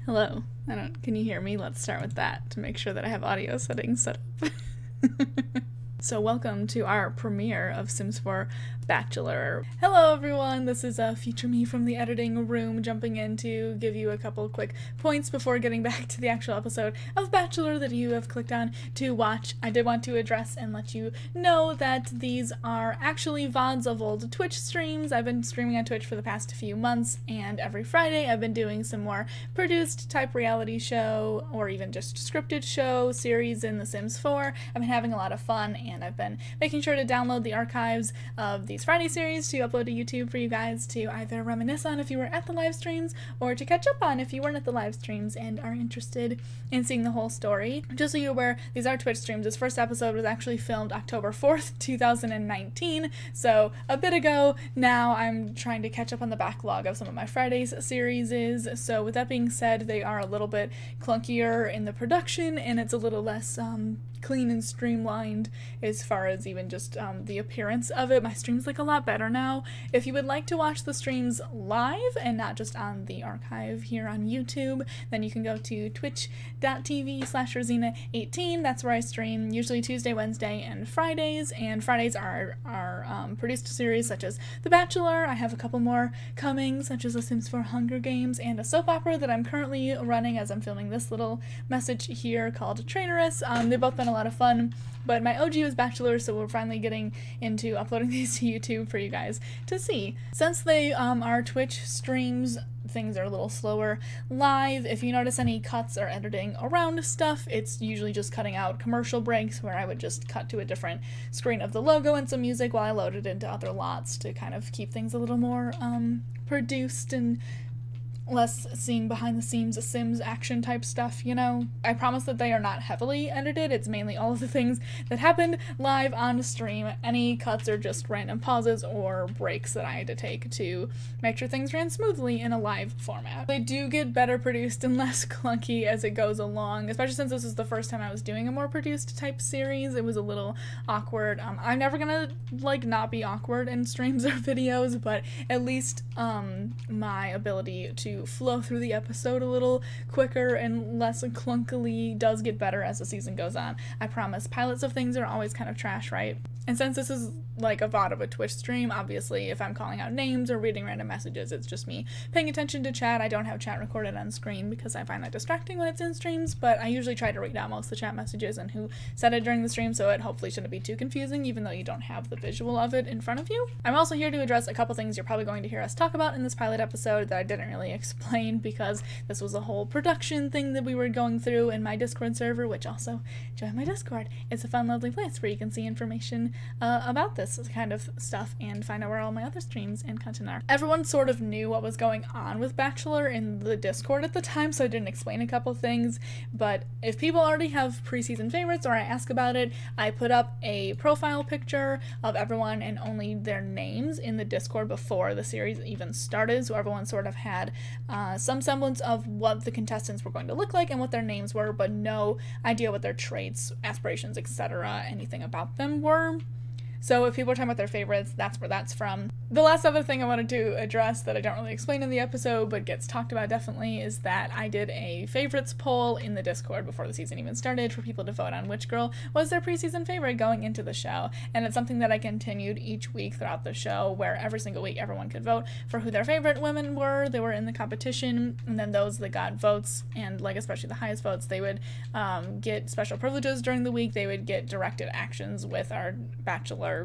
Hello. Can you hear me? Let's start with that to make sure that I have audio settings set up. So welcome to our premiere of Sims 4 Bachelor. Hello everyone, this is future me from the editing room jumping in to give you a couple quick points before getting back to the actual episode of Bachelor that you have clicked on to watch. I did want to address and let you know that these are actually VODs of old Twitch streams. I've been streaming on Twitch for the past few months, and every Friday I've been doing some more produced type reality show or even just scripted show series in The Sims 4. I've been having a lot of fun, and I've been making sure to download the archives of these Friday series to upload to YouTube for you guys to either reminisce on if you were at the live streams or to catch up on if you weren't at the live streams and are interested in seeing the whole story. Just so you're aware, these are Twitch streams. This first episode was actually filmed October 4th, 2019, so a bit ago. Now I'm trying to catch up on the backlog of some of my Fridays series. So with that being said, they are a little bit clunkier in the production, and it's a little less clean and streamlined as far as even just the appearance of it. My stream's like a lot better now. If you would like to watch the streams live and not just on the archive here on YouTube, then you can go to twitch.tv/Rosina18. That's where I stream usually Tuesday, Wednesday, and Fridays. And Fridays are produced series such as The Bachelor. I have a couple more coming, such as The Sims 4 Hunger Games and a soap opera that I'm currently running as I'm filming this little message here called Traitorous. They've both been a lot of fun, but my OG was Bachelor, so we're finally getting into uploading these to YouTube for you guys to see. Since they are Twitch streams, things are a little slower live. If you notice any cuts or editing around stuff, it's usually just cutting out commercial breaks where I would just cut to a different screen of the logo and some music while I load it into other lots to kind of keep things a little more produced and less seeing behind the scenes Sims action type stuff, you know? I promise that they are not heavily edited. It's mainly all of the things that happened live on stream. Any cuts are just random pauses or breaks that I had to take to make sure things ran smoothly in a live format. They do get better produced and less clunky as it goes along, especially since this is the first time I was doing a more produced type series. It was a little awkward. I'm never gonna not be awkward in streams or videos, but at least my ability to flow through the episode a little quicker and less clunkily does get better as the season goes on. I promise. Pilots of things are always kind of trash, right? And since this is like a VOD of a Twitch stream, obviously if I'm calling out names or reading random messages, it's just me paying attention to chat. I don't have chat recorded on screen because I find that distracting when it's in streams, but I usually try to read out most of the chat messages and who said it during the stream, so it hopefully shouldn't be too confusing even though you don't have the visual of it in front of you. I'm also here to address a couple things you're probably going to hear us talk about in this pilot episode that I didn't really explain because this was a whole production thing that we were going through in my Discord server, which also join my Discord. It's a fun, lovely place where you can see information about this kind of stuff and find out where all my other streams and content are. Everyone sort of knew what was going on with Bachelor in the Discord at the time, so I didn't explain a couple things, but if people already have preseason favorites or I ask about it, I put up a profile picture of everyone and only their names in the Discord before the series even started, so everyone sort of had some semblance of what the contestants were going to look like and what their names were, but no idea what their traits, aspirations, etc., anything about them were. So if people are talking about their favorites, that's where that's from. The last other thing I wanted to address that I don't really explain in the episode but gets talked about definitely is that I did a favorites poll in the Discord before the season even started for people to vote on which girl was their preseason favorite going into the show, and it's something that I continued each week throughout the show where every single week everyone could vote for who their favorite women were. They were in the competition, and then those that got votes, and like especially the highest votes, they would get special privileges during the week. They would get directed actions with our Bachelor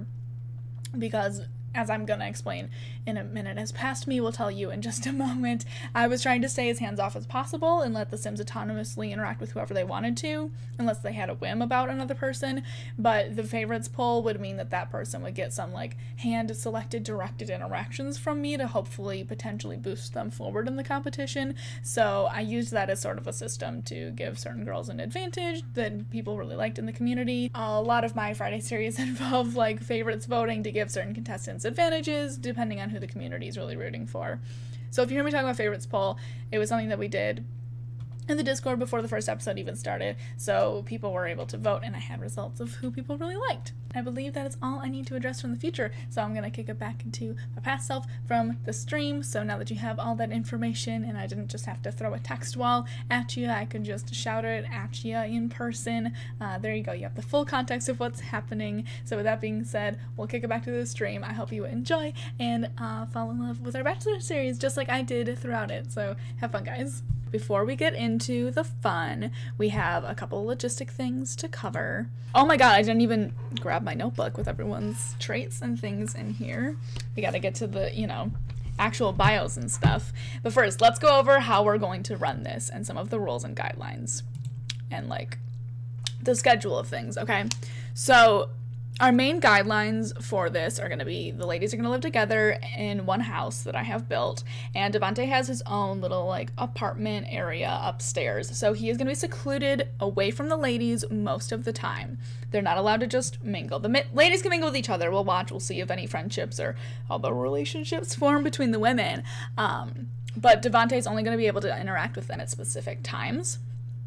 because, as I'm gonna explain in a minute, as past me will tell you in just a moment, I was trying to stay as hands-off as possible and let the Sims autonomously interact with whoever they wanted to, unless they had a whim about another person, but the favorites poll would mean that that person would get some, hand-selected, directed interactions from me to hopefully, potentially boost them forward in the competition, so I used that as sort of a system to give certain girls an advantage that people really liked in the community. A lot of my Friday series involve, favorites voting to give certain contestants advantages depending on who the community is really rooting for. So if you hear me talking about favorites poll, it was something that we did in the Discord before the first episode even started, so people were able to vote, and I had results of who people really liked. I believe that is all I need to address from the future, so I'm gonna kick it back into my past self from the stream. So now that you have all that information, and I didn't just have to throw a text wall at you, I could just shout it at you in person. There you go, you have the full context of what's happening. So with that being said, we'll kick it back to the stream. I hope you enjoy and fall in love with our Bachelor series just like I did throughout it, so have fun, guys. Before we get into the fun, we have a couple of logistic things to cover. Oh my god, I didn't even grab my notebook with everyone's traits and things in here. We gotta get to the, you know, actual bios and stuff. But first, let's go over how we're going to run this and some of the rules and guidelines and like the schedule of things, okay? So our main guidelines for this are going to be the ladies are going to live together in one house that I have built, and Devonte has his own little like apartment area upstairs, so he is going to be secluded away from the ladies most of the time. They're not allowed to just mingle. The ladies can mingle with each other. We'll watch, we'll see if any friendships or other relationships form between the women, but Devonte is only going to be able to interact with them at specific times.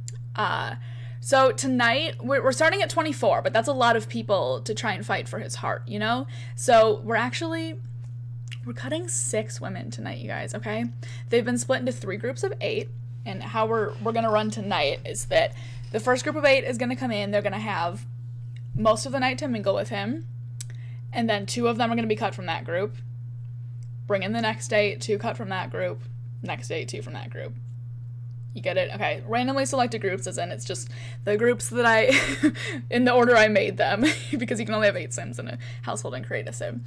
So tonight, we're starting at 24, but that's a lot of people to try and fight for his heart, you know? So we're cutting 6 women tonight, you guys, okay? They've been split into 3 groups of 8, and how we're gonna run tonight is that the first group of 8 is gonna come in, they're gonna have most of the night to mingle with him, and then 2 of them are gonna be cut from that group. Bring in the next date, 2 cut from that group, next date, 2 from that group. You get it? Okay. Randomly selected groups, as in it's just the groups that I, in the order I made them, because you can only have 8 Sims in a household and create a Sim.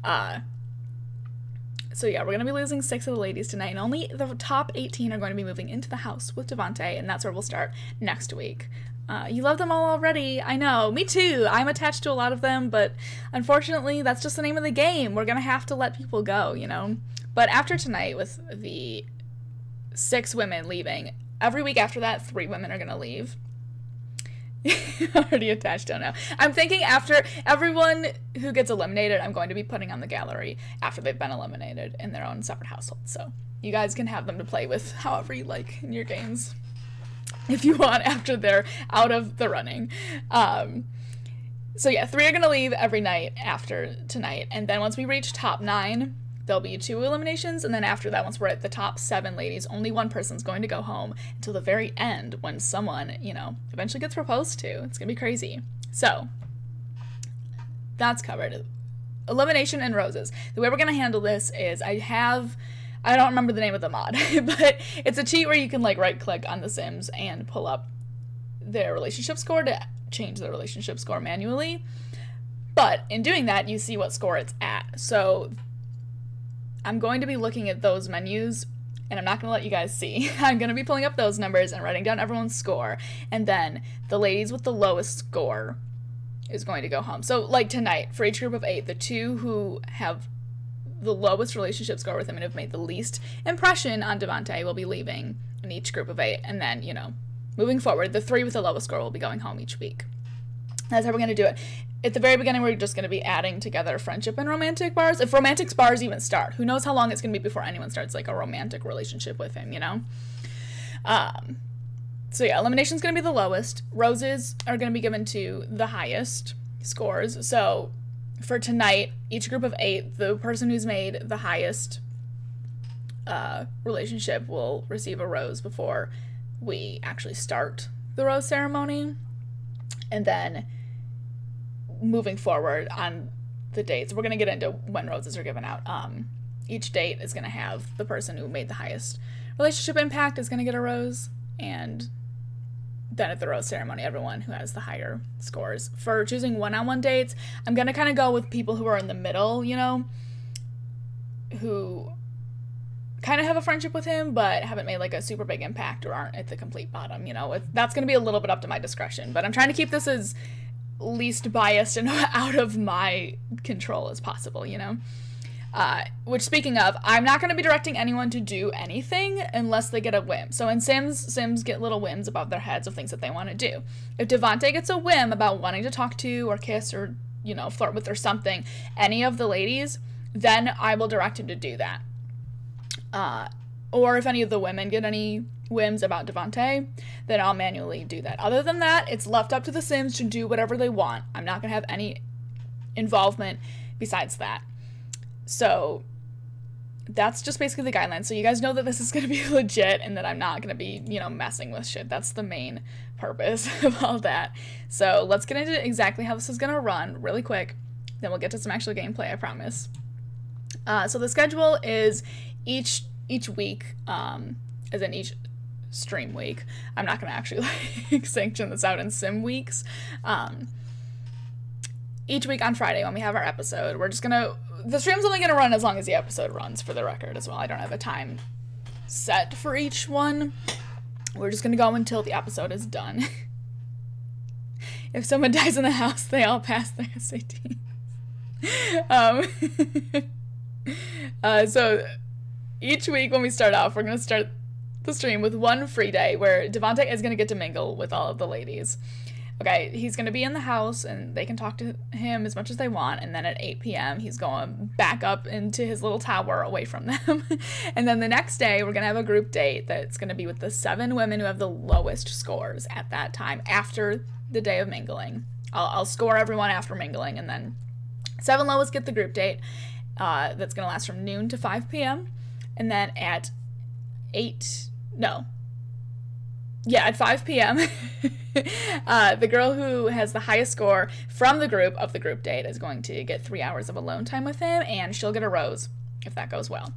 So yeah, we're going to be losing 6 of the ladies tonight, and only the top 18 are going to be moving into the house with Devonte, and that's where we'll start next week. You love them all already. I know. Me too. I'm attached to a lot of them, but unfortunately, that's just the name of the game. We're going to have to let people go, you know? But after tonight, with the 6 women leaving, every week after that, 3 women are gonna leave. Already attached, don't know. I'm thinking after everyone who gets eliminated, I'm going to be putting on the gallery after they've been eliminated in their own separate households. So you guys can have them to play with however you like in your games, if you want, after they're out of the running. So yeah, 3 are gonna leave every night after tonight, and then once we reach top 9, there'll be 2 eliminations, and then after that, once we're at the top 7 ladies, only one person's going to go home until the very end when someone, you know, eventually gets proposed to. It's gonna be crazy. So, that's covered. Elimination and roses. The way we're gonna handle this is I don't remember the name of the mod, but it's a cheat where you can like right-click on the Sims and pull up their relationship score to change their relationship score manually. But in doing that, you see what score it's at. So I'm going to be looking at those menus, and I'm not going to let you guys see. I'm going to be pulling up those numbers and writing down everyone's score, and then the ladies with the lowest score is going to go home. So, like tonight, for each group of 8, the 2 who have the lowest relationship score with him and have made the least impression on Devonte will be leaving in each group of 8, and then, you know, moving forward, the 3 with the lowest score will be going home each week. That's how we're going to do it. At the very beginning, we're just going to be adding together friendship and romantic bars. If romantic bars even start, who knows how long it's going to be before anyone starts like a romantic relationship with him, you know? So yeah, elimination's going to be the lowest. Roses are going to be given to the highest scores. So for tonight, each group of 8, the person who's made the highest relationship will receive a rose before we actually start the rose ceremony. And then moving forward on the dates, we're going to get into when roses are given out. Each date is going to have the person who made the highest relationship impact is going to get a rose, and then at the rose ceremony, everyone who has the higher scores. For choosing one-on-one dates, I'm going to kind of go with people who are in the middle, you know, who kind of have a friendship with him but haven't made like a super big impact or aren't at the complete bottom, you know. That's going to be a little bit up to my discretion, but I'm trying to keep this as least biased and out of my control as possible, you know. Which, speaking of, I'm not going to be directing anyone to do anything unless they get a whim. So in Sims get little whims above their heads of things that they want to do. If Devonte gets a whim about wanting to talk to or kiss or, you know, flirt with or something, any of the ladies, then I will direct him to do that. Or if any of the women get any whims about Devonte, then I'll manually do that. Other than that, it's left up to the Sims to do whatever they want. I'm not going to have any involvement besides that. So that's just basically the guidelines. So you guys know that this is going to be legit and that I'm not going to be, you know, messing with shit. That's the main purpose of all that. So let's get into exactly how this is going to run really quick. Then we'll get to some actual gameplay, I promise. So the schedule is each week, as in each stream week. I'm not going to actually like sanction this out in sim weeks. Each week on Friday when we have our episode, we're just going to, the stream's only going to run as long as the episode runs, for the record as well. I don't have a time set for each one. We're just going to go until the episode is done. If someone dies in the house, they all pass their SAT. So each week when we start off, we're going to start the stream with one free day where Devonte is going to get to mingle with all of the ladies. Okay, he's going to be in the house and they can talk to him as much as they want, and then at 8 p.m. he's going back up into his little tower away from them. And then the next day we're going to have a group date that's going to be with the 7 women who have the lowest scores at that time after the day of mingling. I'll score everyone after mingling, and then 7 lowest get the group date. That's going to last from noon to 5 p.m. And then at 5 p.m. The girl who has the highest score from the group date is going to get 3 hours of alone time with him, and she'll get a rose if that goes well.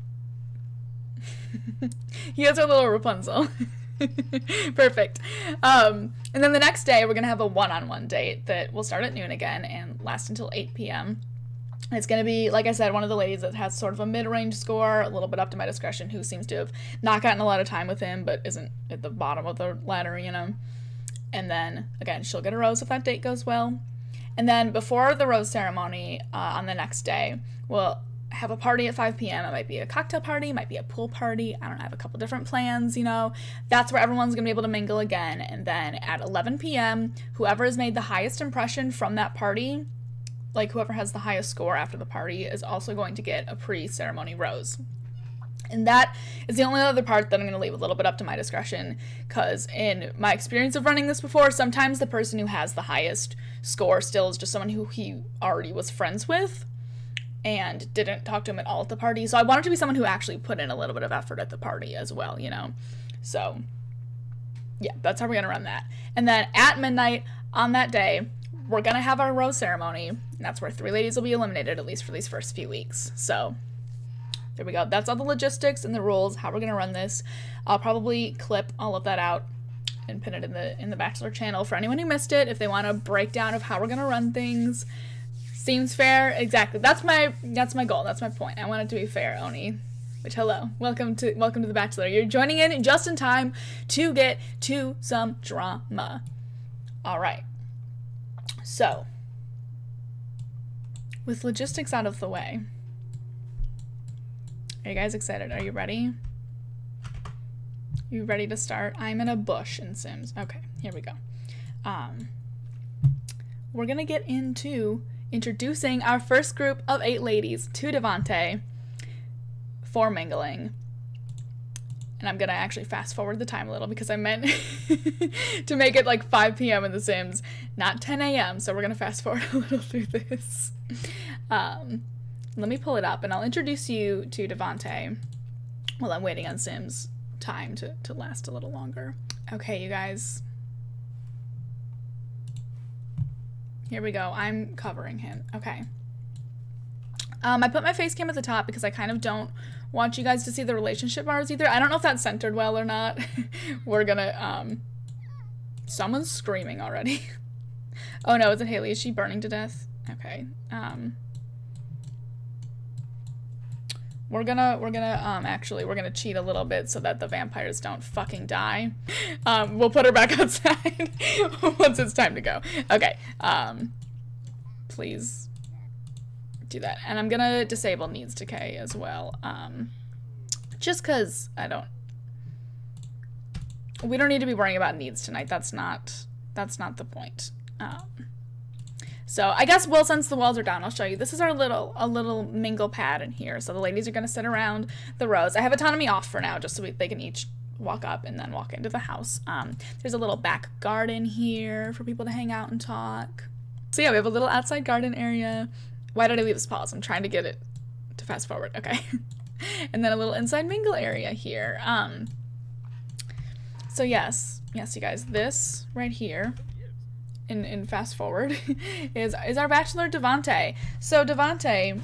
He has her little Rapunzel. Perfect. And then the next day we're going to have a one-on-one date that will start at noon again and last until 8 p.m. It's going to be, like I said, one of the ladies that has sort of a mid-range score, a little bit up to my discretion, who seems to have not gotten a lot of time with him, but isn't at the bottom of the ladder, you know. And then, again, she'll get a rose if that date goes well. And then before the rose ceremony on the next day, we'll have a party at 5 p.m. It might be a cocktail party, it might be a pool party. I don't know, I have a couple different plans, you know. That's where everyone's going to be able to mingle again. And then at 11 p.m., whoever has made the highest impression from that party, like whoever has the highest score after the party, is also going to get a pre-ceremony rose. And that is the only other part that I'm going to leave a little bit up to my discretion, because in my experience of running this before, sometimes the person who has the highest score still is just someone who he already was friends with and didn't talk to him at all at the party. So I want it to be someone who actually put in a little bit of effort at the party as well, you know. So yeah, that's how we're going to run that. And then at midnight on that day, we're going to have our rose ceremony, and that's where 3 ladies will be eliminated, at least for these first few weeks. So there we go. That's all the logistics and the rules, how we're going to run this. I'll probably clip all of that out and pin it in the Bachelor channel for anyone who missed it, if they want a breakdown of how we're going to run things. Seems fair? Exactly. That's my goal. That's my point. I want it to be fair, Oni. Which, hello. Welcome to the Bachelor. You're joining in just in time to get to some drama. All right. So, with logistics out of the way, are you guys excited? Are you ready? You ready to start? I'm in a bush in Sims. Okay, here we go. We're gonna get into introducing our first group of 8 ladies to Devonte for mingling. And I'm gonna actually fast forward the time a little because I meant to make it like 5 p.m. in The Sims, not 10 a.m. So we're gonna fast forward a little through this. Let me pull it up and I'll introduce you to Devonte while I'm waiting on Sims time to last a little longer. Okay, you guys. Here we go. I'm covering him. Okay. I put my face cam at the top because I kind of don't want you guys to see the relationship bars either. I don't know if that's centered well or not. We're gonna, someone's screaming already. Oh no, is it Haley? Is she burning to death? Okay. We're gonna cheat a little bit so that the vampires don't fucking die. We'll put her back outside once it's time to go. Okay. Please do that. And I'm gonna disable needs decay as well. Just cause we don't need to be worrying about needs tonight. That's not the point. So I guess since the walls are down, I'll show you. This is our little mingle pad in here. So the ladies are gonna sit around the rows. I have autonomy off for now, just so they can each walk up and then walk into the house. There's a little back garden here for people to hang out and talk. So yeah, we have a little outside garden area. Why did I leave this pause? I'm trying to get it to fast forward. Okay. And then a little inside mingle area here. So yes, you guys, this right here in fast forward is our bachelor Devonte. So Devonte,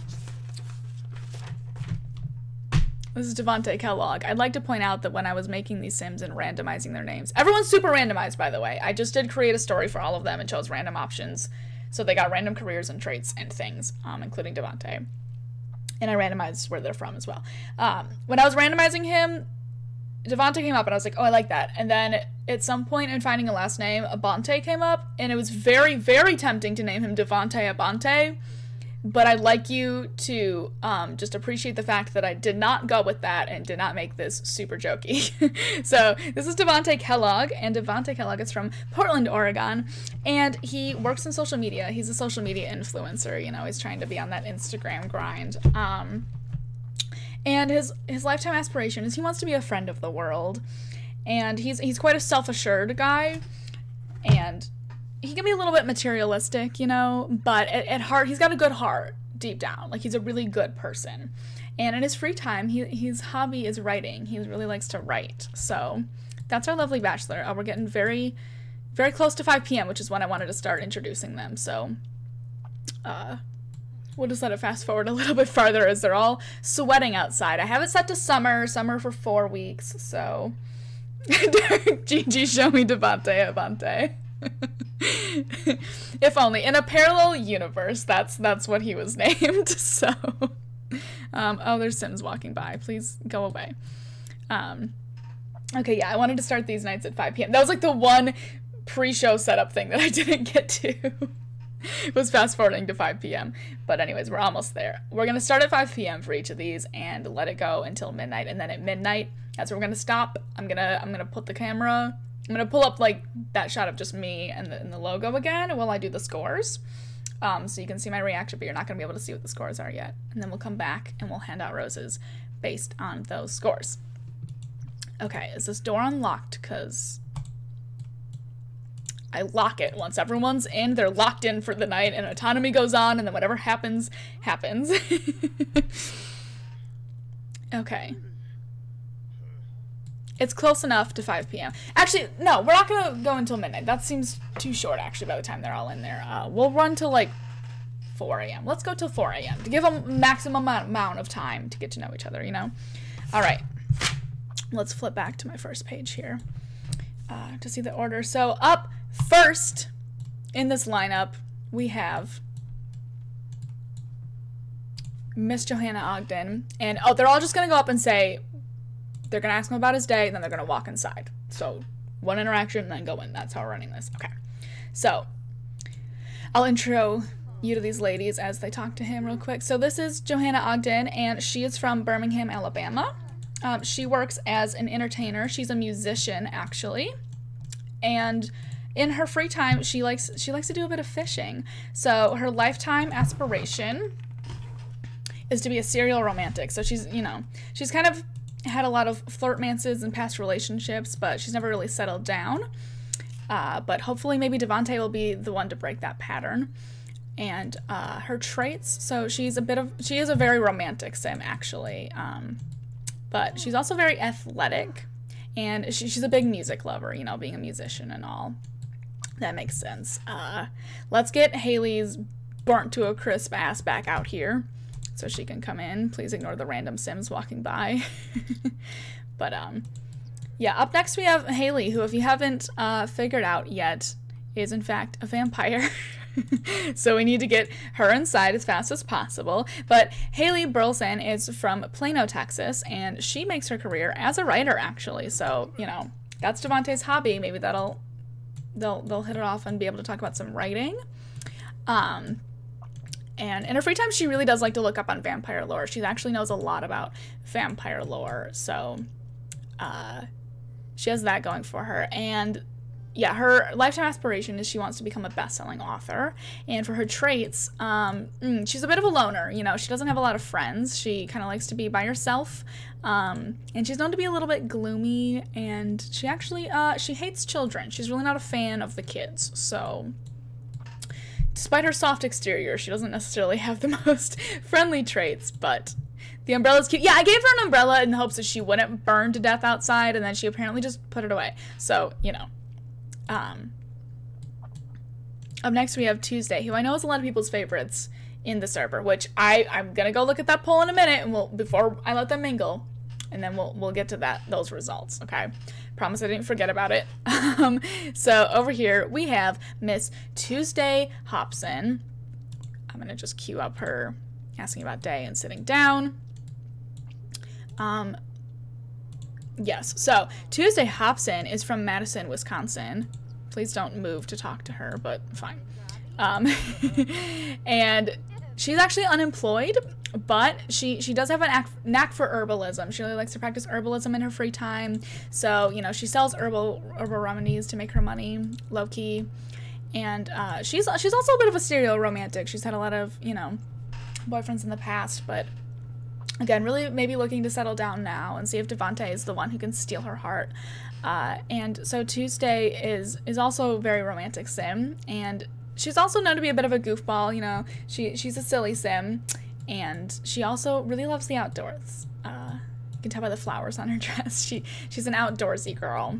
this is Devonte Kellogg. I'd like to point out that when I was making these Sims and randomizing their names, everyone's super randomized, by the way. I just did create a story for all of them and chose random options. So they got random careers and traits and things, including Devonte. And I randomized where they're from as well. When I was randomizing him, Devonte came up and I was like, oh, I like that. And then at some point in finding a last name, Abante came up, and it was very, very tempting to name him Devonte Abante. But I'd like you to just appreciate the fact that I did not go with that and did not make this super jokey. So this is Devonte Kellogg, and Devonte Kellogg is from Portland, Oregon, and he works in social media. He's a social media influencer, you know, he's trying to be on that Instagram grind. And his lifetime aspiration is he wants to be a friend of the world, and he's quite a self-assured guy, and he can be a little bit materialistic, you know, but at heart, he's got a good heart deep down. Like, he's a really good person. And in his free time, his hobby is writing. He really likes to write. So that's our lovely bachelor. We're getting very, very close to 5 p.m., which is when I wanted to start introducing them. So we'll just let it fast forward a little bit farther as they're all sweating outside. I have it set to summer for 4 weeks. So Gigi, show me Devonte Abante. If only in a parallel universe, that's what he was named. So oh, there's Sims walking by, please go away. Okay, yeah, I wanted to start these nights at 5 p.m. That was like the one pre-show setup thing that I didn't get to. Was fast forwarding to 5 p.m. But anyways, we're almost there. We're gonna start at 5 p.m. for each of these and let it go until midnight, and then at midnight that's where we're gonna stop. I'm gonna put the camera, I'm gonna pull up like that shot of just me and the logo again while I do the scores, so you can see my reaction, but you're not gonna be able to see what the scores are yet. And then we'll come back and we'll hand out roses based on those scores. Okay, is this door unlocked? Because I lock it once everyone's in. They're locked in for the night, and autonomy goes on, and then whatever happens, happens. Okay. It's close enough to 5 p.m. Actually, no, we're not gonna go until midnight. That seems too short, actually, by the time they're all in there. We'll run till, like, 4 a.m. Let's go till 4 a.m. to give them maximum amount of time to get to know each other, you know? All right. Let's flip back to my first page here to see the order. So up first in this lineup, we have Miss Johanna Ogden. And, oh, they're all just going to go up and say, they're going to ask him about his day, and then they're going to walk inside. So one interaction and then go in. That's how we're running this. Okay. So I'll intro you to these ladies as they talk to him real quick. So this is Johanna Ogden, and she is from Birmingham, Alabama. She works as an entertainer. She's a musician, actually. And in her free time, she likes to do a bit of fishing. So her lifetime aspiration is to be a serial romantic. So she's kind of had a lot of flirtmances in past relationships, but she's never really settled down. But hopefully maybe Devonte will be the one to break that pattern. And her traits, so she is a very romantic sim, actually. But she's also very athletic, and she's a big music lover, you know, being a musician and all. That makes sense. Let's get Haley's burnt to a crisp ass back out here so she can come in. Please ignore the random Sims walking by. But, yeah, up next we have Haley, who, if you haven't figured out yet, is in fact a vampire. So we need to get her inside as fast as possible. But Haley Burleson is from Plano, Texas, and she makes her career as a writer, actually. So, you know, that's Devonte's hobby. Maybe they'll hit it off and be able to talk about some writing. And in her free time, she really does like to look up on vampire lore. She actually knows a lot about vampire lore. So she has that going for her. And yeah, her lifetime aspiration is she wants to become a best-selling author. And for her traits, she's a bit of a loner. You know, she doesn't have a lot of friends. She kind of likes to be by herself. And she's known to be a little bit gloomy. And she actually, she hates children. She's really not a fan of the kids. So, despite her soft exterior, she doesn't necessarily have the most friendly traits. But the umbrella's cute. Yeah, I gave her an umbrella in the hopes that she wouldn't burn to death outside. And then she apparently just put it away. So, you know. Up next we have Tuesday, who I know is a lot of people's favorites in the server, which I'm gonna go look at that poll in a minute, and before I let them mingle, and then we'll get to those results, okay? Promise I didn't forget about it. So over here we have Miss Tuesday Hobson. I'm gonna just queue up her asking about day and sitting down. Yes, so Tuesday Hobson is from Madison, Wisconsin. Please don't move to talk to her, but fine. And she's actually unemployed, but she does have a knack for herbalism. She really likes to practice herbalism in her free time. So, you know, she sells herbal remedies to make her money, low-key. And she's also a bit of a serial romantic. She's had a lot of, you know, boyfriends in the past, but again, really maybe looking to settle down now and see if Devonte is the one who can steal her heart. And so Tuesday is also very romantic sim, and she's also known to be a bit of a goofball, you know. She's a silly sim, and she also really loves the outdoors. You can tell by the flowers on her dress. She's an outdoorsy girl.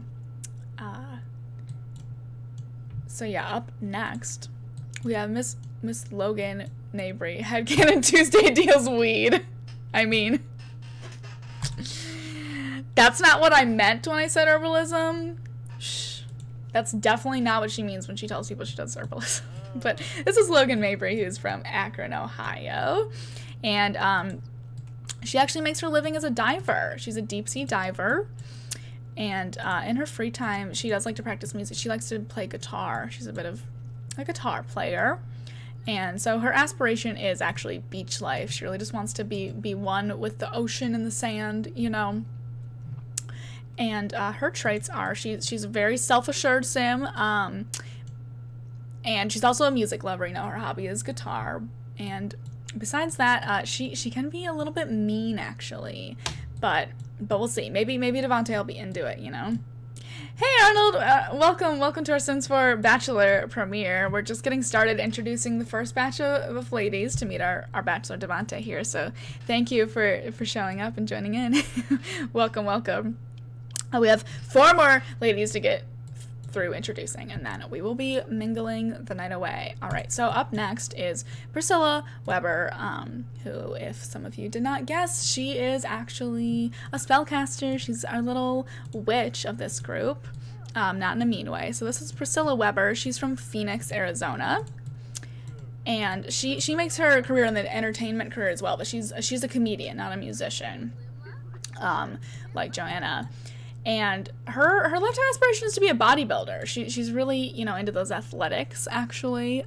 So yeah, up next we have Miss Logan Mabry. Headcanon Tuesday deals weed. I mean, that's not what I meant when I said herbalism. Shh. That's definitely not what she means when she tells people she does herbalism. But this is Logan Mabry, who's from Akron, Ohio. And she actually makes her living as a diver. She's a deep sea diver. And in her free time, she does like to practice music. She likes to play guitar. She's a bit of a guitar player. And so her aspiration is actually beach life. She really just wants to be one with the ocean and the sand, you know. And her traits are she's a very self-assured sim, and she's also a music lover. You know, her hobby is guitar. And besides that, she can be a little bit mean actually, but we'll see. Maybe Devonte will be into it, you know. Hey Arnold, welcome to our Sims 4 Bachelor premiere. We're just getting started introducing the first batch of ladies to meet our Bachelor Devonte here, so thank you for showing up and joining in. Welcome. We have 4 more ladies to get through introducing, and then we will be mingling the night away. Alright, so up next is Priscilla Weber, who, if some of you did not guess, she is actually a spellcaster. She's our little witch of this group, not in a mean way. So this is Priscilla Weber. She's from Phoenix, Arizona, and she makes her career in the entertainment career as well, but she's a comedian, not a musician, like Joanna. And her lifetime aspiration is to be a bodybuilder. She's really, you know, into those athletics, actually.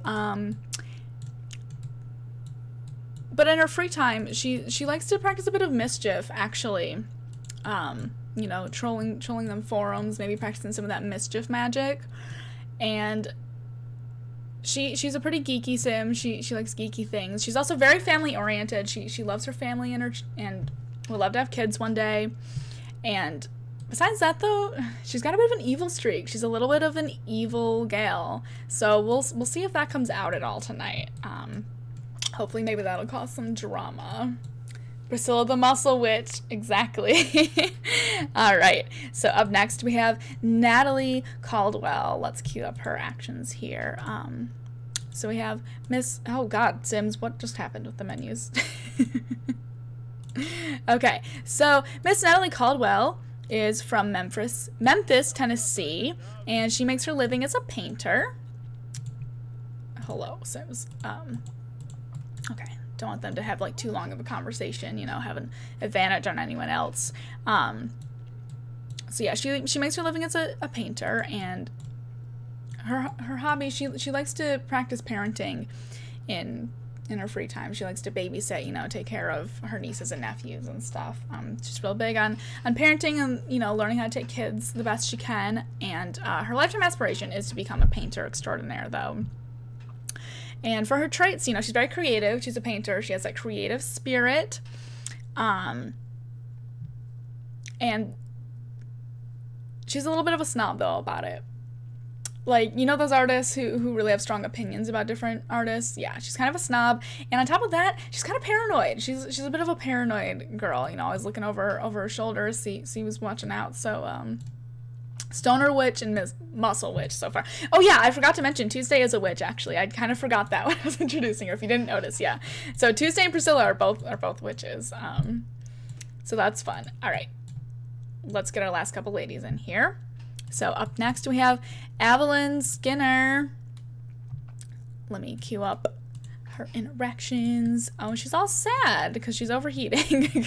But in her free time, she likes to practice a bit of mischief, actually. You know, trolling them forums, maybe practicing some of that mischief magic. And she's a pretty geeky sim. She likes geeky things. She's also very family oriented. She loves her family and would love to have kids one day. And besides that, though, she's got a bit of an evil streak. She's a little bit of an evil gal. So we'll see if that comes out at all tonight. Hopefully maybe that'll cause some drama. Priscilla the Muscle Witch, exactly. Alright, so up next we have Natalie Caldwell. Let's cue up her actions here. So we have Miss, oh god, Sims, what just happened with the menus? Okay, so Miss Natalie Caldwell is from Memphis, Tennessee, and she makes her living as a painter. Hello, Sims. Okay, don't want them to have like too long of a conversation, you know, have an advantage on anyone else. So yeah, she makes her living as a painter, and her hobby, she likes to practice parenting in in her free time. She likes to babysit, you know, take care of her nieces and nephews and stuff. She's real big on parenting and, you know, learning how to take kids the best she can. And her lifetime aspiration is to become a painter extraordinaire, though. And for her traits, you know, she's very creative. She's a painter. She has that creative spirit. And she's a little bit of a snob, though, about it. Like, you know those artists who really have strong opinions about different artists? Yeah, she's kind of a snob. And on top of that, she's kind of paranoid. She's a bit of a paranoid girl, you know, always looking over her shoulder, see who's watching out. So, Stoner Witch and Muscle Witch so far. Oh yeah, I forgot to mention Tuesday is a witch, actually. I kind of forgot that when I was introducing her, if you didn't notice, yeah. So Tuesday and Priscilla are both witches. So that's fun. All right, let's get our last couple ladies in here. So up next we have Evelyn Skinner. Let me cue up her interactions. Oh, she's all sad because she's overheating.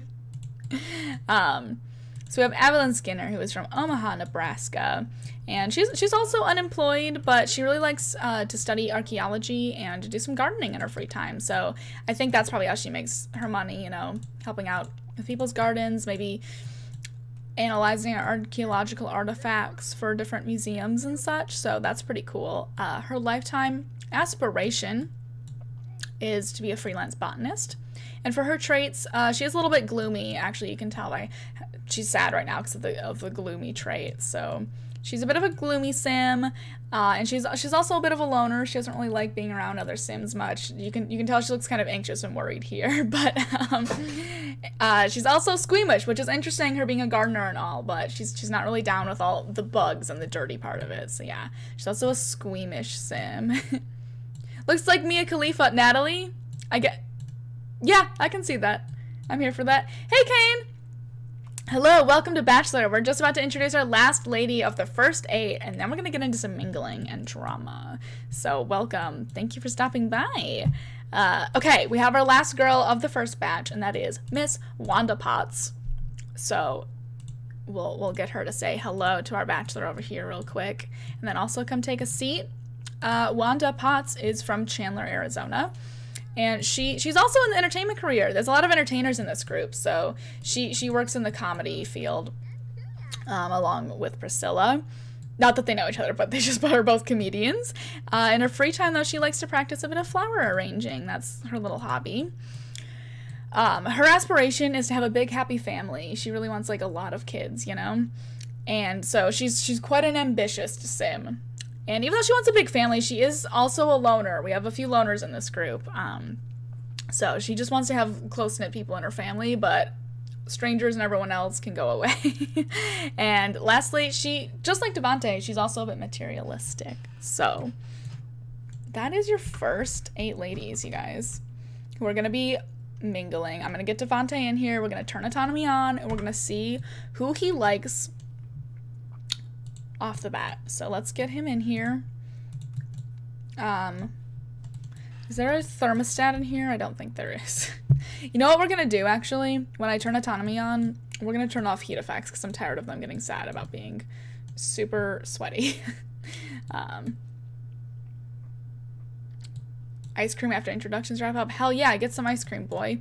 So we have Evelyn Skinner, who is from Omaha, Nebraska, and she's also unemployed, but she really likes to study archaeology and to do some gardening in her free time. So I think that's probably how she makes her money, you know, helping out with people's gardens, maybe analyzing archaeological artifacts for different museums and such. So that's pretty cool. Her lifetime aspiration is to be a freelance botanist. And for her traits, she is a little bit gloomy. Actually, you can tell by she's sad right now because of the gloomy trait. So she's a bit of a gloomy sim, and she's also a bit of a loner. She doesn't really like being around other sims much. You can tell she looks kind of anxious and worried here. But she's also squeamish, which is interesting, her being a gardener and all. But she's not really down with all the bugs and the dirty part of it. So yeah, she's also a squeamish sim. Looks like Mia Khalifa. Natalie, yeah, I can see that. I'm here for that. Hey, Kane! Hello, welcome to Bachelor. We're just about to introduce our last lady of the first 8, and then we're going to get into some mingling and drama. So, welcome. Thank you for stopping by. Okay, we have our last girl of the first batch, and that is Miss Wanda Potts. So, we'll get her to say hello to our Bachelor over here real quick, and then also come take a seat. Wanda Potts is from Chandler, Arizona. And she's also in the entertainment career. There's a lot of entertainers in this group, so she works in the comedy field along with Priscilla. Not that they know each other, but they just are both comedians. In her free time, though, she likes to practice a bit of flower arranging. That's her little hobby. Her aspiration is to have a big, happy family. She really wants, like, a lot of kids, you know? And so she's quite an ambitious sim. And even though she wants a big family, she is also a loner. We have a few loners in this group. So she just wants to have close-knit people in her family, but strangers and everyone else can go away. And lastly, she, just like Devonte, she's also a bit materialistic. So that is your first 8 ladies, you guys, who are going to be mingling. I'm going to get Devonte in here. We're going to turn autonomy on, and we're going to see who he likes off the bat. So let's get him in here. Is there a thermostat in here? I don't think there is. You know what we're gonna do, actually? When I turn autonomy on, we're gonna turn off heat effects because I'm tired of them getting sad about being super sweaty. Ice cream after introductions wrap up. Hell yeah, get some ice cream, boy.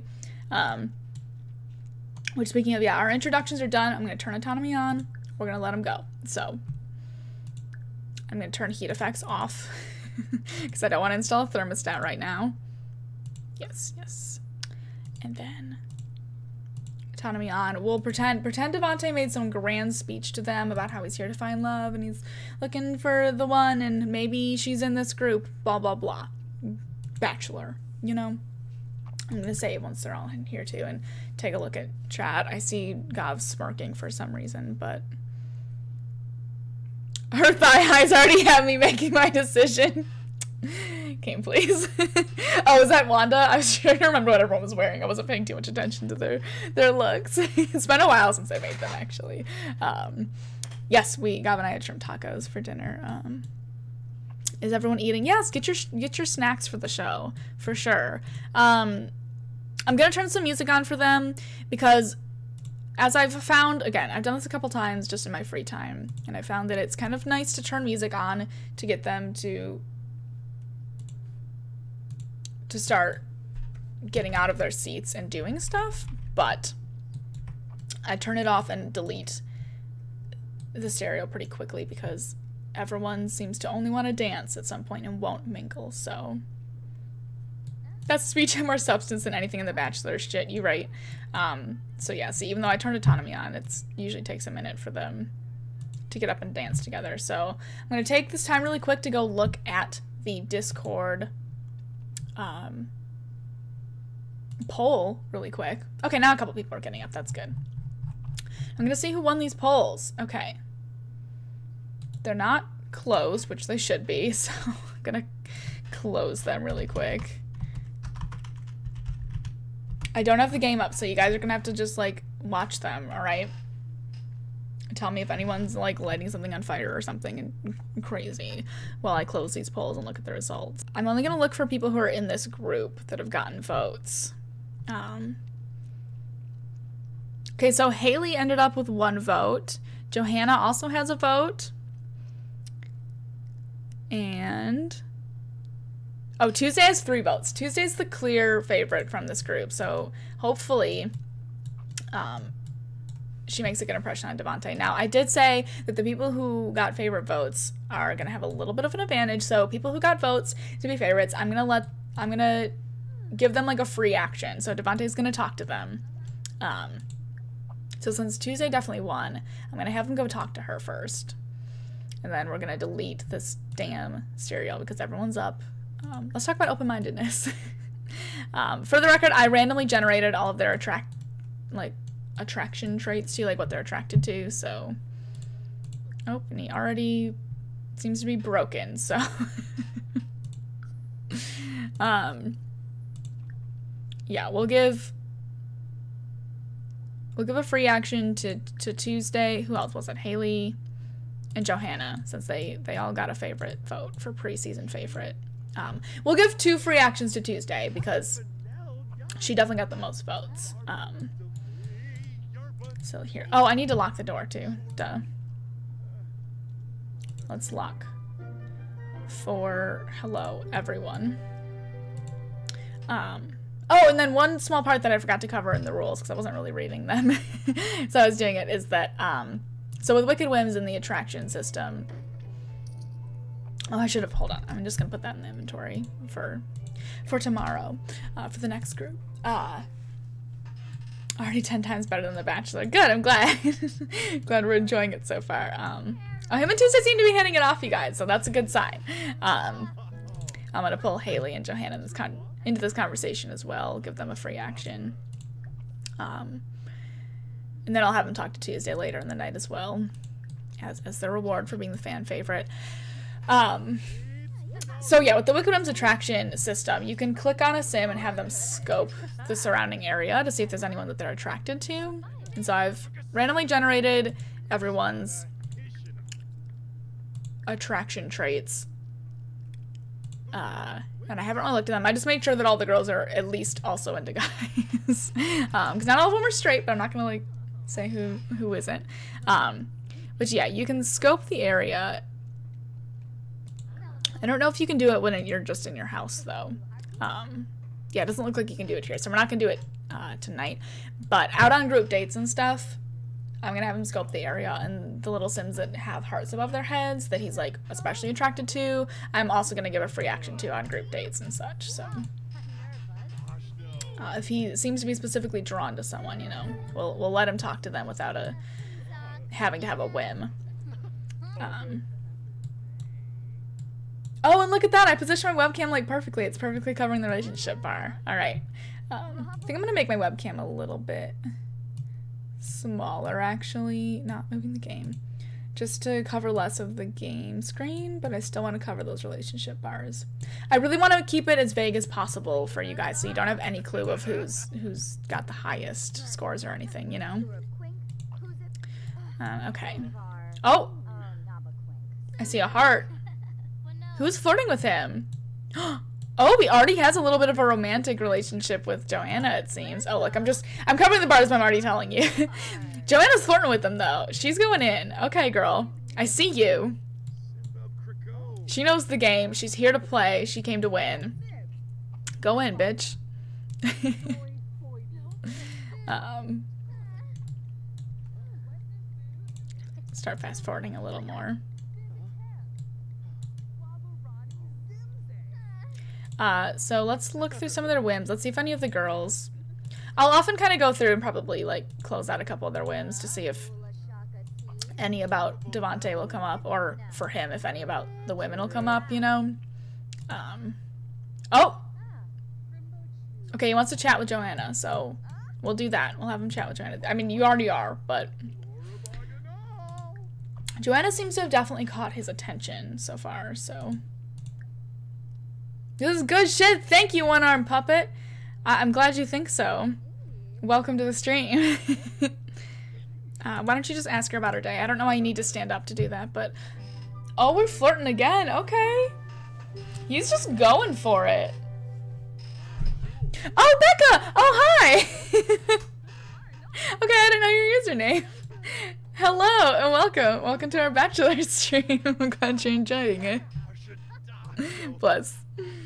Which, speaking of, yeah, our introductions are done. I'm gonna turn autonomy on. We're gonna let him go. So I'm going to turn heat effects off because I don't want to install a thermostat right now. Yes, yes. And then autonomy on. We'll pretend Devonte made some grand speech to them about how he's here to find love and he's looking for the one and maybe she's in this group, blah, blah, blah. Bachelor, you know? I'm going to save once they're all in here too and take a look at chat. I see Gav smirking for some reason, but her thigh highs already have me making my decision. Kane, please. Oh, is that Wanda? I was trying to remember what everyone was wearing. I wasn't paying too much attention to their looks. It's been a while since I made them, actually. Yes, Gav and I had shrimp tacos for dinner. Is everyone eating? Yes, get your snacks for the show, for sure. I'm gonna turn some music on for them because, as I've found, again, I've done this a couple times just in my free time, and I found that it's kind of nice to turn music on to get them to to start getting out of their seats and doing stuff, but I turn it off and delete the stereo pretty quickly because everyone seems to only want to dance at some point and won't mingle, so that's speech and more substance than anything in the Bachelor shit, you right. So yeah, see, even though I turned autonomy on, it usually takes a minute for them to get up and dance together. So I'm going to take this time really quick to go look at the Discord poll really quick. Okay, now a couple people are getting up. That's good. I'm going to see who won these polls. Okay. They're not closed, which they should be, so I'm going to close them really quick. I don't have the game up, so you guys are going to have to just, like, watch them, alright? Tell me if anyone's, like, lighting something on fire or something crazy while I close these polls and look at the results. I'm only going to look for people who are in this group that have gotten votes. Okay, so Haley ended up with 1 vote. Johanna also has a vote. And... oh, Tuesday has 3 votes. Tuesday's the clear favorite from this group, so hopefully she makes a good impression on Devonte. Now, I did say that the people who got favorite votes are going to have a little bit of an advantage, so people who got votes to be favorites, I'm going to give them, like, a free action. So Devonte's going to talk to them. So since Tuesday definitely won, I'm going to have him go talk to her first. And then we're going to delete this damn stereo because everyone's up. Let's talk about open-mindedness. For the record, I randomly generated all of their attraction traits to, like, what they're attracted to, so... oh, and he already seems to be broken, so... yeah, we'll give a free action to Tuesday. Who else was it? Haley and Johanna, since they all got a favorite vote for preseason favorite. We'll give 2 free actions to Tuesday because she definitely got the most votes. So here, oh, I need to lock the door too. Duh. Let's lock for hello everyone. Oh, and then one small part that I forgot to cover in the rules because I wasn't really reading them, so I was doing it, is that so with Wicked Whims in the attraction system. Oh, I should have, hold on. I'm just going to put that in the inventory for tomorrow, for the next group. Already 10 times better than The Bachelor. Good, I'm glad. Glad we're enjoying it so far. Oh, him and Tuesday seem to be hitting it off, you guys, so that's a good sign. I'm going to pull Haley and Johanna into this conversation as well, give them a free action. And then I'll have them talk to Tuesday later in the night as well, as their reward for being the fan favorite. So yeah, with the Wicked Whims attraction system, you can click on a sim and have them scope the surrounding area to see if there's anyone that they're attracted to. And so I've randomly generated everyone's attraction traits. And I haven't really looked at them. I just made sure that all the girls are at least also into guys. Because not all of them are straight, but I'm not going to, like, say who isn't. But yeah, you can scope the area. I don't know if you can do it when you're just in your house, though. Yeah, it doesn't look like you can do it here, so we're not going to do it tonight. But out on group dates and stuff, I'm going to have him scope the area, and the little sims that have hearts above their heads that he's, like, especially attracted to, I'm also going to give a free action to on group dates and such, so. If he seems to be specifically drawn to someone, you know, we'll let him talk to them without having to have a whim. Oh, and look at that! I positioned my webcam, like, perfectly. It's perfectly covering the relationship bar. Alright. I think I'm gonna make my webcam a little bit smaller, actually. Not moving the game. Just to cover less of the game screen, but I still want to cover those relationship bars. I really want to keep it as vague as possible for you guys, so you don't have any clue of who's got the highest scores or anything, you know? Okay. Oh! I see a heart. Who's flirting with him? Oh, he already has a little bit of a romantic relationship with Johanna, it seems. Oh, look, I'm covering the bars, but I'm already telling you. Joanna's flirting with him, though. She's going in. Okay, girl. I see you. She knows the game. She's here to play. She came to win. Go in, bitch. Start fast forwarding a little more. So let's look through some of their whims. Let's see if any of the girls... I'll often kind of go through and probably, like, close out a couple of their whims to see if any about Devonte will come up, or for him, if any about the women will come up, you know? Oh! Okay, he wants to chat with Johanna, so we'll do that. We'll have him chat with Johanna. I mean, you already are, but... Johanna seems to have definitely caught his attention so far, so... This is good shit! Thank you, one-armed puppet! I'm glad you think so. Welcome to the stream. Why don't you just ask her about her day? I don't know why you need to stand up to do that, but... Oh, we're flirting again. Okay. He's just going for it. Oh, Becca! Oh, hi! Okay, I didn't know your username. Hello, and welcome. Welcome to our Bachelor stream. I'm glad you're enjoying it. Bless.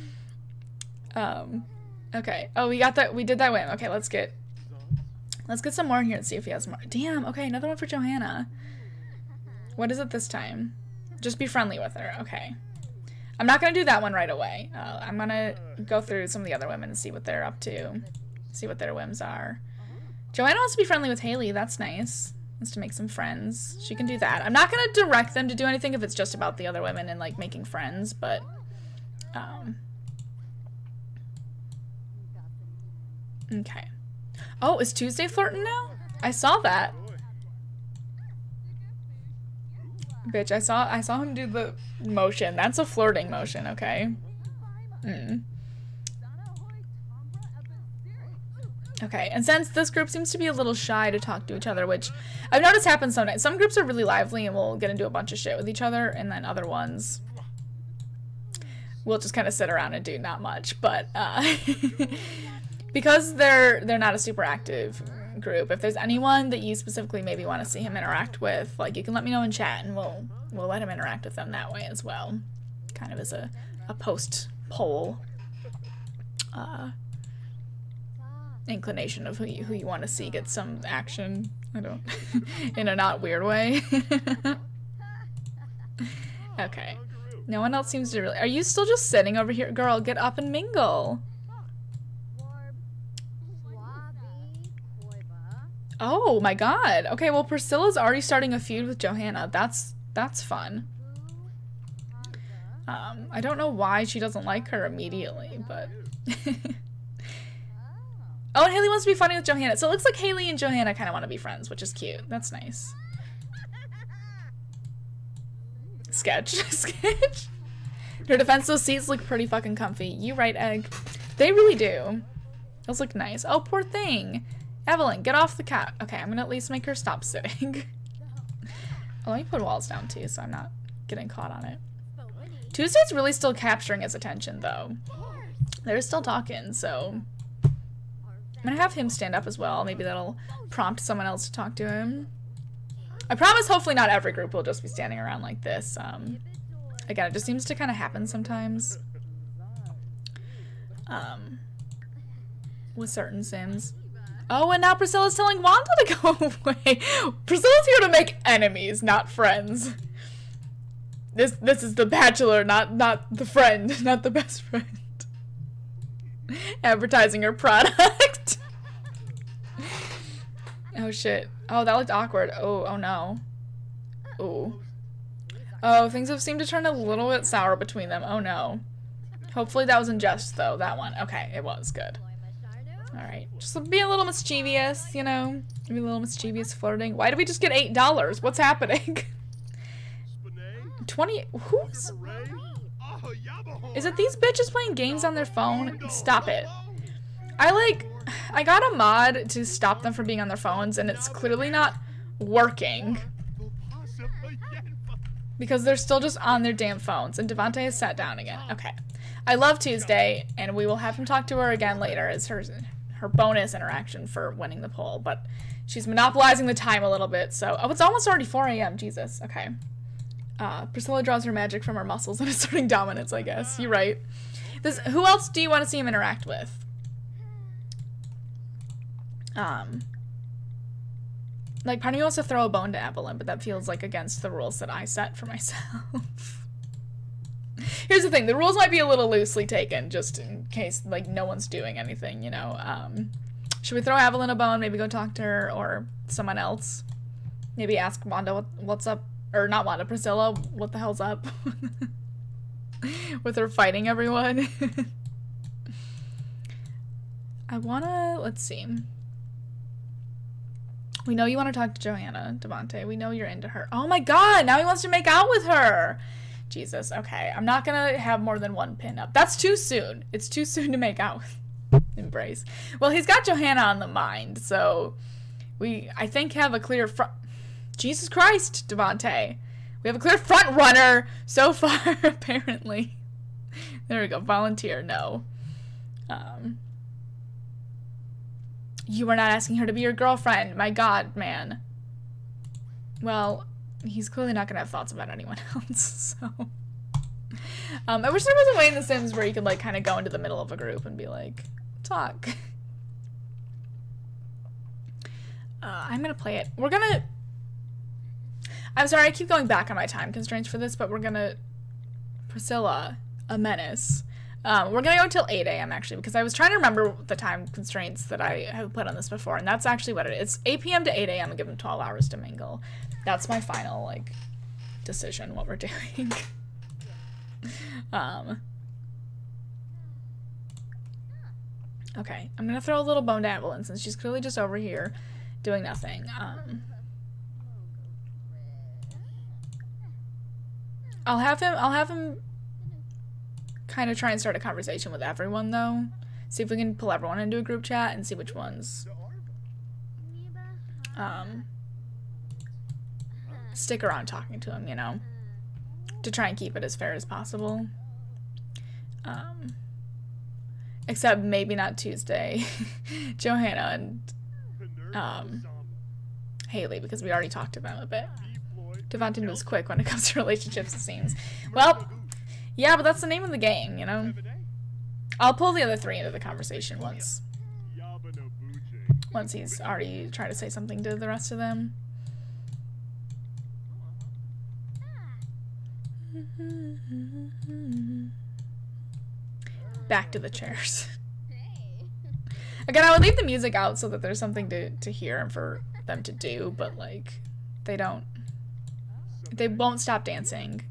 Okay. Oh, we got that. We did that whim. Okay, let's get some more in here and see if he has more. Damn. Okay, another one for Johanna. What is it this time? Just be friendly with her. Okay. I'm not gonna do that one right away. I'm gonna go through some of the other women and see what they're up to. See what their whims are. Johanna wants to be friendly with Haley. That's nice. Wants to make some friends. She can do that. I'm not gonna direct them to do anything if it's just about the other women and like making friends, but okay. Oh, is Tuesday flirting now? I saw that. Bitch, I saw him do the motion. That's a flirting motion, okay? Okay, and since this group seems to be a little shy to talk to each other, which I've noticed happens sometimes. Some groups are really lively and will get into a bunch of shit with each other, and then other ones will just kind of sit around and do not much. But because they're not a super active group, if there's anyone that you specifically maybe want to see him interact with, like, you can let me know in chat and we'll let him interact with them that way as well. Kind of as a post poll inclination of who you want to see get some action. I don't in a not weird way. Okay. No one else seems to really... Are you still just sitting over here? Girl, get up and mingle. Oh my god. Okay, well, Priscilla's already starting a feud with Johanna. That's fun. I don't know why she doesn't like her immediately, but... Oh, and Haley wants to be funny with Johanna. So it looks like Haley and Johanna kind of want to be friends, which is cute. That's nice. Sketch. Sketch. Her defense, those seats look pretty fucking comfy. You right, Egg. They really do. Those look nice. Oh, poor thing. Evelyn, get off the cat. Okay, I'm gonna at least make her stop sitting. Oh, let me put walls down too, so I'm not getting caught on it. Tuesday's really still capturing his attention, though. They're still talking, so... I'm gonna have him stand up as well. Maybe that'll prompt someone else to talk to him. I promise hopefully not every group will just be standing around like this. Again, it just seems to kind of happen sometimes. With certain sims. Oh, and now Priscilla's telling Wanda to go away. Priscilla's here to make enemies, not friends. This is the Bachelor, not the friend, not the best friend. Advertising her product. Oh shit. Oh, that looked awkward. Oh no. Ooh. Oh, things have seemed to turn a little bit sour between them. Oh no. Hopefully that was in jest though, that one. Okay, it was good. Alright. Just be a little mischievous, you know? Be a little mischievous flirting. Why did we just get $8? What's happening? 20. Who's... Is it these bitches playing games on their phone? Stop it. I got a mod to stop them from being on their phones, and it's clearly not working. Because they're still just on their damn phones, and Devonte has sat down again. Okay. I love Tuesday, and we will have him talk to her again later as her bonus interaction for winning the poll, but she's monopolizing the time a little bit, so... Oh, it's almost already 4 a.m. Jesus. Okay. Priscilla draws her magic from her muscles and asserting dominance, I guess. You're right. Who else do you want to see him interact with? Like, part of me wants to throw a bone to Evelyn, but that feels like against the rules that I set for myself. Here's the thing, the rules might be a little loosely taken, just in case, like, no one's doing anything, you know. Should we throw Evelyn a bone, maybe go talk to her, or someone else? Maybe ask Wanda what's up, or not Wanda, Priscilla, what the hell's up? With her fighting everyone. I wanna, let's see. We know you want to talk to Johanna, Devonte. We know you're into her. Oh my god, now he wants to make out with her! Jesus, okay. I'm not gonna have more than one pin up. That's too soon. It's too soon to make out with Embrace. Well, he's got Johanna on the mind, so we, I think, have a clear front... Jesus Christ, Devonte. We have a clear front runner so far, apparently. There we go. Volunteer, no. You were not asking her to be your girlfriend. My god, man. Well, he's clearly not gonna have thoughts about anyone else, so... I wish there was a way in The Sims where you could, like, kind of go into the middle of a group and be like, talk. I'm gonna play it. We're gonna... I'm sorry, I keep going back on my time constraints for this, but we're gonna... Priscilla, a menace. We're gonna go until 8 a.m. actually, because I was trying to remember the time constraints that I have put on this before, and that's actually what it is. It's 8 p.m. to 8 a.m. and give them 12 hours to mingle. That's my final, like, decision, what we're doing. Okay, I'm gonna throw a little bone to Evelyn, since she's clearly just over here doing nothing. I'll have him kind of try and start a conversation with everyone, though. See if we can pull everyone into a group chat and see which ones stick around talking to him, you know, to try and keep it as fair as possible. Except maybe not Tuesday. Johanna and Haley, because we already talked about it a bit. Devonte moves quick when it comes to relationships, it seems. Well, yeah, but that's the name of the game, you know? I'll pull the other three into the conversation once he's already tried to say something to the rest of them. Back to the chairs. Again, I would leave the music out so that there's something to hear and for them to do, but, like, they won't stop dancing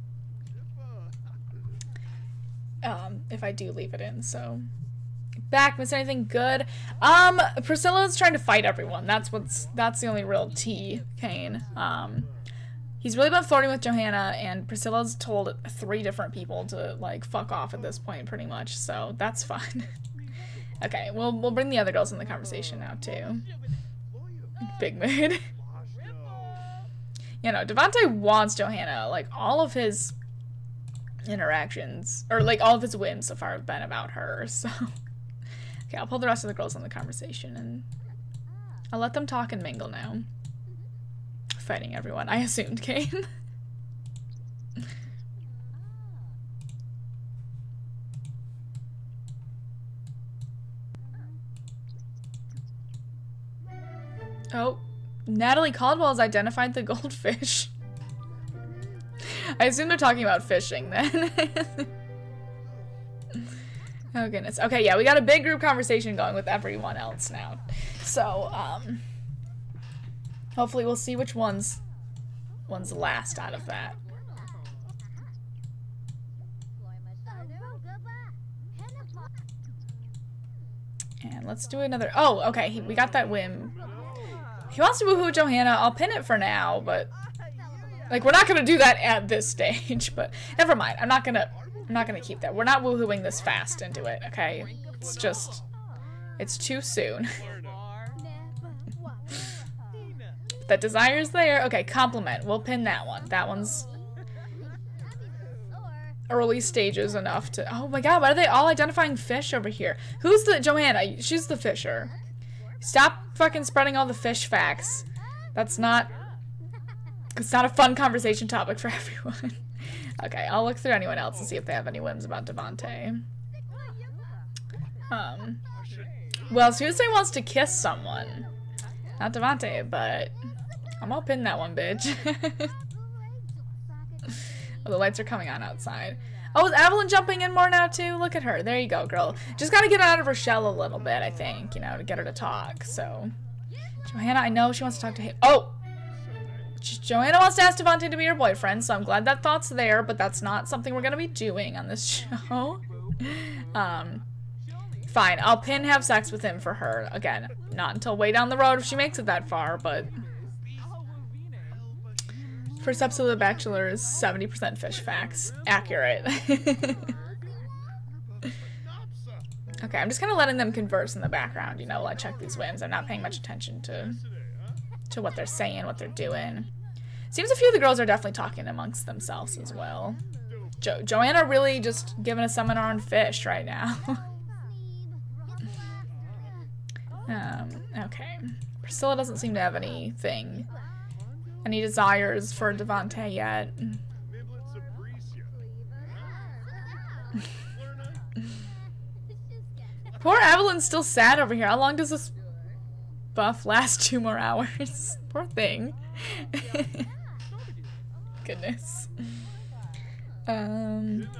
if I do leave it in, so. Back, miss anything good? Priscilla's trying to fight everyone. That's the only real tea, Kane. He's really been flirting with Johanna, and Priscilla's told 3 different people to, like, fuck off at this point, pretty much, so that's fine. Okay, we'll bring the other girls in the conversation now, too. Big mood. You know, Devonte wants Johanna. Like, all of his interactions, or, like, all of his whims so far have been about her, so. Okay, I'll pull the rest of the girls in the conversation, and I'll let them talk and mingle now. Fighting everyone, I assumed, Kane. Oh, Natalie Caldwell has identified the goldfish. I assume they're talking about fishing then. Oh goodness. Okay, yeah, we got a big group conversation going with everyone else now. So, hopefully we'll see which one's last out of that. And let's do another. Oh, okay, we got that whim. He wants to woohoo Johanna. I'll pin it for now, but like we're not gonna do that at this stage. But never mind. I'm not gonna keep that. We're not woohooing this fast into it. Okay, it's too soon. That desire's there. Okay, compliment. We'll pin that one. That one's early stages enough to. Oh my god, why are they all identifying fish over here? Who's the Johanna? She's the fisher. Stop fucking spreading all the fish facts. It's not a fun conversation topic for everyone. Okay, I'll look through anyone else and see if they have any whims about Devonte. Well, Tuesday wants to kiss someone. Not Devonte, but I'm gonna pin that one, bitch. Oh, the lights are coming on outside. Oh, is Evelyn jumping in more now, too? Look at her. There you go, girl. Just gotta get out of her shell a little bit, I think, you know, to get her to talk, so. Johanna, I know she wants to talk to him. Oh! Johanna wants to ask Devonte to be her boyfriend, so I'm glad that thought's there, but that's not something we're gonna be doing on this show. Fine, I'll pin have sex with him for her. Again, not until way down the road if she makes it that far, but... First episode of The Bachelor is 70% fish facts. Accurate. Okay, I'm just kind of letting them converse in the background, you know, while I check these wins. I'm not paying much attention to what they're saying, what they're doing. Seems a few of the girls are definitely talking amongst themselves as well. Joanna really just giving a seminar on fish right now. Okay. Priscilla doesn't seem to have any desires for Devonte yet. Poor Evelyn's still sad over here. How long does this buff last? 2 more hours? Poor thing. Goodness. I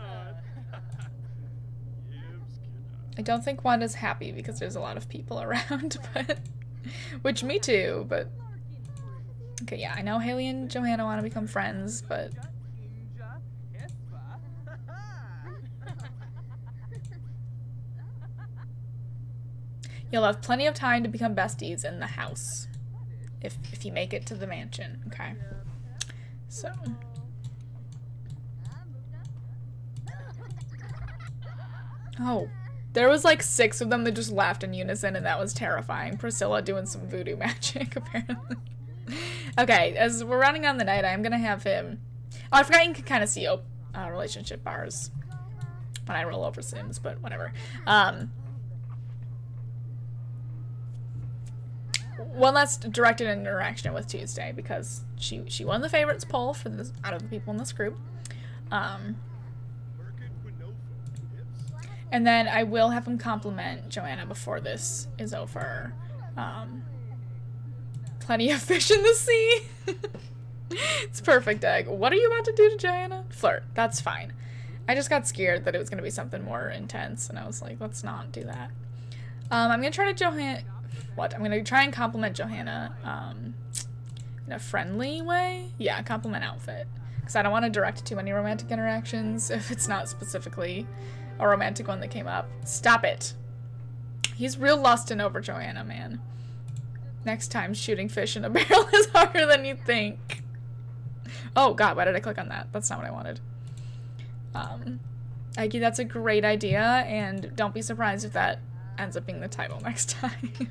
don't think Wanda's happy because there's a lot of people around, but... Which, me too, but... Okay, yeah, I know Haley and Johanna want to become friends, but... You'll have plenty of time to become besties in the house. If you make it to the mansion, okay? So... Oh. There was like 6 of them that just laughed in unison, and that was terrifying. Priscilla doing some voodoo magic, apparently. Okay, as we're running on the night, I'm gonna have him... Oh, I forgot you can kind of see relationship bars when I roll over Sims, but whatever. One last directed interaction with Tuesday, because she won the favorites poll for this out of the people in this group. And then I will have him compliment Joanna before this is over. Plenty of fish in the sea. It's perfect, egg. What are you about to do to Joanna? Flirt. That's fine. I just got scared that it was going to be something more intense, and I was like, let's not do that. I'm going to try to I'm going to try and compliment Johanna in a friendly way. Yeah, compliment outfit. Because I don't want to direct too many romantic interactions if it's not specifically a romantic one that came up. Stop it. He's real lusting over Joanna, man. Next time, shooting fish in a barrel is harder than you think. Oh god, why did I click on that? That's not what I wanted. Ike, that's a great idea, and don't be surprised if that ends up being the title next time.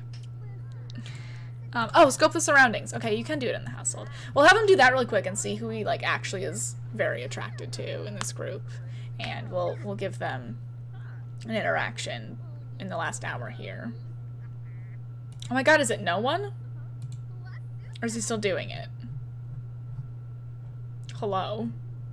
Oh, scope the surroundings. Okay, you can do it in the household. We'll have him do that really quick and see who he like actually is very attracted to in this group. And we'll give them an interaction in the last hour here. Oh my god, is it no one? Or is he still doing it? Hello?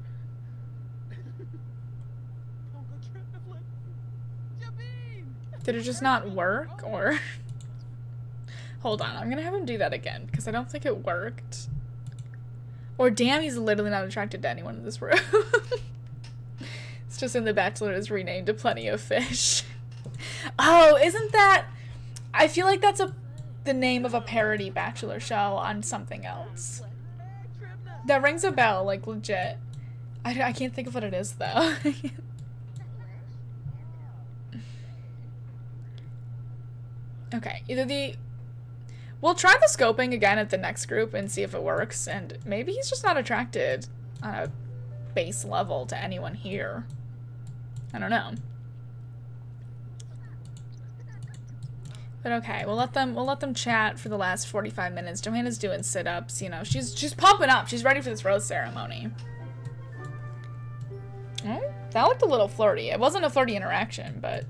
Did it just not work, or? Hold on, I'm gonna have him do that again, because I don't think it worked. Or damn, he's literally not attracted to anyone in this room. It's just in The Bachelor is renamed to Plenty of Fish. Oh, isn't that... I feel like that's the name of a parody Bachelor show on something else. That rings a bell, like, legit. I can't think of what it is, though. Okay, we'll try the scoping again at the next group and see if it works, and maybe he's just not attracted on a base level to anyone here. I don't know. But okay, we'll let them chat for the last 45 minutes. Johanna's doing sit-ups, you know, she's pumping up. She's ready for this rose ceremony. Oh, that looked a little flirty. It wasn't a flirty interaction, but...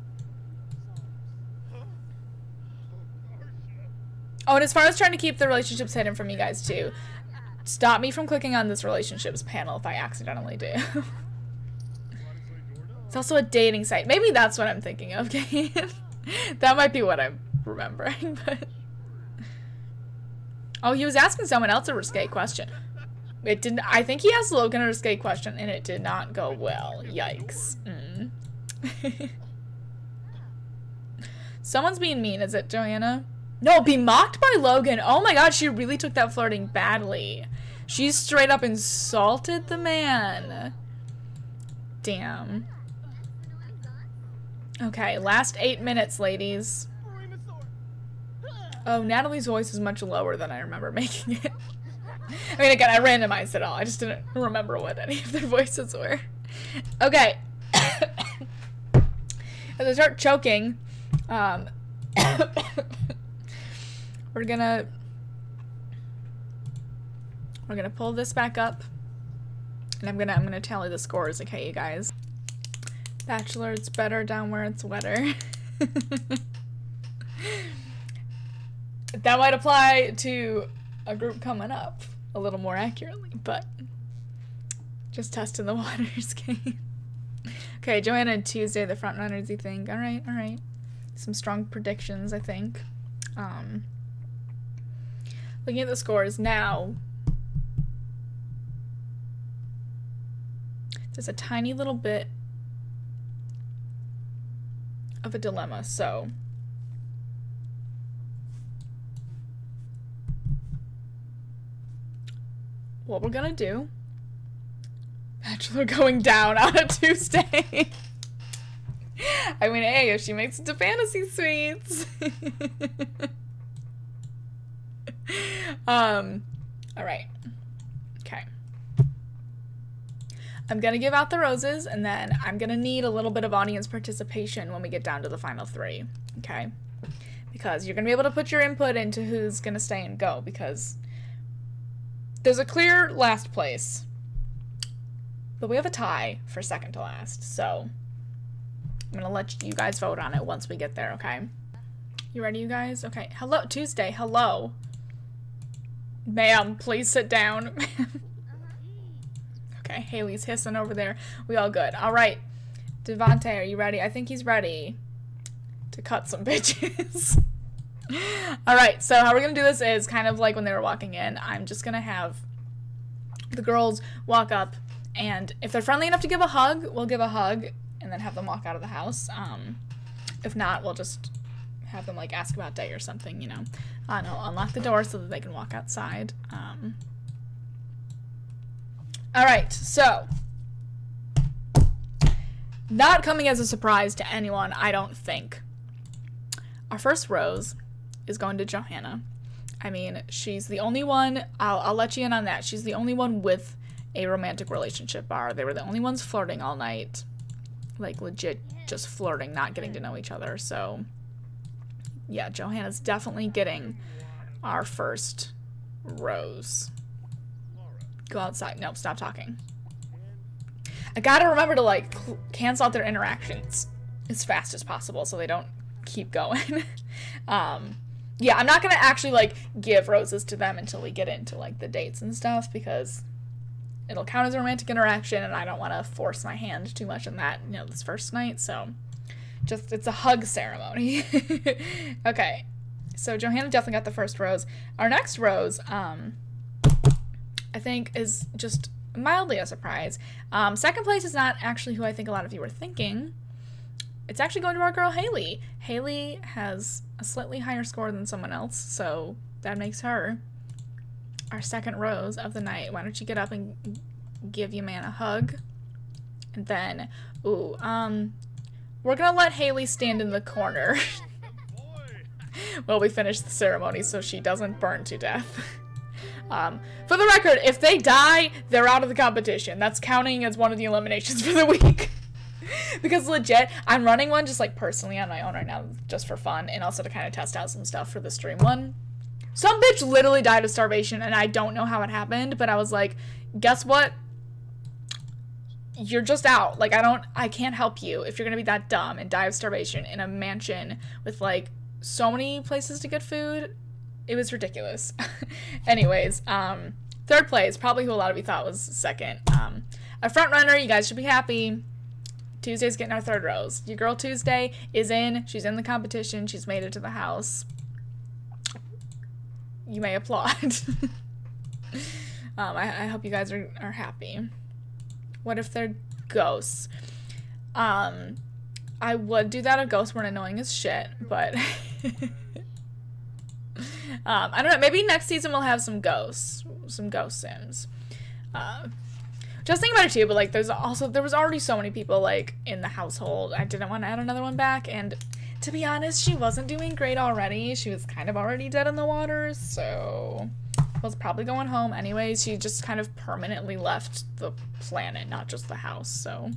Oh, and as far as trying to keep the relationships hidden from you guys too, stop me from clicking on this relationships panel if I accidentally do. It's also a dating site. Maybe that's what I'm thinking of. That might be what I'm remembering, but... Oh, he was asking someone else a risque question. It didn't... I think he asked Logan a risque question, and it did not go well. Yikes. Someone's being mean. Is it Joanna? No, be mocked by Logan. Oh my god, she really took that flirting badly. She straight up insulted the man. Damn. Okay, last 8 minutes, ladies. Oh, Natalie's voice is much lower than I remember making it. I mean, again, I randomized it all. I just didn't remember what any of their voices were. Okay. As I start choking, we're gonna pull this back up, and I'm gonna tally the scores, okay, you guys? Bachelor, it's better down where it's wetter. That might apply to a group coming up a little more accurately, but just testing the waters, game. Okay, Joanna and Tuesday, the front runners, you think? All right. Some strong predictions, I think. Looking at the scores now, there's a tiny little bit of a dilemma, so what we're gonna do, Bachelor going down on a Tuesday. I mean, hey, if she makes it to fantasy suites. All right. Okay. I'm gonna give out the roses, and then I'm gonna need a little bit of audience participation when we get down to the final 3, okay? Because you're gonna be able to put your input into who's gonna stay and go, because there's a clear last place, but we have a tie for second to last, so I'm gonna let you guys vote on it once we get there, okay? You ready, you guys? Okay. Hello, Tuesday. Hello. Ma'am, please sit down. Okay, Haley's hissing over there. We all good. All right. Devonte, are you ready? I think he's ready to cut some bitches. All right, so how we're going to do this is kind of like when they were walking in. I'm just going to have the girls walk up, and if they're friendly enough to give a hug, we'll give a hug and then have them walk out of the house. If not, we'll just have them, like, ask about day or something, you know. And I'll unlock the door so that they can walk outside. All right, so not coming as a surprise to anyone, I don't think. Our first rose is going to Johanna. I mean, she's the only one, I'll let you in on that. She's the only one with a romantic relationship bar. They were the only ones flirting all night. Like, legit just flirting, not getting to know each other. So, yeah, Johanna's definitely getting our first rose. Go outside. Nope, stop talking. I gotta remember to, like, cancel out their interactions as fast as possible so they don't keep going. Yeah, I'm not gonna actually, like, give roses to them until we get into, like, the dates and stuff, because it'll count as a romantic interaction, and I don't want to force my hand too much on that, you know, this first night, so just, it's a hug ceremony. Okay, so Johanna definitely got the first rose. Our next rose, I think is just mildly a surprise. Second place is not actually who I think a lot of you were thinking. It's actually going to our girl, Haley. Haley has a slightly higher score than someone else, so that makes her our second rose of the night. Why don't you get up and give your man a hug? And then, ooh, we're gonna let Haley stand in the corner while we finish the ceremony so she doesn't burn to death. For the record, if they die, they're out of the competition. That's counting as one of the eliminations for the week. Because legit, I'm running one just, like, personally on my own right now, just for fun, and also to kind of test out some stuff for the stream one. Some bitch literally died of starvation, and I don't know how it happened, but I was like, guess what? You're just out. Like, I can't help you if you're gonna be that dumb and die of starvation in a mansion with, like, so many places to get food. It was ridiculous. Anyways, third place, probably who a lot of you thought was second. A front runner, you guys should be happy. Tuesday's getting our 3rd rose. Your girl Tuesday is in. She's in the competition. She's made it to the house. You may applaud. I hope you guys are happy. What if they're ghosts? I would do that if ghosts weren't annoying as shit, but I don't know. Maybe next season we'll have some ghost sims. Just think about it too, but like there was already so many people like in the household. I didn't want to add another one back, and to be honest, she wasn't doing great already. She was kind of already dead in the water, so was probably going home anyways. She just kind of permanently left the planet, not just the house, so.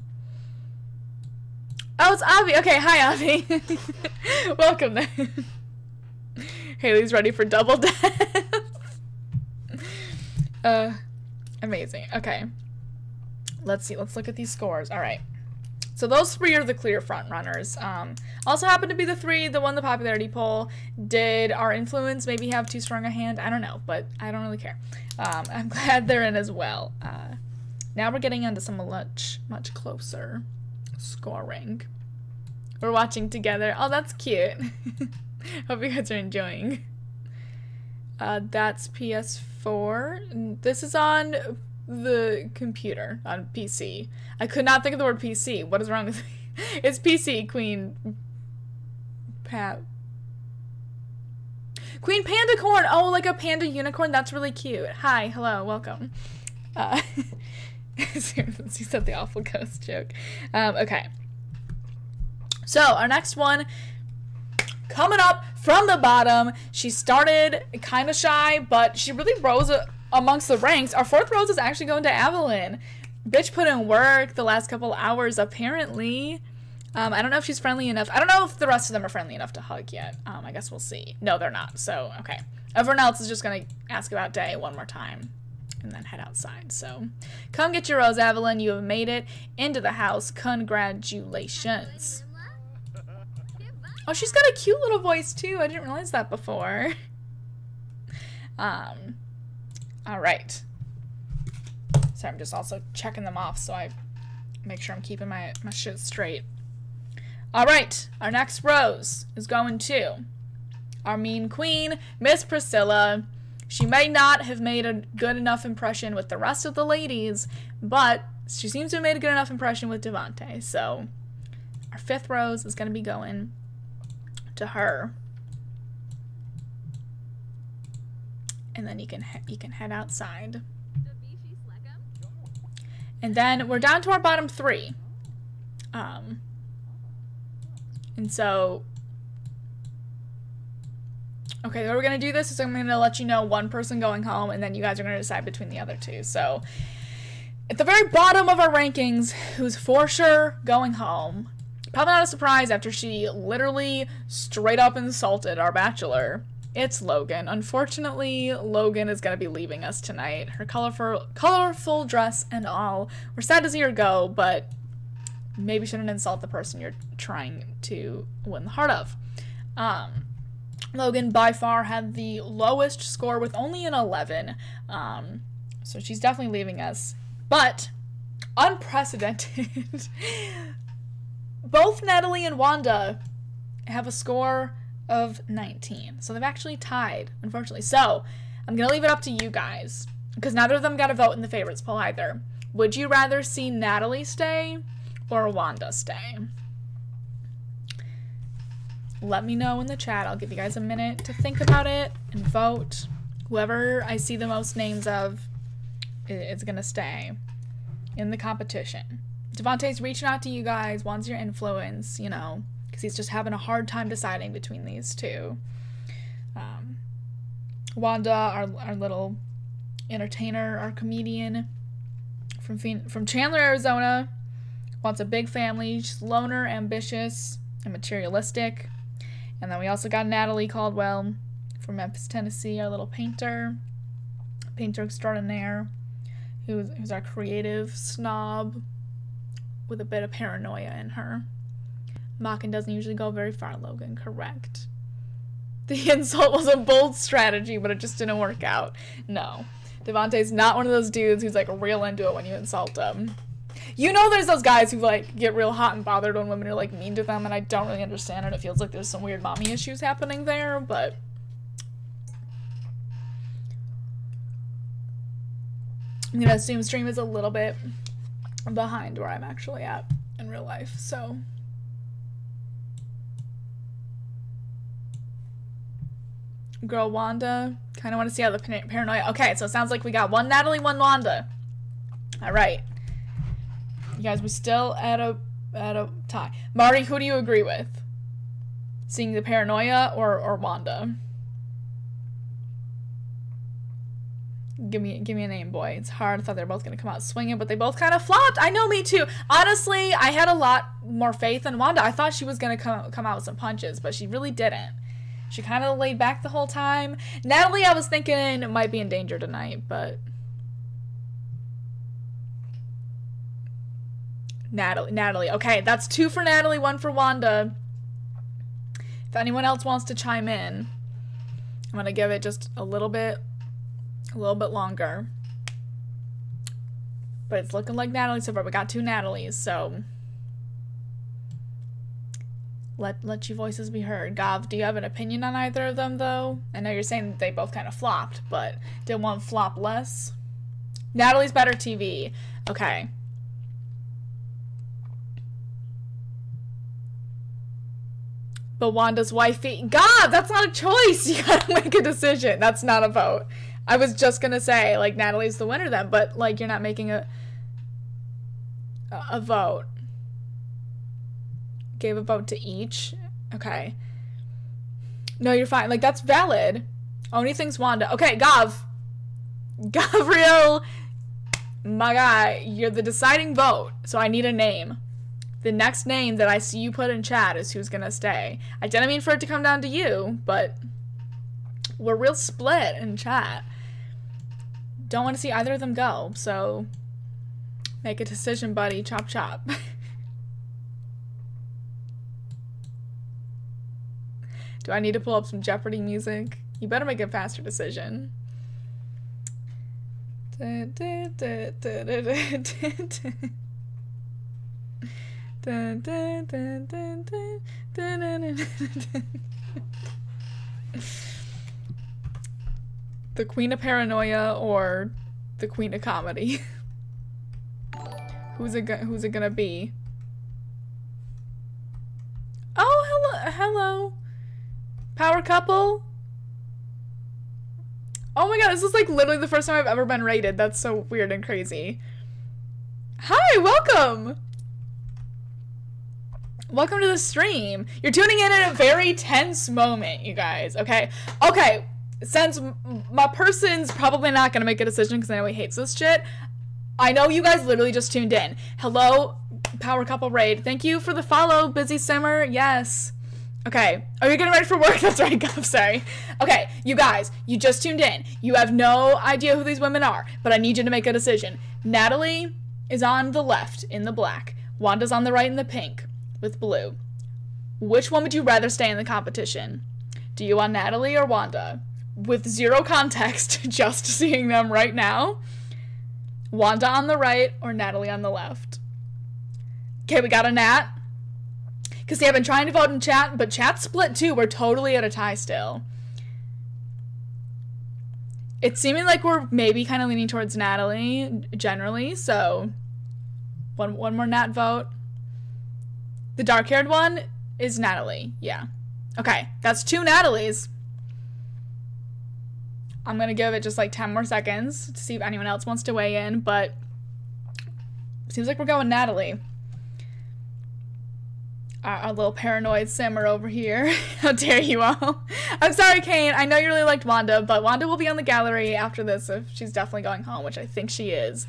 Oh, it's Avi. Okay, hi Avi. Welcome then. Haley's ready for double death. Amazing. Okay. Let's see. Let's look at these scores. All right. So those 3 are the clear front runners. Also happen to be the 3 that won the popularity poll. Did our influence maybe have too strong a hand? I don't know, but I don't really care. I'm glad they're in as well. Now we're getting into some much closer scoring. We're watching together. Oh, that's cute. Hope you guys are enjoying. That's PS4. This is on the computer, on PC. I could not think of the word PC. What is wrong with me? It's PC, Queen Panda Corn. Oh, like a panda unicorn. That's really cute. Hi, hello, welcome. She said the awful ghost joke. Okay. So our next one, coming up from the bottom. She started kind of shy, but she really rose amongst the ranks. Our 4th rose is actually going to Evelyn. Bitch put in work the last couple hours, apparently. I don't know if she's friendly enough. I don't know if the rest of them are friendly enough to hug yet. I guess we'll see. No, they're not. So, okay. Everyone else is just going to ask about Day one more time and then head outside. So, come get your rose, Evelyn. You have made it into the house. Congratulations. Oh, she's got a cute little voice, too. I didn't realize that before. All right. So I'm just also checking them off so I make sure I'm keeping my shit straight. All right, our next rose is going to our mean queen, Miss Priscilla. She may not have made a good enough impression with the rest of the ladies, but she seems to have made a good enough impression with Devonte. So our 5th rose is going to be going to her. And then you can head outside. And then we're down to our bottom 3. And so, okay, the way we're going to do this is I'm going to let you know one person going home, and then you guys are going to decide between the other 2. So, at the very bottom of our rankings, who's for sure going home, probably not a surprise after she literally straight up insulted our bachelor, it's Logan. Unfortunately, Logan is going to be leaving us tonight. Her colorful dress and all. We're sad to see her go, but maybe shouldn't insult the person you're trying to win the heart of. Logan by far had the lowest score with only an 11. So she's definitely leaving us. But unprecedented. Both Natalie and Wanda have a score of 19. So they've actually tied, unfortunately. So I'm going to leave it up to you guys, because neither of them got a vote in the favorites poll either. Would you rather see Natalie stay or Wanda stay? Let me know in the chat. I'll give you guys a minute to think about it and vote. Whoever I see the most names of is going to stay in the competition. Devonte's reaching out to you guys, wants your influence, you know, because he's just having a hard time deciding between these 2. Wanda, our little entertainer, our comedian from Chandler, Arizona, wants a big family. She's loner, ambitious, and materialistic. And then we also got Natalie Caldwell from Memphis, Tennessee, our little painter extraordinaire, who's our creative snob with a bit of paranoia in her. Mocking doesn't usually go very far, Logan. Correct. The insult was a bold strategy, but it just didn't work out. No. Devonte's not one of those dudes who's like real into it when you insult him. You know there's those guys who, like, get real hot and bothered when women are, like, mean to them, and I don't really understand it. It feels like there's some weird mommy issues happening there, but... I'm gonna assume stream is a little bit behind where I'm actually at in real life, so... Girl Wanda, kind of want to see how the paranoia... Okay, so it sounds like we got one Natalie, one Wanda. Alright. You guys, we're still at a tie. Marty, who do you agree with? Seeing the paranoia or Wanda? Give me a name, boy. It's hard. I thought they were both going to come out swinging, but they both kind of flopped. I know, me too. Honestly, I had a lot more faith in Wanda. I thought she was going to come out with some punches, but she really didn't. She kind of laid back the whole time. Natalie, I was thinking might be in danger tonight, but... Natalie. Okay, that's 2 for Natalie, 1 for Wanda. If anyone else wants to chime in, I'm going to give it just a little bit longer. But it's looking like Natalie so far. We got 2 Natalies, so... Let your voices be heard. Gav, do you have an opinion on either of them, though? I know you're saying that they both kind of flopped, but did one flop less? Natalie's better TV. Okay. But Wanda's wifey... God, that's not a choice! You gotta make a decision. That's not a vote. I was just gonna say, like, Natalie's the winner then, but, like, you're not making a vote. Gave a vote to each. Okay. No, you're fine. Like, that's valid. Only thinks Wanda. Okay, Gabriel, my guy, you're the deciding vote, so I need a name. The next name that I see you put in chat is who's gonna stay. I didn't mean for it to come down to you, but we're real split in chat. Don't want to see either of them go, so make a decision, buddy. Chop, chop. Do I need to pull up some Jeopardy music? You better make a faster decision. The Queen of Paranoia or the Queen of Comedy? Who's it gonna be? Oh, hello. Power couple? Oh my god, this is like literally the first time I've ever been rated. That's so weird and crazy. Hi, welcome! Welcome to the stream. You're tuning in at a very tense moment, you guys, okay? Okay, since my person's probably not gonna make a decision because I know he hates this shit, I know you guys literally just tuned in. Hello, Power Couple Raid. Thank you for the follow, Busy Simmer. Yes. Okay, are you getting ready for work? That's right, Gov, sorry. Okay, you guys, you just tuned in. You have no idea who these women are, but I need you to make a decision. Natalie is on the left in the black. Wanda's on the right in the pink with blue. Which one would you rather stay in the competition? Do you want Natalie or Wanda? With zero context, just seeing them right now. Wanda on the right or Natalie on the left? Okay, we got a Nat. Because see, I've been trying to vote in chat, but chat's split too. We're totally at a tie still. It's seeming like we're maybe kind of leaning towards Natalie, generally, so... One more Nat vote. The dark-haired one is Natalie, yeah. Okay, that's 2 Natalies. I'm gonna give it just like 10 more seconds to see if anyone else wants to weigh in, but... Seems like we're going Natalie. Our little paranoid simmer over here. How dare you all. I'm sorry, Kane. I know you really liked Wanda, but Wanda will be on the gallery after this if she's definitely going home, which I think she is.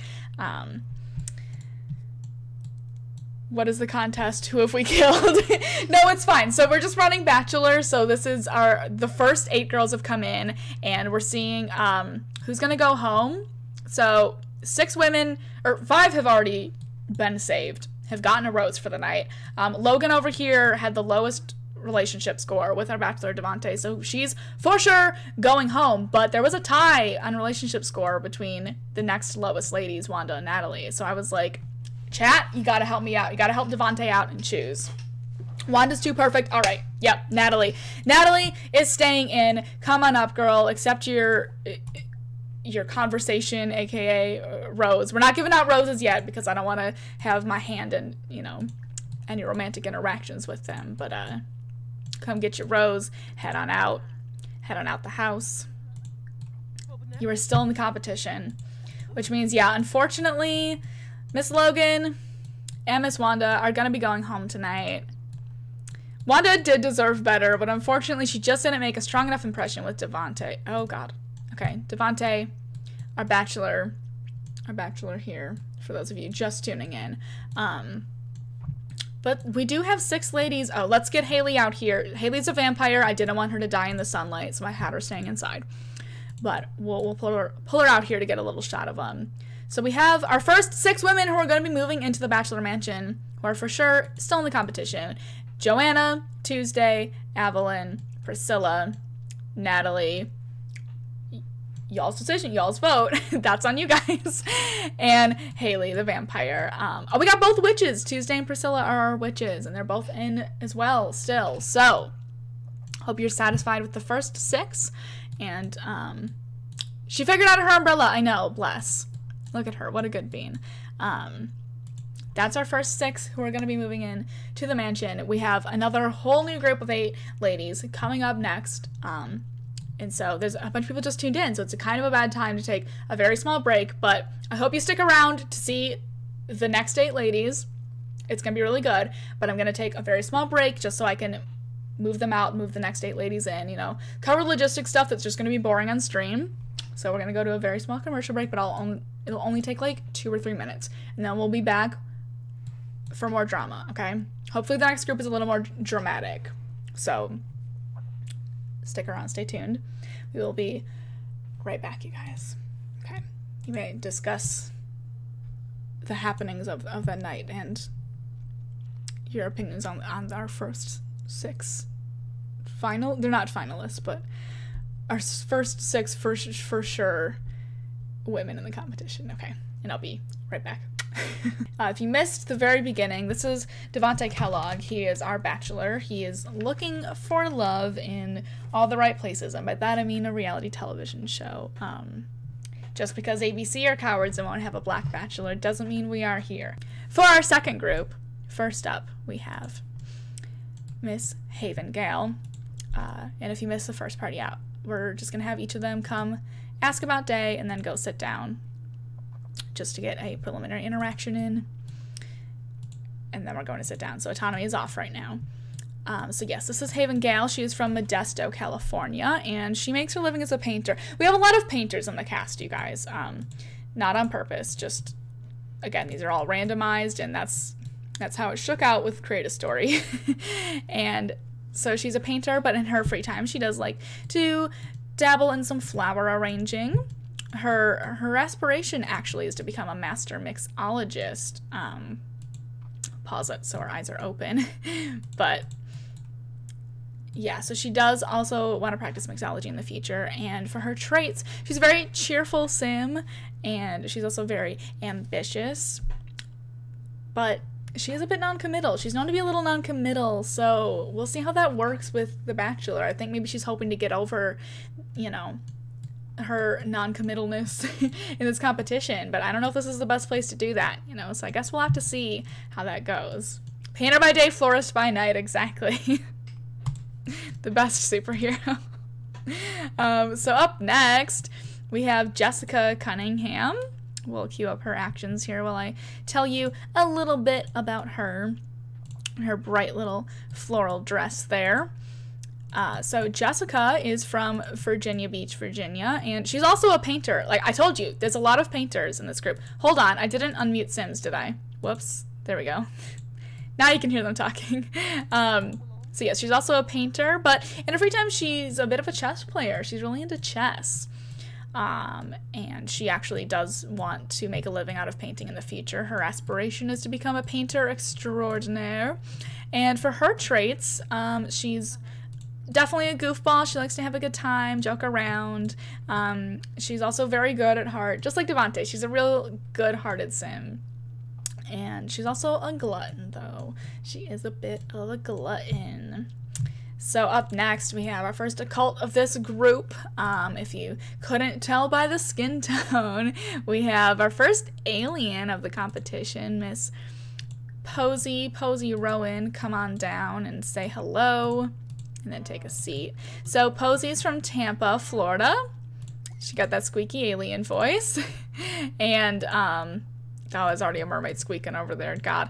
What is the contest? Who have we killed? No, it's fine. So we're just running Bachelor. So this is the first 8 girls have come in, and we're seeing who's gonna go home. So 6 women, or 5 have already been saved. Have gotten a rose for the night. Logan over here had the lowest relationship score with our Bachelor Devonte, so she's for sure going home, but there was a tie on relationship score between the next lowest ladies, Wanda and Natalie, so I was like, Chat, you gotta help me out. You gotta help Devonte out and choose. Wanda's too perfect. All right. Yep, Natalie. Natalie is staying in. Come on up, girl. Accept your conversation, aka rose. We're not giving out roses yet because I don't want to have my hand in, you know, any romantic interactions with them. But come get your rose. Head on out. Head on out the house. You are still in the competition, which means, yeah, unfortunately, Miss Logan and Miss Wanda are gonna be going home tonight. Wanda did deserve better, but unfortunately she just didn't make a strong enough impression with Devonte. Oh god. Okay, Devonte, our bachelor here, for those of you just tuning in. But we do have 6 ladies. Oh, let's get Haley out here. Haley's a vampire. I didn't want her to die in the sunlight, so I had her staying inside. But we'll pull her out here to get a little shot of them. So we have our first 6 women who are going to be moving into the Bachelor Mansion, who are for sure still in the competition. Joanna, Tuesday, Evelyn, Priscilla, Natalie. Y'all's decision, y'all's vote. That's on you guys. And Haley, the vampire. Oh, we got both witches. Tuesday and Priscilla are our witches, and they're both in as well still. So, hope you're satisfied with the first 6. And she figured out her umbrella. I know, bless. Look at her. What a good bean. That's our first 6 who are going to be moving in to the mansion. We have another whole new group of 8 ladies coming up next. And so there's a bunch of people just tuned in, so it's a kind of a bad time to take a very small break, but I hope you stick around to see the next 8 ladies. It's going to be really good, but I'm going to take a very small break just so I can move them out, move the next 8 ladies in, you know, cover logistic stuff that's just going to be boring on stream. So we're going to go to a very small commercial break, but it'll only take like 2 or 3 minutes, and then we'll be back for more drama, okay? Hopefully the next group is a little more dramatic. So stick around, stay tuned. We will be right back, you guys. Okay. You may discuss the happenings of that night and your opinions on our first 6 they're not finalists, but our first 6 for sure women in the competition. Okay. And I'll be right back. If you missed the very beginning, this is Devonte Kellogg. He is our bachelor. He is looking for love in all the right places, and by that I mean a reality television show. Just because ABC are cowards and won't have a black bachelor doesn't mean we are here. For our second group, first up we have Miss Haven Gale. And if you missed the first part, yeah, we're just gonna have each of them come ask about day and then go sit down just to get a preliminary interaction in, and then we're going to sit down. So autonomy is off right now. So yes, this is Haven Gale. She is from Modesto, California, and she makes her living as a painter. We have a lot of painters in the cast, you guys. Not on purpose, just, again, these are all randomized, and that's how it shook out with Create a Story. And so she's a painter, but in her free time, she does like to dabble in some flower arranging. Her aspiration actually is to become a master mixologist. Pause it so our eyes are open. But yeah, so she does also want to practice mixology in the future. And for her traits, she's a very cheerful sim, and she's also very ambitious. But she is a bit non-committal. She's known to be a little non-committal, so we'll see how that works with The Bachelor. I think maybe she's hoping to get over, you know, her non-committalness in this competition, but I don't know if this is the best place to do that, you know, so I guess we'll have to see how that goes. Painter by day, florist by night, exactly. The best superhero. So up next, we have Jessica Cunningham. We'll cue up her actions here while I tell you a little bit about her bright little floral dress there. So Jessica is from Virginia Beach, Virginia, and she's also a painter. Like I told you, there's a lot of painters in this group. Hold on, I didn't unmute Sims, did I? Whoops, there we go. Now you can hear them talking. So yes, she's also a painter, but in her free time, she's a bit of a chess player. She's really into chess. And she actually does want to make a living out of painting in the future. Her aspiration is to become a painter extraordinaire. And for her traits, she's definitely a goofball. She likes to have a good time, joke around. She's also very good at heart, just like Devonte. She's a real good-hearted sim. And she's also a glutton, though. She is a bit of a glutton. So up next, we have our first occult of this group. If you couldn't tell by the skin tone, we have our first alien of the competition, Miss Posey. Posey Rowan, come on down and say hello, and then take a seat. So Posey's from Tampa, Florida. She got that squeaky alien voice. And, oh, there's already a mermaid squeaking over there. God.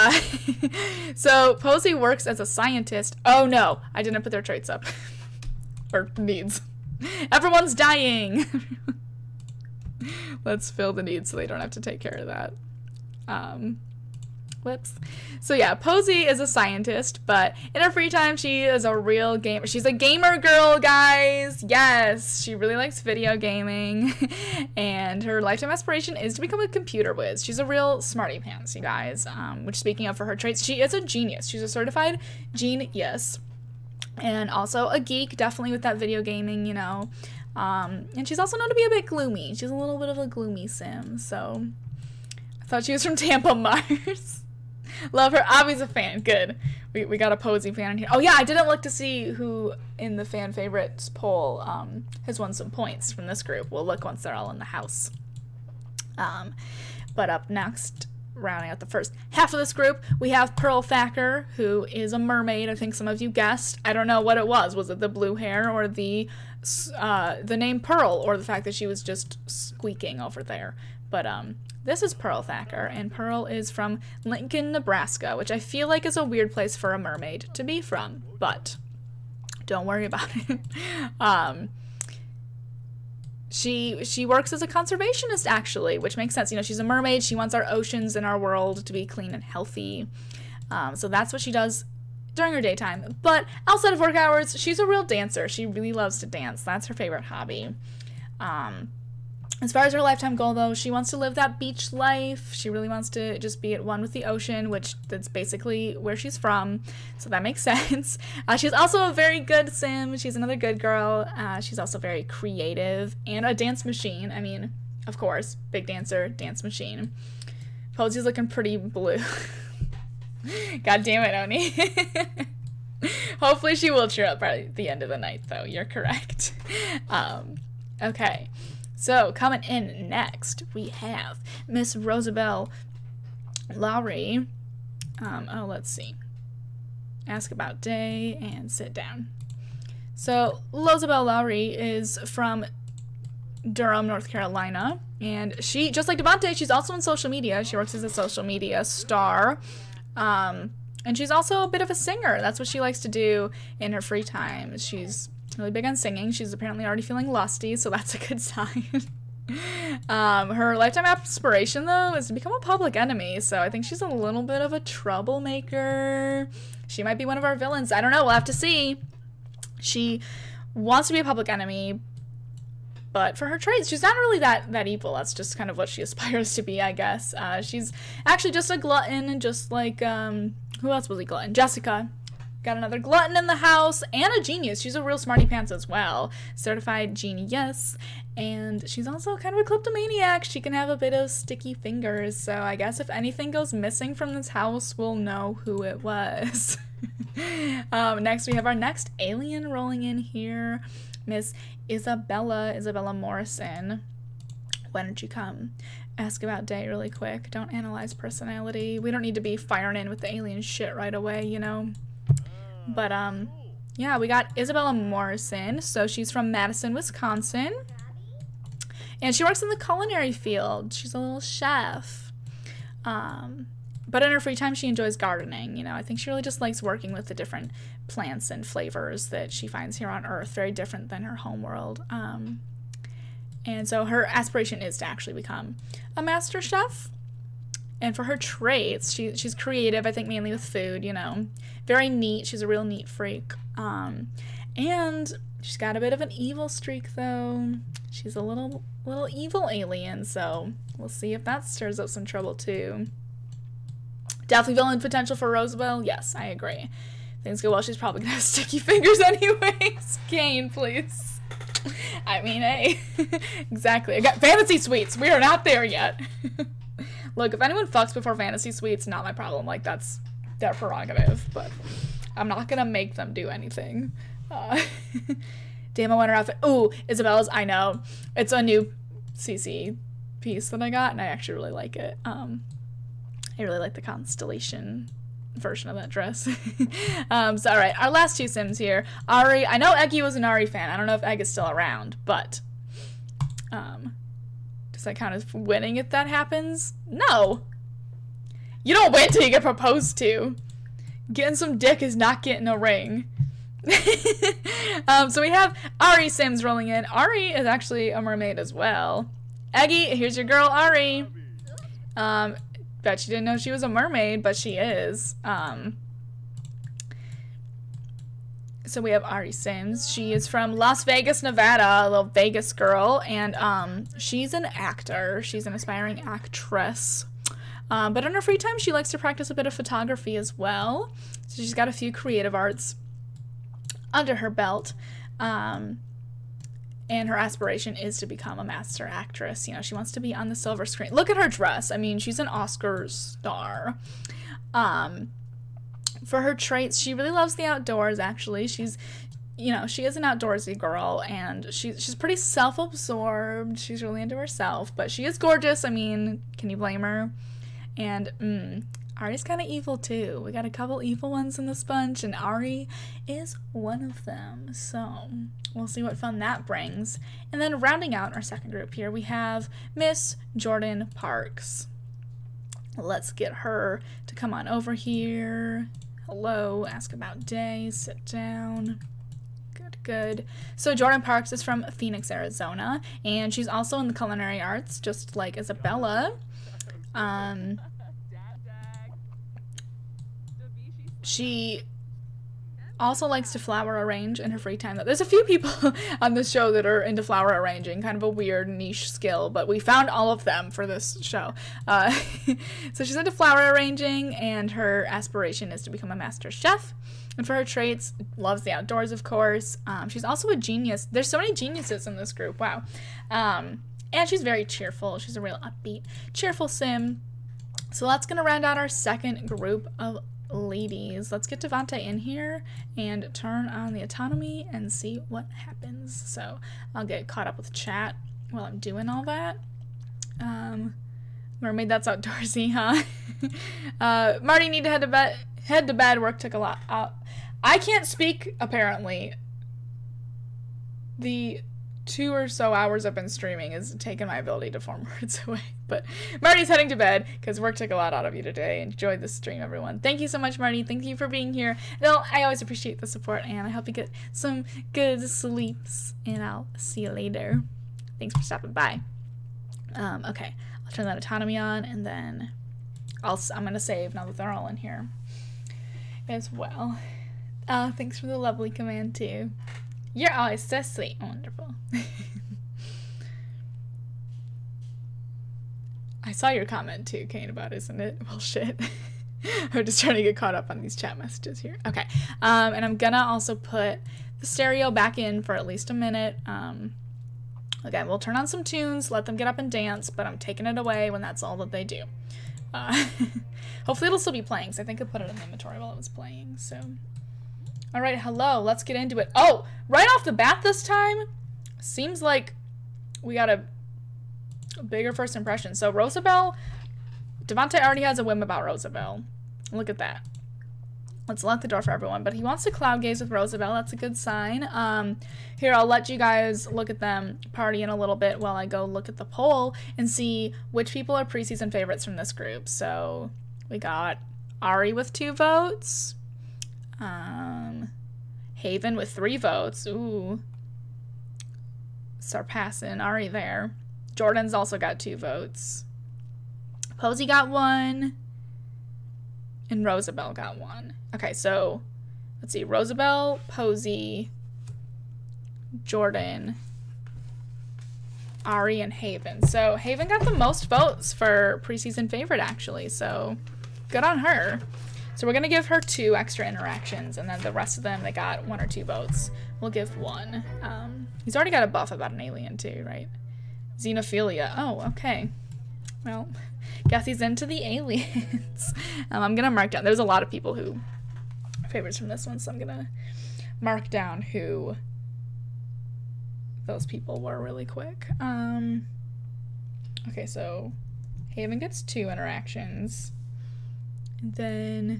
So Posey works as a scientist. Oh no, I didn't put their traits up. Or needs. Everyone's dying. Let's fill the needs so they don't have to take care of that. Whoops. So yeah, Posey is a scientist, but in her free time, she is a real gamer. She's a gamer girl, guys. Yes, she really likes video gaming, and her lifetime aspiration is to become a computer whiz. She's a real smarty pants, you guys. Which, speaking of for her traits, she is a genius. She's a certified genius, and also a geek, definitely with that video gaming, you know. And she's also known to be a bit gloomy. She's a little bit of a gloomy sim, so I thought she was from Tampa, Mars. Love her. Abby's a fan. Good. We got a Posey fan in here. Oh yeah, I didn't look to see who in the fan favorites poll has won some points from this group. We'll look once they're all in the house. But up next, rounding out the first half of this group, we have Pearl Thacker, who is a mermaid. I think some of you guessed. I don't know what it was. Was it the blue hair or the name Pearl, or the fact that she was just squeaking over there? But this is Pearl Thacker, and Pearl is from Lincoln, Nebraska, which I feel like is a weird place for a mermaid to be from, but don't worry about it. She works as a conservationist, actually, which makes sense. You know, she's a mermaid. She wants our oceans and our world to be clean and healthy. So that's what she does during her daytime. But outside of work hours, she's a real dancer. She really loves to dance. That's her favorite hobby. As far as her lifetime goal, though, she wants to live that beach life. She really wants to just be at one with the ocean, which that's basically where she's from, so that makes sense. She's also a very good sim. She's another good girl. She's also very creative and a dance machine. I mean, of course, big dancer, dance machine. Posey's looking pretty blue. God damn it, Oni. Hopefully she will cheer up by the end of the night, though. You're correct. Okay. So, coming in next, we have Miss Rosabelle Lowry. Let's see. Ask about day and sit down. So, Rosabelle Lowry is from Durham, North Carolina. And she, just like Devonte, she's also in social media. She works as a social media star. And she's also a bit of a singer. That's what she likes to do in her free time. She's really big on singing. She's apparently already feeling lusty, so that's a good sign. Her lifetime aspiration, though, is to become a public enemy, so I think she's a little bit of a troublemaker. She might be one of our villains. I don't know. We'll have to see. She wants to be a public enemy, but for her traits, she's not really that evil. That's just kind of what she aspires to be, I guess. She's actually just a glutton, just like, who else was a glutton? Jessica. Got another glutton in the house, and a genius. She's a real smarty pants as well. Certified genius. And she's also kind of a kleptomaniac. She can have a bit of sticky fingers. So I guess if anything goes missing from this house, we'll know who it was. Next, we have our next alien rolling in here. Miss Isabella Morrison. When did you come? Ask about day really quick. Don't analyze personality. We don't need to be firing in with the alien shit right away, you know? But, yeah, we got Isabella Morrison. So she's from Madison, Wisconsin. And she works in the culinary field. She's a little chef. But in her free time, she enjoys gardening. You know, I think she really just likes working with the different plants and flavors that she finds here on Earth. Very different than her homeworld. And so her aspiration is to actually become a master chef. And for her traits, she's creative, I think mainly with food, you know. Very neat. She's a real neat freak. And she's got a bit of an evil streak, though. She's a little evil alien, so we'll see if that stirs up some trouble, too. Definitely villain potential for Rosabelle. Yes, I agree. Things go well, she's probably gonna have sticky fingers anyways. Kane, please. I mean, hey. Exactly. I got fantasy suites. We are not there yet. Look, if anyone fucks before fantasy suites, not my problem. Like, that's their prerogative, but I'm not gonna make them do anything. Damn, I want her outfit. Ooh, Isabella's, I know. It's a new CC piece that I got, and I actually really like it. I really like the constellation version of that dress. So, all right, our last two Sims here. Ari, I know Eggy was an Ari fan. I don't know if Egg is still around, but does that count as winning if that happens? No. You don't win till you get proposed to. Getting some dick is not getting a ring. So we have Ari Sims rolling in. Ari is actually a mermaid as well. Eggy, here's your girl, Ari. Bet you didn't know she was a mermaid, but she is. So we have Ari Sims. She is from Las Vegas, Nevada, a little Vegas girl, and she's an actor. She's an aspiring actress. But in her free time, she likes to practice a bit of photography as well. So she's got a few creative arts under her belt. And her aspiration is to become a master actress. You know, she wants to be on the silver screen. Look at her dress. I mean, she's an Oscar star. For her traits, she really loves the outdoors, actually. She's, you know, she is an outdoorsy girl, and she's pretty self-absorbed. She's really into herself, but she is gorgeous. I mean, can you blame her? And, Ari's kind of evil, too. We got a couple evil ones in this bunch, and Ari is one of them. So, we'll see what fun that brings. And then rounding out our second group here, we have Miss Jordan Parks. Let's get her to come on over here. Hello, ask about day, sit down. Good, good. So Jordan Parks is from Phoenix, Arizona, and she's also in the culinary arts, just like Isabella. She also likes to flower arrange in her free time. There's a few people on this show that are into flower arranging, kind of a weird niche skill, but we found all of them for this show. So she's into flower arranging, and her aspiration is to become a master chef. And for her traits, loves the outdoors, of course. She's also a genius. There's so many geniuses in this group. Wow. And she's very cheerful. She's a real upbeat, cheerful sim. So that's going to round out our second group of ladies. Let's get Devonte in here and turn on the autonomy and see what happens. So I'll get caught up with chat while I'm doing all that. Mermaid, that's outdoorsy, huh? Marty, need to head to bed. Work took a lot. I can't speak, apparently. The 2 or so hours I've been streaming has taken my ability to form words away. But Marty's heading to bed because work took a lot out of you today. Enjoyed the stream, everyone. Thank you so much, Marty. Thank you for being here. No, I always appreciate the support, and I hope you get some good sleeps, and I'll see you later. Thanks for stopping by. Okay, I'll turn that autonomy on, and then I'm going to save now that they're all in here as well. Thanks for the lovely command, too. You're always so sweet. Wonderful. I saw your comment too, Kane, about isn't it? Well, shit. I'm just trying to get caught up on these chat messages here. Okay. And I'm gonna also put the stereo back in for at least a minute. Again, we'll turn on some tunes, let them get up and dance, but I'm taking it away when that's all that they do. Hopefully it'll still be playing, because I think I put it in the inventory while it was playing, so. All right, hello, let's get into it. Oh, right off the bat this time, seems like we got a bigger first impression. So Rosabelle, Devonte already has a whim about Rosabelle. Look at that. Let's lock the door for everyone, but he wants to cloud gaze with Rosabelle. That's a good sign. Here, I'll let you guys look at them party in a little bit while I go look at the poll and see which people are preseason favorites from this group. So we got Ari with 2 votes. Haven with 3 votes. Ooh. Surpassing Ari there. Jordan's also got 2 votes. Posey got 1. And Rosabelle got 1. Okay, so let's see. Rosabelle, Posey, Jordan, Ari, and Haven. So Haven got the most votes for preseason favorite, actually. So good on her. So we're going to give her 2 extra interactions, and then the rest of them, they got 1 or 2 votes. We'll give 1. He's already got a buff about an alien too, right? Xenophilia. Oh, okay. Well, Guess he's into the aliens. I'm gonna mark down. There's a lot of people who favorites from this one, so I'm gonna mark down who those people were really quick. Okay, so Haven gets 2 interactions. And then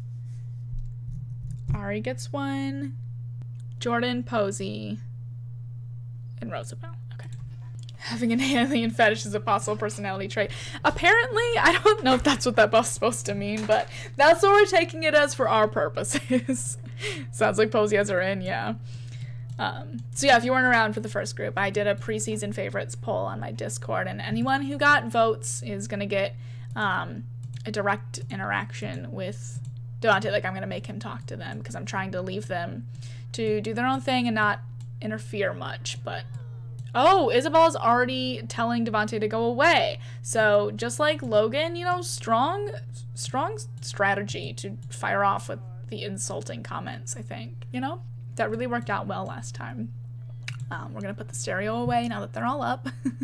Ari gets 1. Jordan, Posey, and Rosabelle. Okay. Having an alien fetish is a possible personality trait. Apparently, I don't know if that's what that buff's supposed to mean, but that's what we're taking it as for our purposes. Sounds like Posey has her in, yeah. So yeah, if you weren't around for the first group, I did a preseason favorites poll on my Discord, and anyone who got votes is gonna get a direct interaction with Devonte. Like, I'm gonna make him talk to them because I'm trying to leave them to do their own thing and not interfere much. But oh, Isabella's already telling Devonte to go away. So just like Logan, you know, strong strategy to fire off with the insulting comments, I think, you know? That really worked out well last time. We're gonna put the stereo away now that they're all up.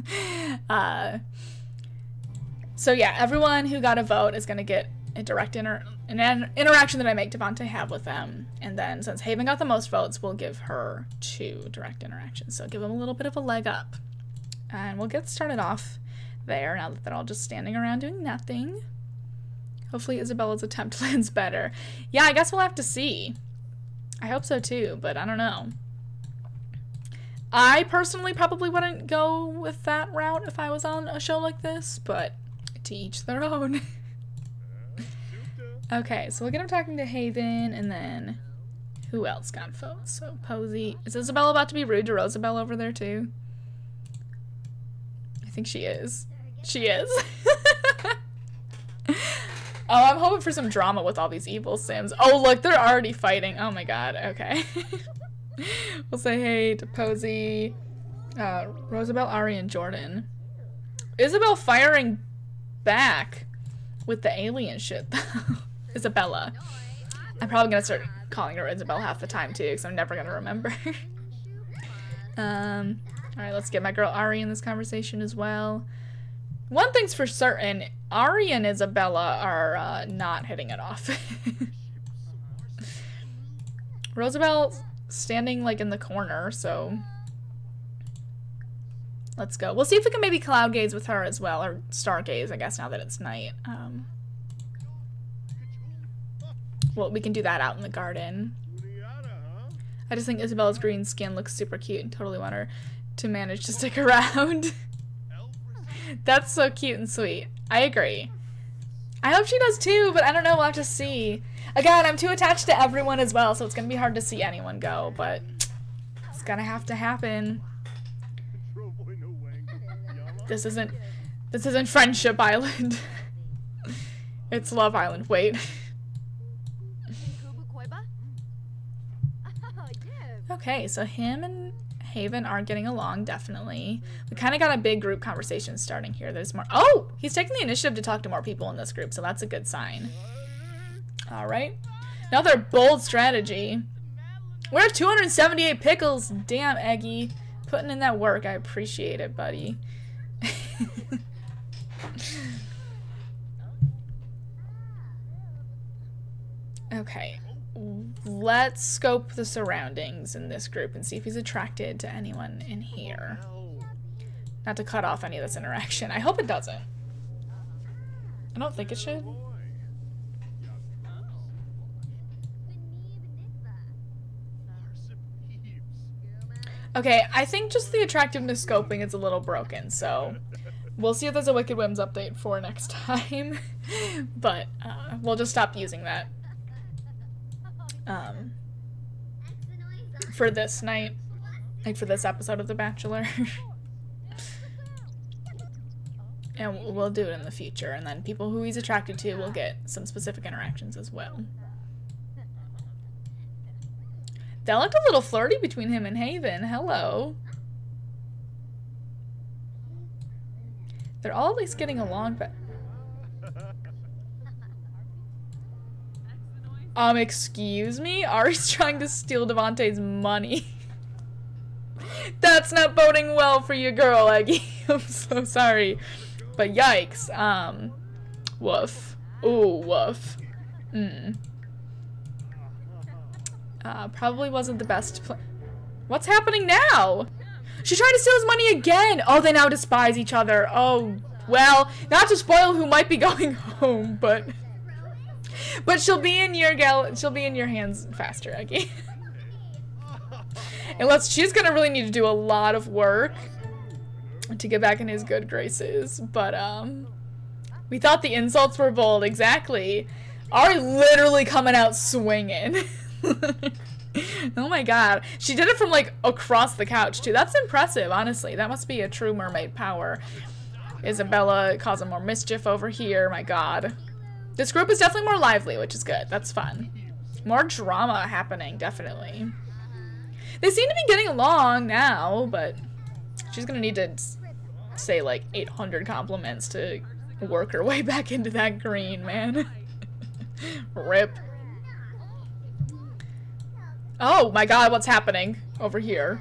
So yeah, everyone who got a vote is gonna get a direct an interaction that I make Devonte have with them. And then since Haven got the most votes, we'll give her 2 direct interactions. So give them a little bit of a leg up. And we'll get started off there now that they're all just standing around doing nothing. Hopefully Isabella's attempt lands better. Yeah, I guess we'll have to see. I hope so too, but I don't know. I personally probably wouldn't go with that route if I was on a show like this, but to each their own. Okay, so we'll get him talking to Haven, and then who else got votes? So Posey. Is Isabella about to be rude to Rosabelle over there too? I think she is. She is. Oh, I'm hoping for some drama with all these evil Sims. Oh, look, they're already fighting. Oh my god, okay. We'll say hey to Posey, Rosabelle, Ari, and Jordan. Isabelle firing back with the alien shit, though. Isabella. I'm probably gonna start calling her Isabelle half the time, too, because I'm never gonna remember. Alright, let's get my girl Ari in this conversation as well. One thing's for certain, Ari and Isabella are not hitting it off. Rosabelle standing like in the corner, so let's go. We'll see if we can maybe cloud gaze with her as well, or stargaze, I guess, now that it's night. Well, we can do that out in the garden. I just think Isabella's green skin looks super cute and totally want her to manage to stick around. That's so cute and sweet. I agree. I hope she does too, but I don't know. We'll have to see. Again, I'm too attached to everyone as well, so it's gonna be hard to see anyone go, but it's gonna have to happen. This isn't Friendship Island. It's Love Island. Wait. Okay, so him and Haven are getting along, definitely. We kind of got a big group conversation starting here. There's more. Oh, he's taking the initiative to talk to more people in this group, so that's a good sign. All right. Another bold strategy. We're at 278 pickles. Damn, Eggy. Putting in that work. I appreciate it, buddy. Okay. Let's scope the surroundings in this group and see if he's attracted to anyone in here. Not to cut off any of this interaction. I hope it doesn't. I don't think it should. Okay, I think just the attractiveness scoping is a little broken, so we'll see if there's a Wicked Whims update for next time. But we'll just stop using that. For this night, like for this episode of The Bachelor. And we'll do it in the future, and then people who he's attracted to will get some specific interactions as well. That looked a little flirty between him and Haven. Hello. They're all at least getting along, but... excuse me? Ari's trying to steal Devonte's money. That's not boding well for your girl, Eggy. I'm so sorry. But yikes. Woof. Ooh, woof. Probably wasn't the best What's happening now? She tried to steal his money again! Oh, they now despise each other. Oh, well, not to spoil who might be going home, but she'll be in your hands faster, Eggy. Unless she's gonna really need to do a lot of work to get back in his good graces, but we thought the insults were bold. Exactly. Ari literally coming out swinging. Oh my god. She did it from like across the couch too. That's impressive, honestly. That must be a true mermaid power. Isabella causing more mischief over here. My god. This group is definitely more lively, which is good. That's fun. More drama happening, definitely. They seem to be getting along now, but she's gonna need to say like 800 compliments to work her way back into that green, man. Rip. Oh my god, what's happening over here?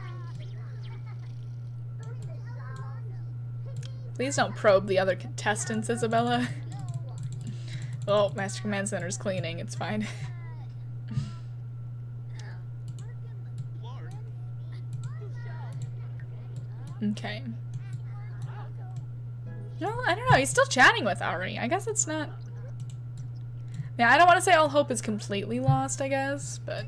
Please don't probe the other contestants, Isabella. Oh, Master Command Center's cleaning, it's fine. Okay. No, I don't know, he's still chatting with Ari. I guess it's not... Yeah, I don't want to say all hope is completely lost, I guess, but...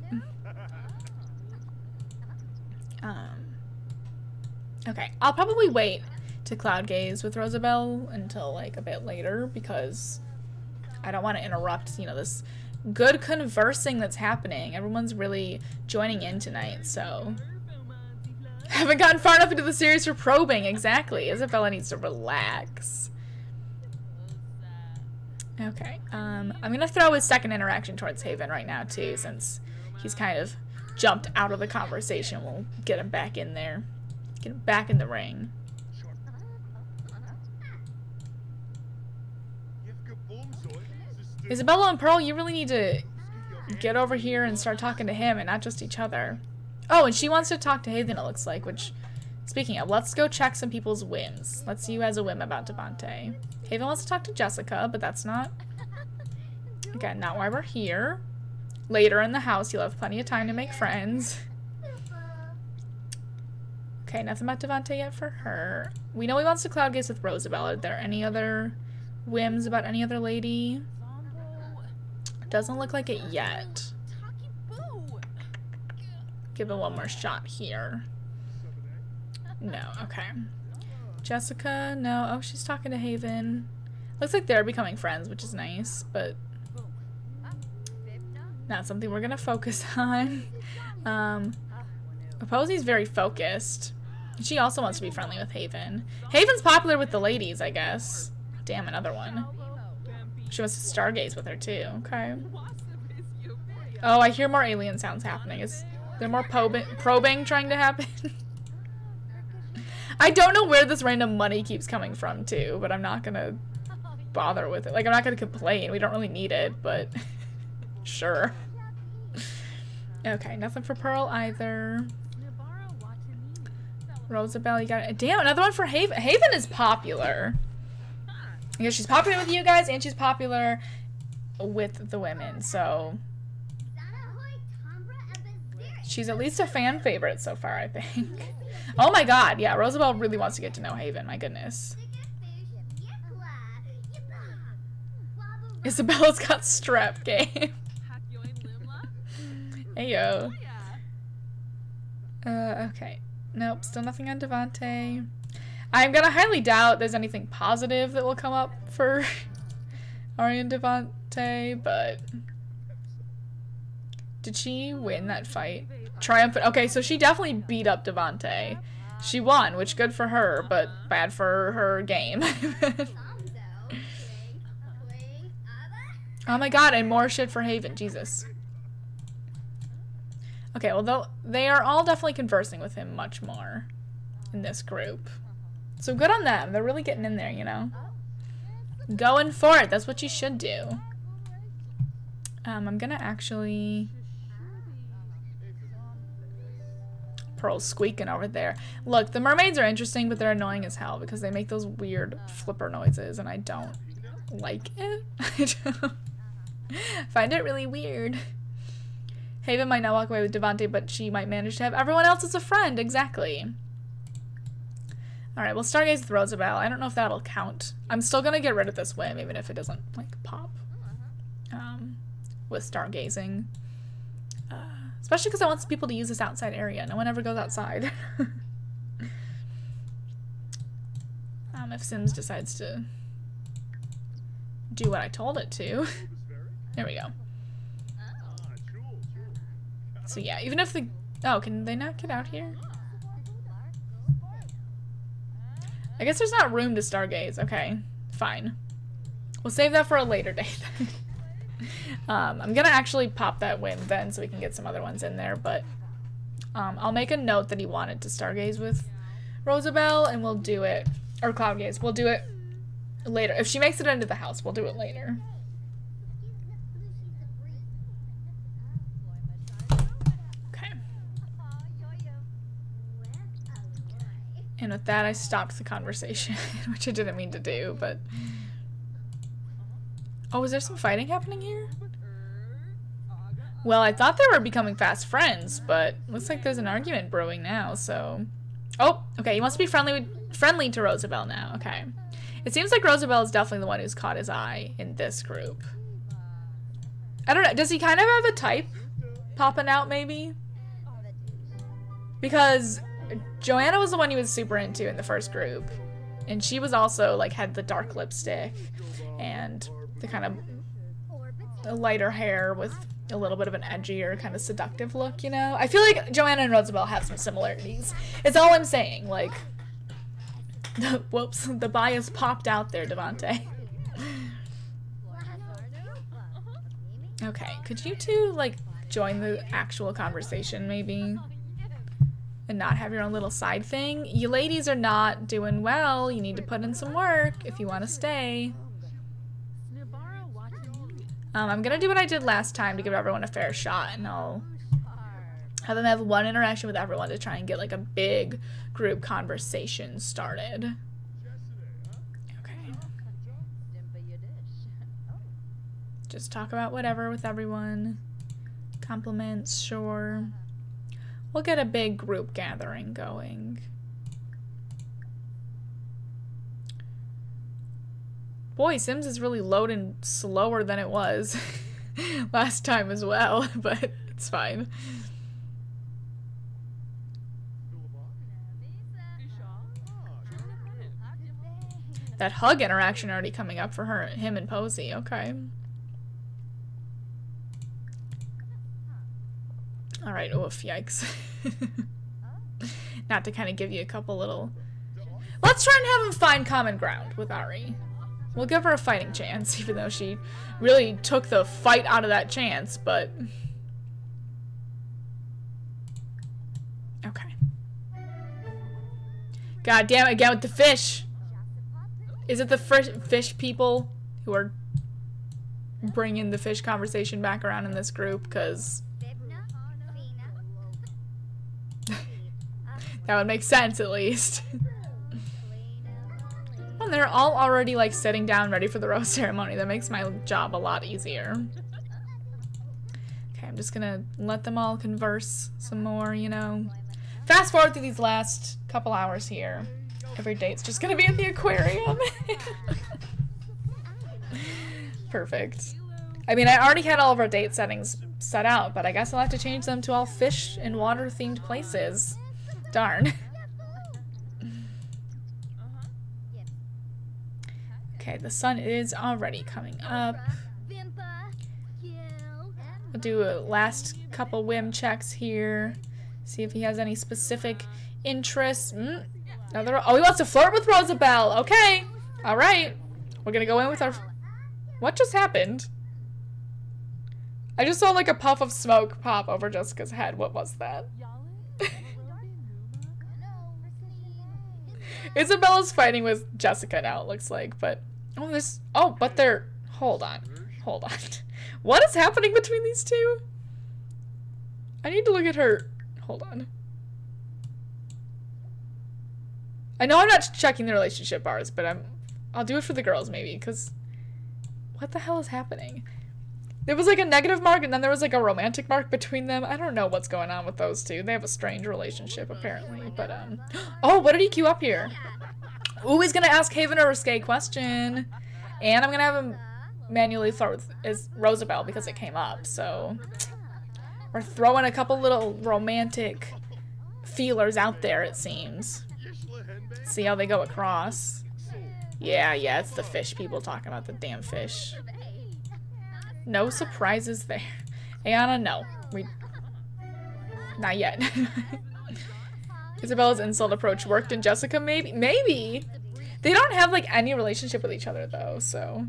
Okay, I'll probably wait to cloud gaze with Rosabelle until, like, a bit later, because I don't want to interrupt, you know, this good conversing that's happening. Everyone's really joining in tonight, so... Haven't gotten far enough into the series for probing, exactly. Isabella needs to relax. Okay, I'm gonna throw his second interaction towards Haven right now, too, since he's kind of jumped out of the conversation. We'll get him back in there. Get him back in the ring. Isabella and Pearl, you really need to get over here and start talking to him and not just each other. Oh, and she wants to talk to Haven, it looks like, which, speaking of, let's go check some people's whims. Let's see who has a whim about Devonte. Haven wants to talk to Jessica, but that's not... Again, not why we're here. Later in the house, you'll have plenty of time to make friends. Okay, nothing about Devonte yet for her. We know he wants to cloud gaze with Rosabelle. Are there any other whims about any other lady? Doesn't look like it yet. Give it one more shot here. No, okay. Jessica, no. Oh, she's talking to Haven. Looks like they're becoming friends, which is nice, but not something we're gonna focus on. Posey's very focused. She also wants to be friendly with Haven. Haven's popular with the ladies, I guess. Damn, another one. She wants to stargaze with her, too. Okay. Oh, I hear more alien sounds happening. Is there more probing trying to happen? I don't know where this random money keeps coming from, too, but I'm not gonna bother with it. Like, I'm not gonna complain. We don't really need it, but sure. Okay, nothing for Pearl either. Rosabelle, you got it. Damn, another one for Haven. Haven is popular. I guess she's popular with you guys, and she's popular with the women, so... She's at least a fan favorite so far, I think. Oh my god, yeah, Rosabelle really wants to get to know Haven, my goodness. Isabella's got strep game. Heyo. Okay. Nope, still nothing on Devonte. I'm gonna highly doubt there's anything positive that will come up for Ari and Devonte, but... Did she win that fight? Triumphant. Okay, so she definitely beat up Devonte. She won, which good for her, but bad for her game. Oh my god, and more shit for Haven. Jesus. Okay, well, they are all definitely conversing with him much more in this group. So good on them. They're really getting in there, you know? Going for it. That's what you should do. I'm gonna actually... Pearl's squeaking over there. Look, the mermaids are interesting, but they're annoying as hell because they make those weird flipper noises, and I don't like it. Find it really weird. Haven might not walk away with Devonte, but she might manage to have everyone else as a friend. Exactly. Alright, we'll stargaze with Rosabelle. I don't know if that'll count. I'm still gonna get rid of this whim, even if it doesn't, like, pop. With stargazing. Especially because I want people to use this outside area. No one ever goes outside. If Sims decides to do what I told it to. There we go. So yeah, even if the... Oh, can they not get out here? I guess there's not room to stargaze. Okay, fine. We'll save that for a later date. I'm gonna actually pop that whim then so we can get some other ones in there, but I'll make a note that he wanted to stargaze with Rosabelle, and we'll do it, or cloud gaze, we'll do it later. If she makes it into the house, we'll do it later. Okay. And with that, I stopped the conversation, which I didn't mean to do, but... Oh, is there some fighting happening here? Well, I thought they were becoming fast friends, but looks like there's an argument brewing now, so... Oh, okay, he wants to be friendly to Rosabelle now, okay. It seems like Rosabelle is definitely the one who's caught his eye in this group. I don't know, does he kind of have a type popping out, maybe? Because Joanna was the one he was super into in the first group, and she was also, like, had the dark lipstick, and the kind of lighter hair with a little bit of an edgier, kind of seductive look, you know? I feel like Joanna and Rosabelle have some similarities. It's all I'm saying, like... Whoops, the bias popped out there, Devonte. Okay, could you two, like, join the actual conversation, maybe? And not have your own little side thing? You ladies are not doing well. You need to put in some work if you want to stay. I'm gonna do what I did last time to give everyone a fair shot, and I'll have them have one interaction with everyone to try and get like a big group conversation started. Okay. Just talk about whatever with everyone. Compliments, sure. We'll get a big group gathering going. Boy, Sims is really loading slower than it was last time as well, but it's fine. That hug interaction already coming up for him and Posey, okay. Alright, oof, yikes. Not to kind of give you a couple little... Let's try and have him find common ground with Ari. We'll give her a fighting chance, even though she really took the fight out of that chance, but... Okay. God damn it, again with the fish! Is it the fish people who are bringing the fish conversation back around in this group? Because... that would make sense, at least. And they're all already, like, sitting down ready for the rose ceremony. That makes my job a lot easier. Okay, I'm just gonna let them all converse some more, you know. Fast forward through these last couple hours here. Every date's just gonna be at the aquarium. Perfect. I mean, I already had all of our date settings set out, but I guess I'll have to change them to all fish and water-themed places. Darn. Okay, the sun is already coming up. We'll do a last couple whim checks here. See if he has any specific interests. Oh, he wants to flirt with Rosabelle. Okay. Alright. We're gonna go in with our... What just happened? I just saw like a puff of smoke pop over Jessica's head. What was that? Isabella's fighting with Jessica now, it looks like, but... Oh, but they're... Hold on. Hold on. What is happening between these two? I need to look at her... Hold on. I know I'm not checking the relationship bars, but I'll do it for the girls, maybe, because What the hell is happening? There was like a negative mark and then there was like a romantic mark between them. I don't know what's going on with those two. They have a strange relationship apparently, but oh, what did he queue up here? Ooh, he's gonna ask Haven a risque question. And I'm gonna have him manually flirt with Rosabelle because it came up, so we're throwing a couple little romantic feelers out there, it seems. See how they go across. Yeah, it's the fish people talking about the damn fish. No surprises there. Ayana, no. Not yet. Isabella's insult approach worked in Jessica, maybe? Maybe! They don't have, like, any relationship with each other, though, so...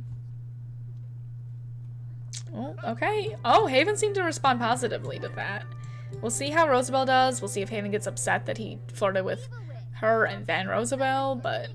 Oh, okay. Oh, Haven seemed to respond positively to that. We'll see how Rosabelle does. We'll see if Haven gets upset that he flirted with her and then Rosabelle, but...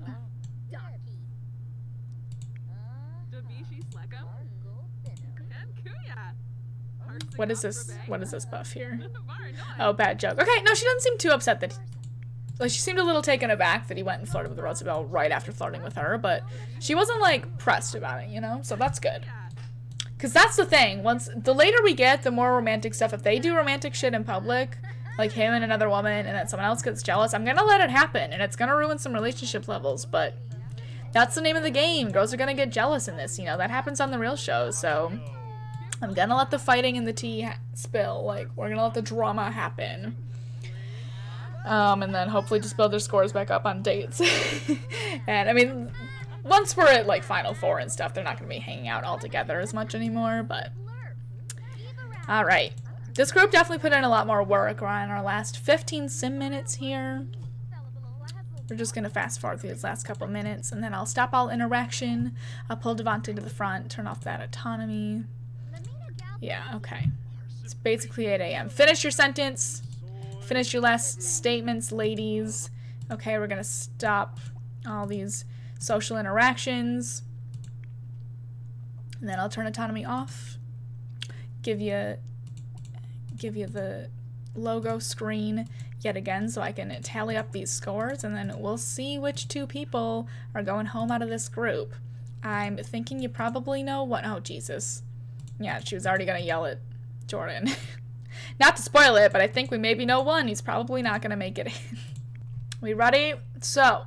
What is this? What is this buff here? Oh, bad joke. Okay, no, she doesn't seem too upset that... Like, she seemed a little taken aback that he went and flirted with Rosabelle right after flirting with her, but she wasn't, like, pressed about it, you know? So that's good. Because that's the thing. The later we get, the more romantic stuff. If they do romantic shit in public, like him and another woman, and then someone else gets jealous, I'm gonna let it happen, and it's gonna ruin some relationship levels, but that's the name of the game. Girls are gonna get jealous in this, you know? That happens on the real show, so... I'm gonna let the fighting and the tea spill. Like, we're gonna let the drama happen. And then hopefully just build their scores back up on dates. And, I mean, once we're at, like, Final Four and stuff, they're not gonna be hanging out all together as much anymore, but... Alright. This group definitely put in a lot more work. We're on our last 15 sim minutes here. We're just gonna fast forward through these last couple minutes, and then I'll stop all interaction. I'll pull Devonte to the front, turn off that autonomy. Yeah, okay. It's basically 8 a.m. Finish your sentence. Finish your last statements, ladies. Okay, we're gonna stop all these social interactions. And then I'll turn autonomy off. Give you the logo screen yet again so I can tally up these scores, and then we'll see which two people are going home out of this group. I'm thinking you probably know what. Oh, Jesus. Yeah, she was already gonna yell at Jordan. Not to spoil it, but I think we maybe know one. He's probably not gonna make it in. We ready? So,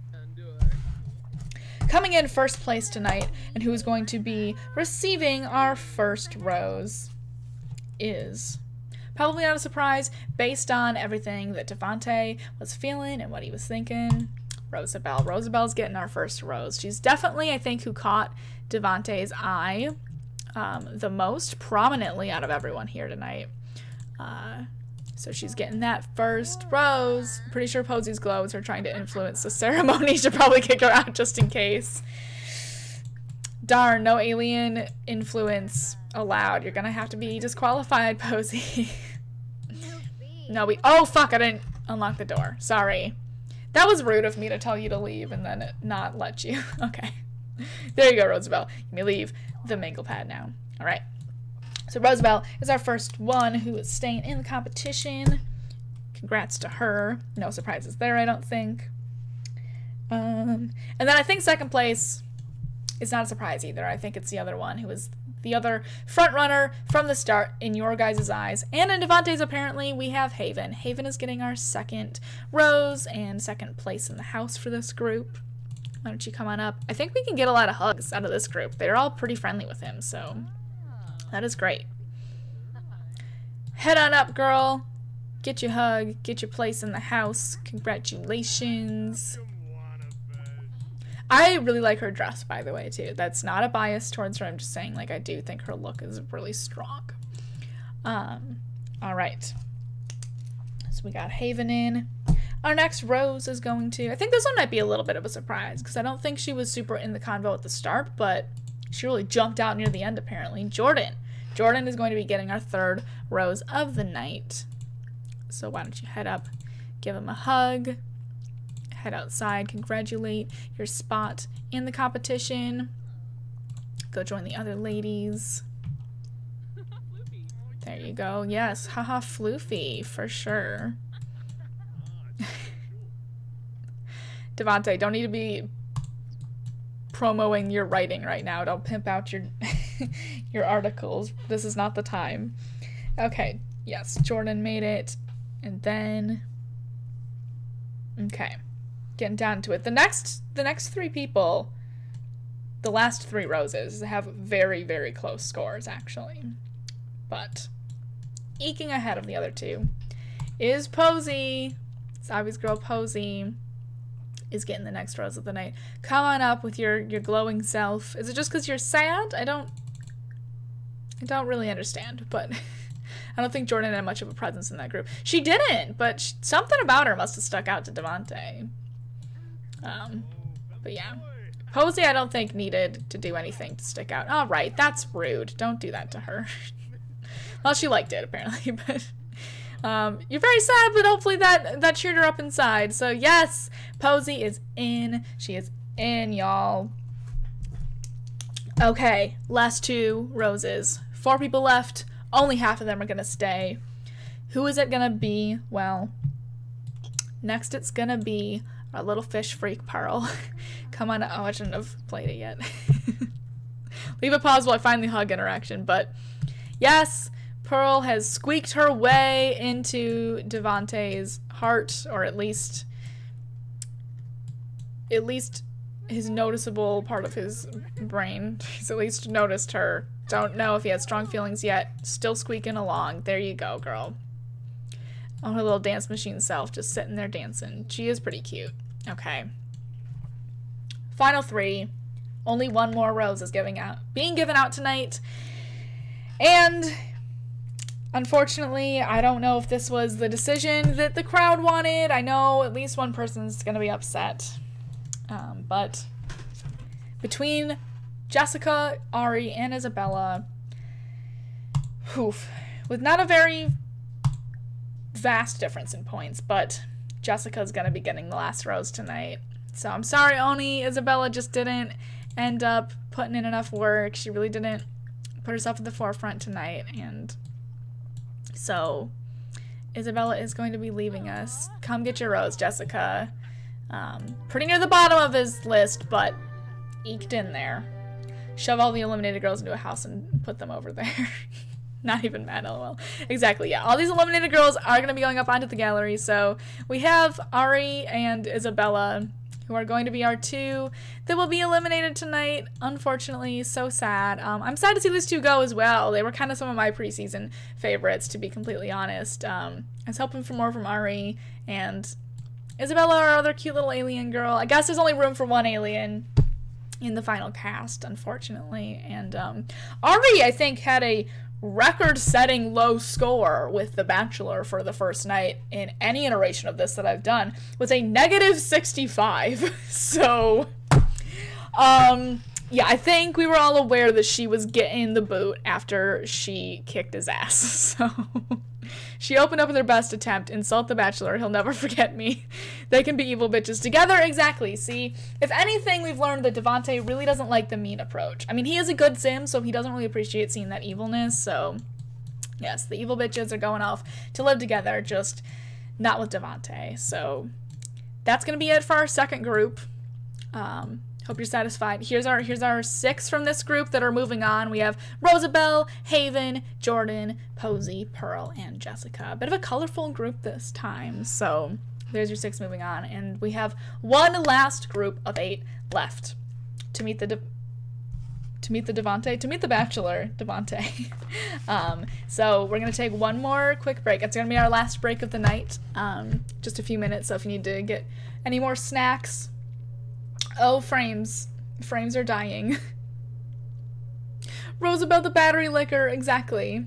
coming in first place tonight, and who's going to be receiving our first rose is probably not a surprise based on everything that Devonte was feeling and what he was thinking. Rosabelle. Rosabelle's getting our first rose. She's definitely, I think, who caught Devonte's eye the most prominently out of everyone here tonight. So she's getting that first rose. Pretty sure Posy's glow is her trying to influence the ceremony. Should probably kick her out just in case. Darn, no alien influence allowed. You're gonna have to be disqualified, Posy. No, oh fuck, I didn't unlock the door. Sorry. That was rude of me to tell you to leave and then not let you. Okay. There you go, Rosabelle. You may leave the mingle pad now. Alright. So Rosabelle is our first one who is staying in the competition. Congrats to her. No surprises there, I don't think. And then I think second place is not a surprise either. I think it's the other one who is the other front runner from the start in your guys' eyes. And in Devonte's, apparently, we have Haven. Haven is getting our second rose and second place in the house for this group. Why don't you come on up? I think we can get a lot of hugs out of this group. They're all pretty friendly with him, so that is great. Head on up, girl. Get your hug. Get your place in the house. Congratulations. I really like her dress, by the way, too. That's not a bias towards her. I'm just saying, like, I do think her look is really strong. All right. So we got Haven in. Our next rose is going to... I think this one might be a little bit of a surprise, because I don't think she was super in the convo at the start, but she really jumped out near the end, apparently. Jordan. Jordan is going to be getting our third rose of the night. So why don't you head up, give him a hug, head outside, congratulate your spot in the competition, go join the other ladies. There you go. Yes, haha, floofy, for sure. Devonte, don't need to be promoting your writing right now. Don't pimp out your your articles. This is not the time. Okay, yes, Jordan made it. And then, okay, getting down to it. The next 3 people, the last 3 roses, have very, very close scores, actually. But eking ahead of the other 2 is Posey. Savi's girl Posey is getting the next rose of the night. Come on up with your glowing self. Is it just because you're sad? I don't really understand, but I don't think Jordan had much of a presence in that group. She didn't, but something about her must have stuck out to Devonte. But yeah. Posey, I don't think needed to do anything to stick out. All right, that's rude. Don't do that to her. Well, she liked it, apparently, but you're very sad, but hopefully that cheered her up inside. So yes, Posey is in. She is in, y'all. Okay, last 2 roses. 4 people left. Only half of them are gonna stay. Who is it gonna be? Well, next it's gonna be our little fish freak, Pearl. Come on. Oh, I shouldn't have played it yet. Leave a pause while I find the hug interaction. But yes, Pearl has squeaked her way into Devonte's heart, or at least his noticeable part of his brain. He's at least noticed her. Don't know if he has strong feelings yet. Still squeaking along. There you go, girl. Oh, her little dance machine self just sitting there dancing. She is pretty cute. Okay. Final 3. Only 1 more rose is being given out tonight. And unfortunately, I don't know if this was the decision that the crowd wanted. I know at least one person's going to be upset. But between Jessica, Ari, and Isabella, with not a very vast difference in points, but Jessica's gonna be getting the last rose tonight. So I'm sorry, Oni. Isabella just didn't end up putting in enough work. She really didn't put herself at the forefront tonight, and so Isabella is going to be leaving us. Come get your rose, Jessica. Pretty near the bottom of his list, but eked in there. Shove all the eliminated girls into a house and put them over there. Not even mad, lol. Exactly, yeah. All these eliminated girls are going to be going up onto the gallery, so we have Ari and Isabella, who are going to be our 2 that will be eliminated tonight, unfortunately. So sad. I'm sad to see these 2 go as well. They were kind of some of my preseason favorites, to be completely honest. I was hoping for more from Ari and Isabella, our other cute little alien girl. I guess there's only room for 1 alien in the final cast, unfortunately. And Ari, I think, had a record-setting low score with The Bachelor for the first night in any iteration of this that I've done, with a -65. So, yeah, I think we were all aware that she was getting the boot after she kicked his ass. So she opened up with her best attempt. Insult the Bachelor. He'll never forget me. They can be evil bitches together. Exactly. See, if anything, we've learned that Devonte really doesn't like the mean approach. I mean, he is a good sim, so he doesn't really appreciate seeing that evilness. So, yes, the evil bitches are going off to live together, just not with Devonte. So that's going to be it for our second group. Hope you're satisfied. Here's our 6 from this group that are moving on. We have Rosabelle, Haven, Jordan, Posey, Pearl, and Jessica. A bit of a colorful group this time. So there's your 6 moving on. And we have one last group of 8 left to meet the Bachelor, Devonte. So we're going to take one more quick break. It's going to be our last break of the night. Just a few minutes. So if you need to get any more snacks. Oh, frames. Frames are dying. Rosabelle the battery licker, exactly.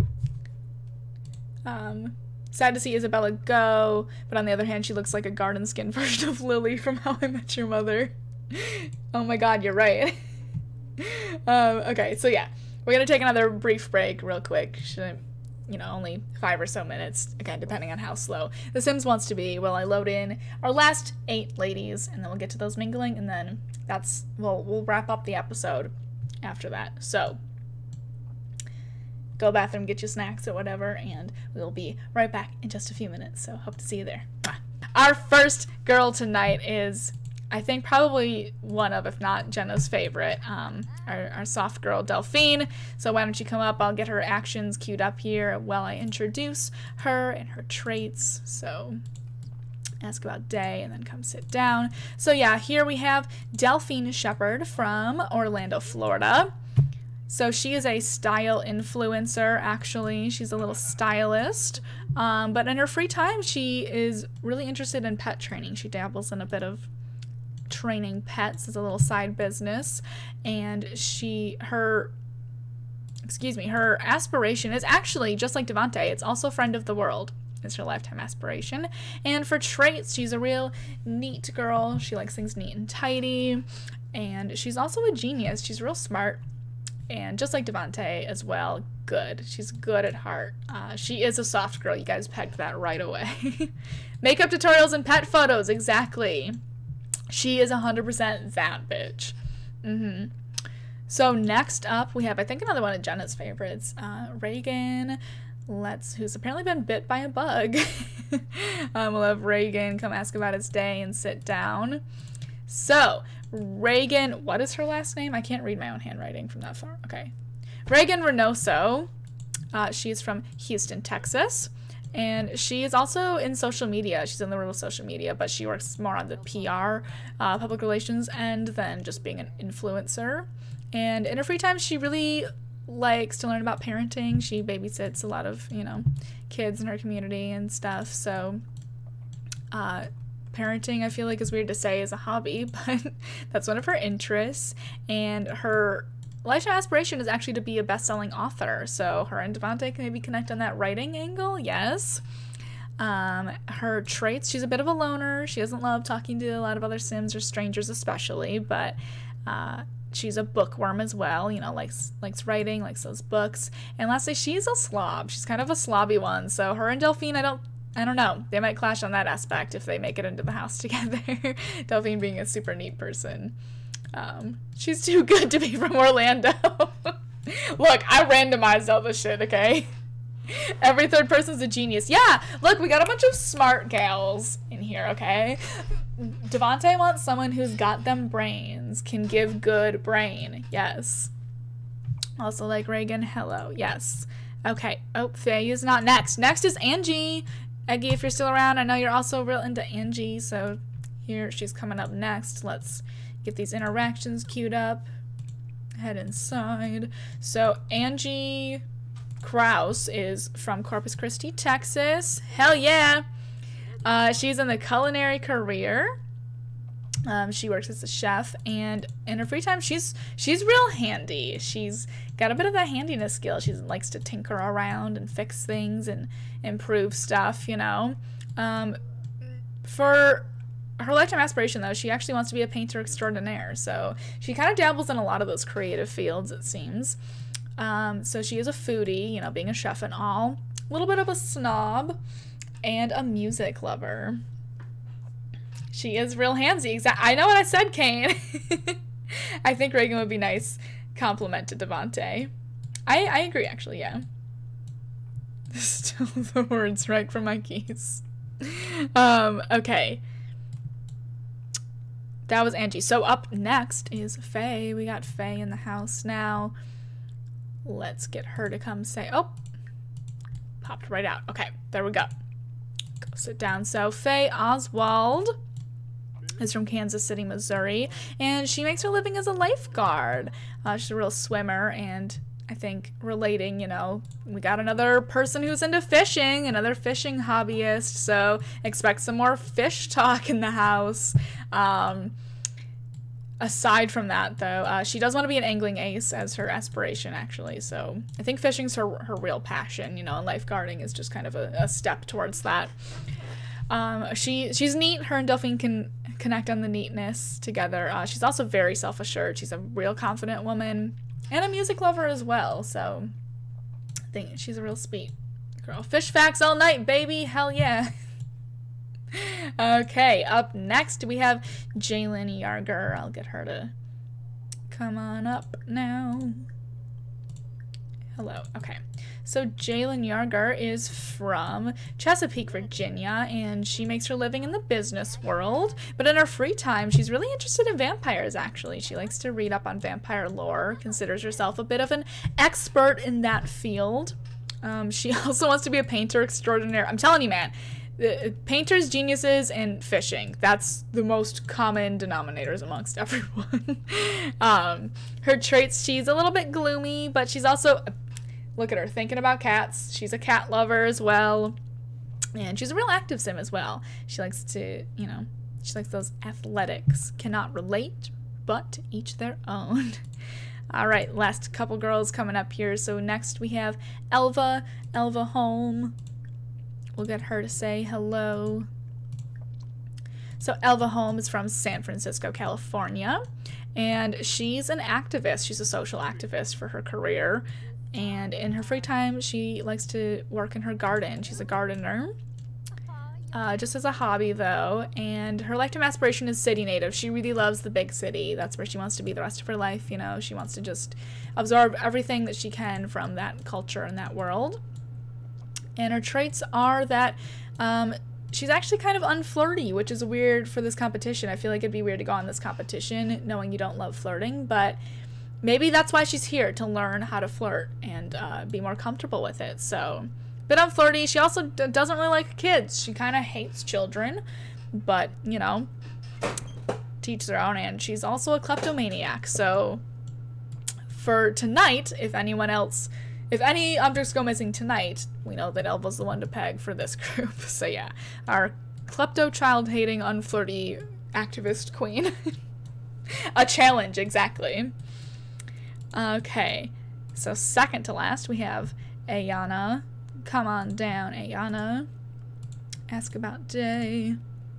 Sad to see Isabella go, but on the other hand, she looks like a garden skin version of Lily from How I Met Your Mother. Oh my god, you're right. Okay, so yeah. We're gonna take another brief break real quick. Shouldn't, only 5 or so minutes, again, depending on how slow The Sims wants to be, while I load in our last 8 ladies, and then we'll get to those mingling, and then we'll wrap up the episode after that. So, go bathroom, get your snacks or whatever, and we'll be right back in just a few minutes, so hope to see you there. Our first girl tonight is I think probably one of, if not Jenna's favorite, our soft girl Delphine. So why don't you come up? I'll get her actions queued up here while I introduce her and her traits. So ask about day and then come sit down. So yeah, here we have Delphine Shepherd from Orlando, Florida. So she is a style influencer, actually. She's a little stylist. But in her free time, she is really interested in pet training. She dabbles in a bit of training pets as a little side business, and her aspiration is actually just like Devonte. It's also friend of the world. It's her lifetime aspiration. And for traits, she's a real neat girl. She likes things neat and tidy, and she's also a genius. She's real smart, and just like Devonte as well, good. She's good at heart. She is a soft girl. You guys pegged that right away. Makeup tutorials and pet photos, exactly. She is 100% that bitch. So next up, we have, I think, another one of Jenna's favorites, Reagan, who's apparently been bit by a bug. We'll have Reagan come ask about his day and sit down. So, Reagan, what is her last name? I can't read my own handwriting from that far. Okay. Reagan Reynoso. She is from Houston, Texas. And she is also in social media. She's in the world of social media, but she works more on the PR, public relations end than just being an influencer. And in her free time, she really likes to learn about parenting. She babysits a lot of, kids in her community and stuff. So parenting, I feel like, is weird to say is a hobby, but that's one of her interests. And her lifetime aspiration is actually to be a best-selling author, so her and Devonte can maybe connect on that writing angle, yes. Her traits, she's a bit of a loner. She doesn't love talking to a lot of other Sims or strangers especially, but she's a bookworm as well, likes writing, likes those books. And lastly, she's a slob. She's kind of a slobby one, so her and Delphine, I don't know. They might clash on that aspect if they make it into the house together. Delphine being a super neat person. She's too good to be from Orlando. Look, I randomized all this shit, okay? Every third person's a genius. Yeah, look, we got a bunch of smart gals in here, okay? Devonte wants someone who's got them brains, can give good brain. Yes. Also like Reagan, hello. Yes. Okay. Oh, Faye is not next. Next is Angie. Eggy, if you're still around, I know you're also real into Angie, so here she's coming up next. Let's get these interactions queued up. Head inside. So Angie Krause is from Corpus Christi, Texas. Hell yeah! She's in the culinary career. She works as a chef, and in her free time, she's real handy. She's got a bit of that handiness skill. She likes to tinker around and fix things and improve stuff, For her lifetime aspiration, though, she actually wants to be a painter extraordinaire, so she kind of dabbles in a lot of those creative fields, it seems. So she is a foodie, being a chef and all. A little bit of a snob, and a music lover. She is real handsy. I know what I said, Kane. I think Reagan would be nice compliment to Devonte. I agree, actually, yeah. Still the words right from my keys. Okay. That was Angie. So up next is Faye. We got Faye in the house now. Let's get her to come say, oh, popped right out. Okay, there we go. Go sit down. So Faye Oswald is from Kansas City, Missouri, and she makes her living as a lifeguard. She's a real swimmer, and I think relating, we got another person who's into fishing, another fishing hobbyist, so expect some more fish talk in the house. Aside from that, though, she does want to be an angling ace as her aspiration, actually, so I think fishing's her real passion, and lifeguarding is just kind of a step towards that. She's neat. Her and Delphine can connect on the neatness together. She's also very self-assured. She's a real confident woman and a music lover as well, so I think she's a real sweet girl. Fish facts all night, baby. Hell yeah. Okay, up next we have Jalen Yarger. I'll get her to come on up now. Hello. Okay. So Jalen Yarger is from Chesapeake, Virginia, and she makes her living in the business world. But in her free time, she's really interested in vampires, actually. She likes to read up on vampire lore, considers herself a bit of an expert in that field. She also wants to be a painter extraordinaire. I'm telling you, man, painters, geniuses, and fishing. That's the most common denominators amongst everyone. Her traits, she's a little bit gloomy, but she's also... Look at her, thinking about cats. She's a cat lover as well. And she's a real active sim as well. She likes to, you know, she likes those athletics. Cannot relate, but each their own. All right, last couple girls coming up here. So next we have Elva Holm. We'll get her to say hello. So Elva Holm is from San Francisco, California. And she's an activist. She's a social activist for her career. And in her free time, she likes to work in her garden. She's a gardener, just as a hobby, though. And her lifetime aspiration is city native. She really loves the big city. That's where she wants to be the rest of her life, you know. She wants to just absorb everything that she can from that culture and that world. And her traits are that she's actually kind of unflirty, which is weird for this competition. I feel like it'd be weird to go on this competition knowing you don't love flirting, but... maybe that's why she's here, to learn how to flirt and be more comfortable with it. So, bit unflirty. She also doesn't really like kids. She kind of hates children, but, you know, teach their own. And she's also a kleptomaniac. So, for tonight, if any objects go missing tonight, we know that Elva's the one to peg for this group. So, yeah, our klepto, child-hating, unflirty activist queen. A challenge, exactly. Okay, so second to last, we have Ayana. Come on down, Ayana. Ask about day.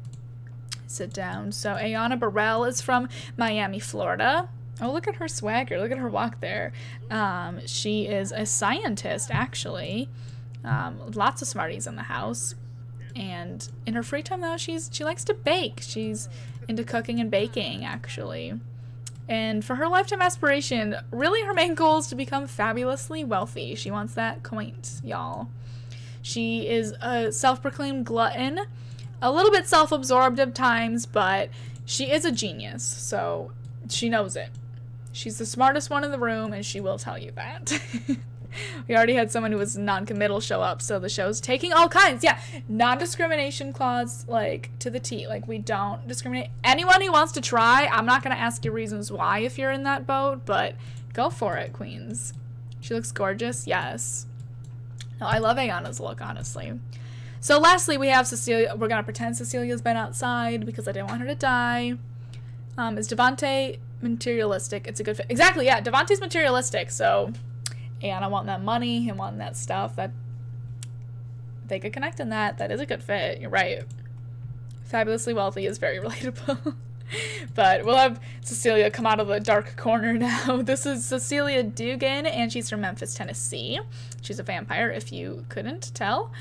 Sit down. So Ayana Burrell is from Miami, Florida. Oh, look at her swagger. Look at her walk there. She is a scientist, actually. Lots of smarties in the house. And in her free time, though, she likes to bake. She's into cooking and baking, actually. And for her lifetime aspiration, really her main goal is to become fabulously wealthy. She wants that quaint, y'all. She is a self-proclaimed glutton, a little bit self-absorbed at times, but she is a genius, so she knows it. She's the smartest one in the room, and she will tell you that. We already had someone who was non-committal show up, so the show's taking all kinds. Yeah, non-discrimination clause, like, to the T. Like, we don't discriminate. Anyone who wants to try, I'm not going to ask you reasons why if you're in that boat, but go for it, queens. She looks gorgeous, yes. No, I love Ayana's look, honestly. So lastly, we have Cecilia. We're going to pretend Cecilia's been outside because I didn't want her to die. Is Devonte materialistic? It's a good fit. Exactly, yeah, Devonte's materialistic, so... Ayana wanting that money, him wanting that stuff, that they could connect in that. That is a good fit. You're right. Fabulously wealthy is very relatable. But we'll have Cecilia come out of the dark corner now. This is Cecilia Dugan, and she's from Memphis, Tennessee. She's a vampire, if you couldn't tell.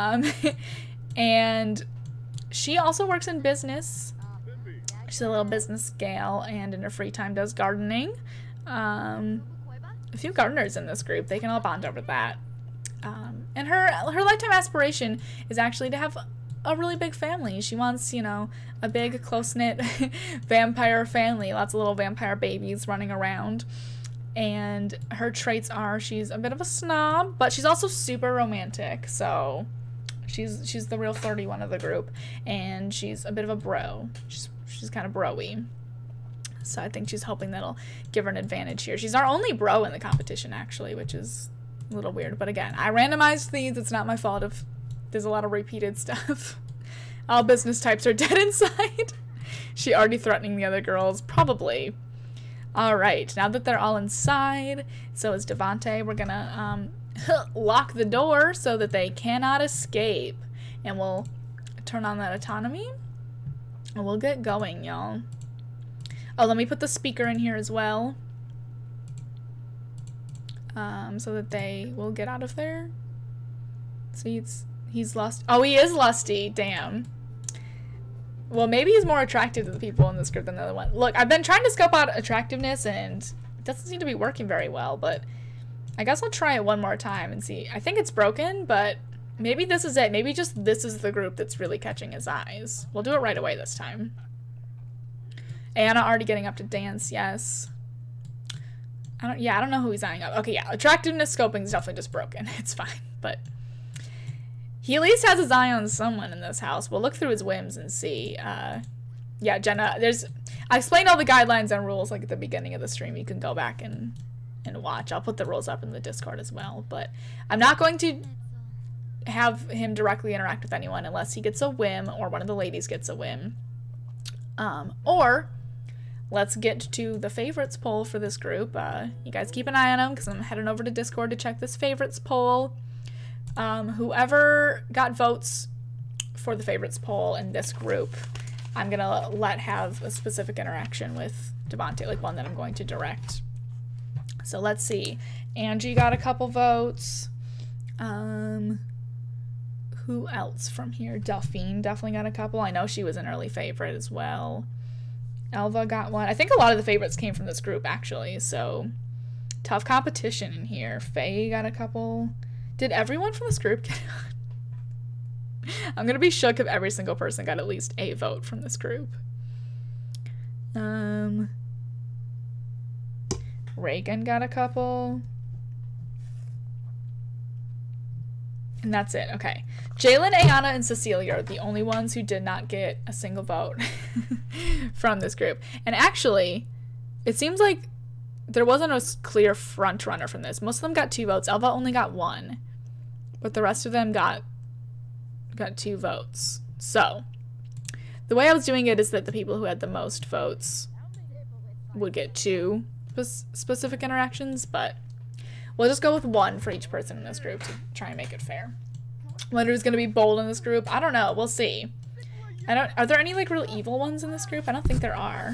And she also works in business. She's a little business gal, and in her free time does gardening. A few gardeners in this group. They can all bond over that. And her lifetime aspiration is actually to have a really big family. She wants, you know, a big, close-knit vampire family. Lots of little vampire babies running around. And her traits are she's a bit of a snob, but she's also super romantic. So she's the real flirty one of the group. And she's a bit of a bro. She's kind of bro-y. So I think she's hoping that'll give her an advantage here. She's our only bro in the competition, actually, which is a little weird. But again, I randomized these. It's not my fault if there's a lot of repeated stuff. All business types are dead inside. She already threatening the other girls? Probably. All right, now that they're all inside, so is Devonte. We're going to lock the door so that they cannot escape. And we'll turn on that autonomy. And we'll get going, y'all. Oh, let me put the speaker in here as well. So that they will get out of there. See, he's lost. Oh, he is lusty. Damn. Well, maybe he's more attractive to the people in this group than the other one. Look, I've been trying to scope out attractiveness, and it doesn't seem to be working very well, but I guess I'll try it one more time and see. I think it's broken, but maybe this is it. Maybe just this is the group that's really catching his eyes. We'll do it right away this time. Anna already getting up to dance, yes. I don't know who he's eyeing up. Okay, yeah, attractiveness scoping is definitely just broken. It's fine, but he at least has his eye on someone in this house. We'll look through his whims and see. Yeah, Jenna, I explained all the guidelines and rules like at the beginning of the stream. You can go back and watch. I'll put the rules up in the Discord as well, but I'm not going to have him directly interact with anyone unless he gets a whim or one of the ladies gets a whim. Or let's get to the favorites poll for this group. You guys keep an eye on them because I'm heading over to Discord to check this favorites poll. Whoever got votes for the favorites poll in this group, I'm gonna let have a specific interaction with Devonte, like one that I'm going to direct. So let's see. Angie got a couple votes. Who else from here? Delphine definitely got a couple. I know she was an early favorite as well. Elva got one. I think a lot of the favorites came from this group, actually, so tough competition in here. Faye got a couple. Did everyone from this group get one? I'm gonna be shook if every single person got at least a vote from this group. Reagan got a couple. And that's it. Okay. Jalen, Ayana, and Cecilia are the only ones who did not get a single vote from this group. And actually, it seems like there wasn't a clear front runner from this. Most of them got 2 votes. Elva only got 1. But the rest of them got 2 votes. So, the way I was doing it is that the people who had the most votes would get 2 specific interactions, but we'll just go with 1 for each person in this group to try and make it fair. Wonder who's gonna be bold in this group? I don't know. We'll see. Are there any like real evil ones in this group? I don't think there are.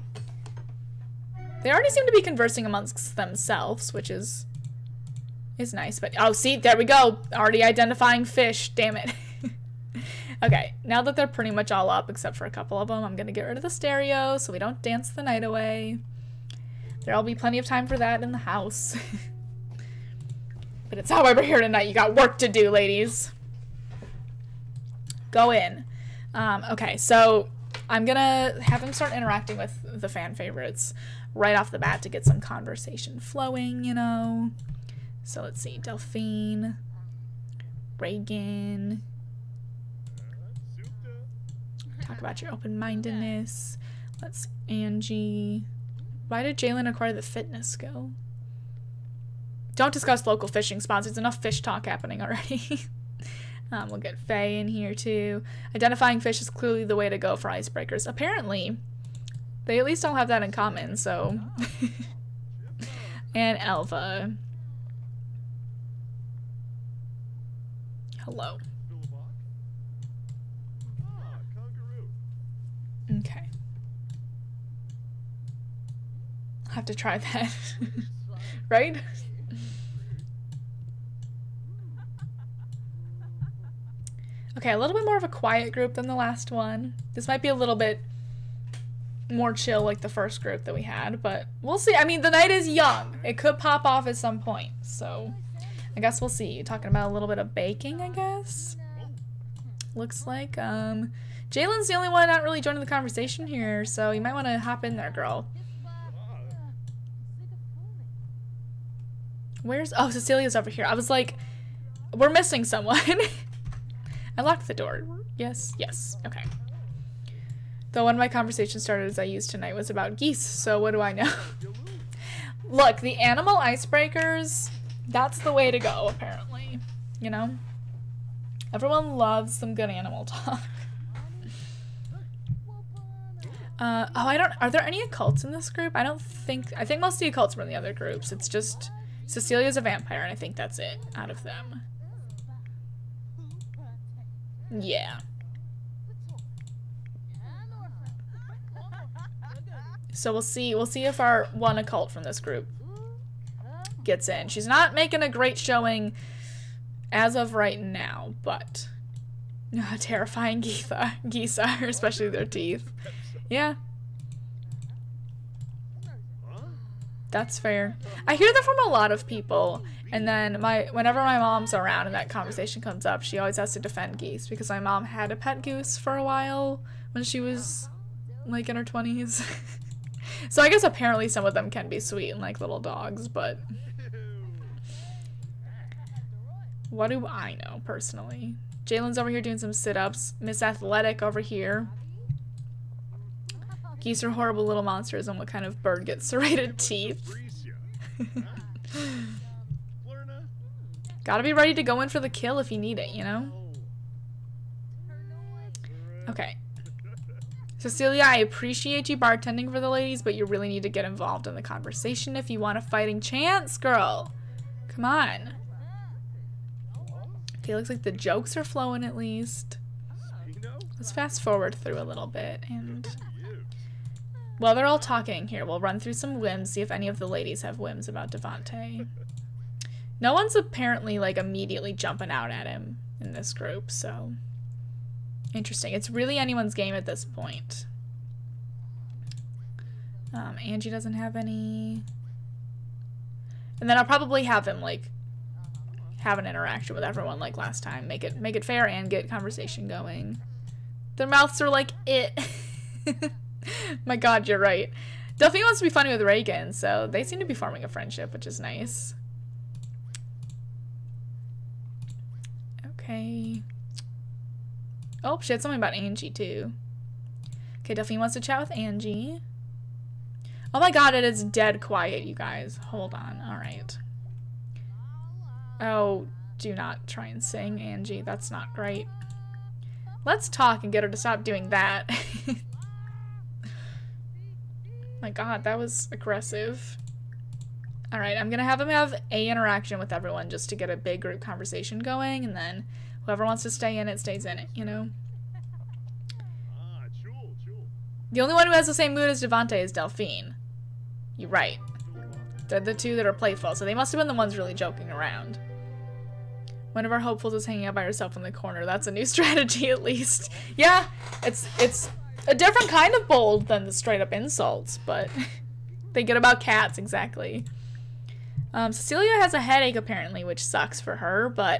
They already seem to be conversing amongst themselves, which is nice. But oh, see, there we go. Already identifying fish. Damn it. Okay, now that they're pretty much all up except for a couple of them, I'm gonna get rid of the stereo so we don't dance the night away. There'll be plenty of time for that in the house. But it's however here tonight. You got work to do, ladies. Go in. Okay, so I'm gonna have him start interacting with the fan favorites right off the bat to get some conversation flowing, you know. So let's see. Delphine. Reagan. Talk about your open-mindedness. Let's Angie. Why did Jalen acquire the fitness skill? Don't discuss local fishing spots. There's enough fish talk happening already. We'll get Faye in here too. Identifying fish is clearly the way to go for icebreakers. Apparently, they at least all have that in common, so. And Elva. Hello. Okay. I'll have to try that. Right? Okay, a little bit more of a quiet group than the last one. This might be a little bit more chill like the first group that we had, but we'll see. I mean, the night is young. It could pop off at some point, so I guess we'll see. Talking about a little bit of baking, I guess. Looks like, Jalen's the only one not really joining the conversation here, so you might want to hop in there, girl. Where's, oh, Cecilia's over here. I was like, we're missing someone. I locked the door. Yes, yes, okay. Though one of my conversations started as I used tonight was about geese, so what do I know? Look, the animal icebreakers, that's the way to go, apparently. You know? Everyone loves some good animal talk. Are there any occults in this group? I think most of the occults were in the other groups. It's just, Cecilia's a vampire, and I think that's it out of them. Yeah. So we'll see if our one occult from this group gets in. She's not making a great showing as of right now, but terrifying geese are, especially their teeth. Yeah. That's fair. I hear that from a lot of people, and then whenever my mom's around and that conversation comes up, she always has to defend geese because my mom had a pet goose for a while when she was like in her 20s. So I guess apparently some of them can be sweet and like little dogs, but what do I know personally? Jalen's over here doing some sit-ups. Miss Athletic over here. Geese are horrible little monsters, and what kind of bird gets serrated teeth? Gotta be ready to go in for the kill if you need it, you know? Okay. Cecilia, I appreciate you bartending for the ladies, but you really need to get involved in the conversation if you want a fighting chance, girl. Come on. Okay, looks like the jokes are flowing at least. Let's fast forward through a little bit, and while they're all talking here, we'll run through some whims, see if any of the ladies have whims about Devonte. No one's apparently, like, immediately jumping out at him in this group, so interesting. It's really anyone's game at this point. Angie doesn't have any. And then I'll probably have him, like, have an interaction with everyone like last time. Make it fair and get conversation going. Their mouths are like it. My god, you're right. Delphine wants to be funny with Reagan, so they seem to be forming a friendship, which is nice. Okay. Oh, she had something about Angie, too. Okay, Delphine wants to chat with Angie. Oh my god, it is dead quiet, you guys. Hold on. Alright. Oh, do not try and sing, Angie. That's not right. Let's talk and get her to stop doing that. My god, that was aggressive. Alright, I'm gonna have him have a interaction with everyone just to get a big group conversation going, and then whoever wants to stay in it stays in it, you know? The only one who has the same mood as Devonte is Delphine. You're right. They're the two that are playful, so they must have been the ones really joking around. One of our hopefuls is hanging out by herself in the corner. That's a new strategy, at least. Yeah, it's a different kind of bold than the straight-up insults, but thinking about cats, exactly. Cecilia has a headache, apparently, which sucks for her, but,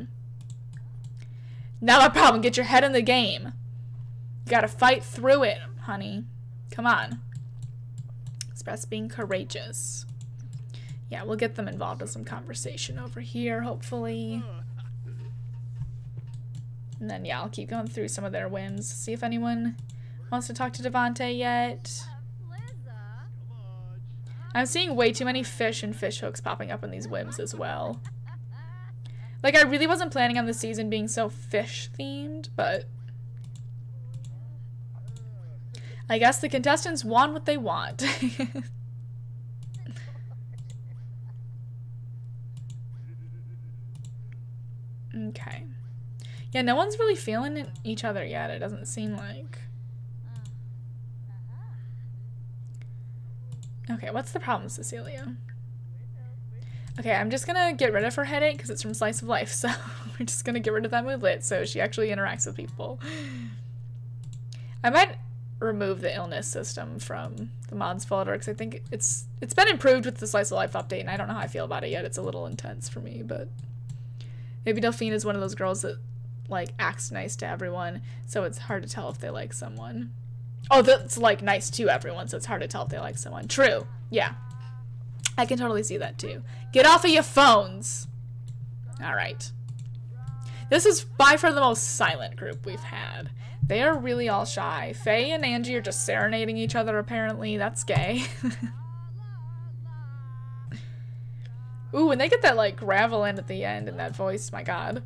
not my problem. Get your head in the game. You gotta fight through it, honey. Come on. It's best being courageous. Yeah, we'll get them involved in some conversation over here, hopefully. And then, yeah, I'll keep going through some of their whims. See if anyone wants to talk to Devonte yet. I'm seeing way too many fish and fish hooks popping up in these whims as well. Like, I really wasn't planning on the season being so fish-themed, but I guess the contestants want what they want. Okay. Yeah, no one's really feeling each other yet, it doesn't seem like. Okay, what's the problem, Cecilia? Okay, I'm just gonna get rid of her headache because it's from Slice of Life, so we're just gonna get rid of that moodlet so she actually interacts with people. I might remove the illness system from the mods folder because I think it's been improved with the Slice of Life update, and I don't know how I feel about it yet. It's a little intense for me, but maybe Delphine is one of those girls that, like, acts nice to everyone, so it's hard to tell if they like someone. Oh, that's, like, nice to everyone, so it's hard to tell if they like someone. True. Yeah. I can totally see that, too. Get off of your phones! Alright. This is by far the most silent group we've had. They are really all shy. Faye and Angie are just serenading each other, apparently. That's gay. Ooh, when they get that, like, gravel in at the end and that voice, my god.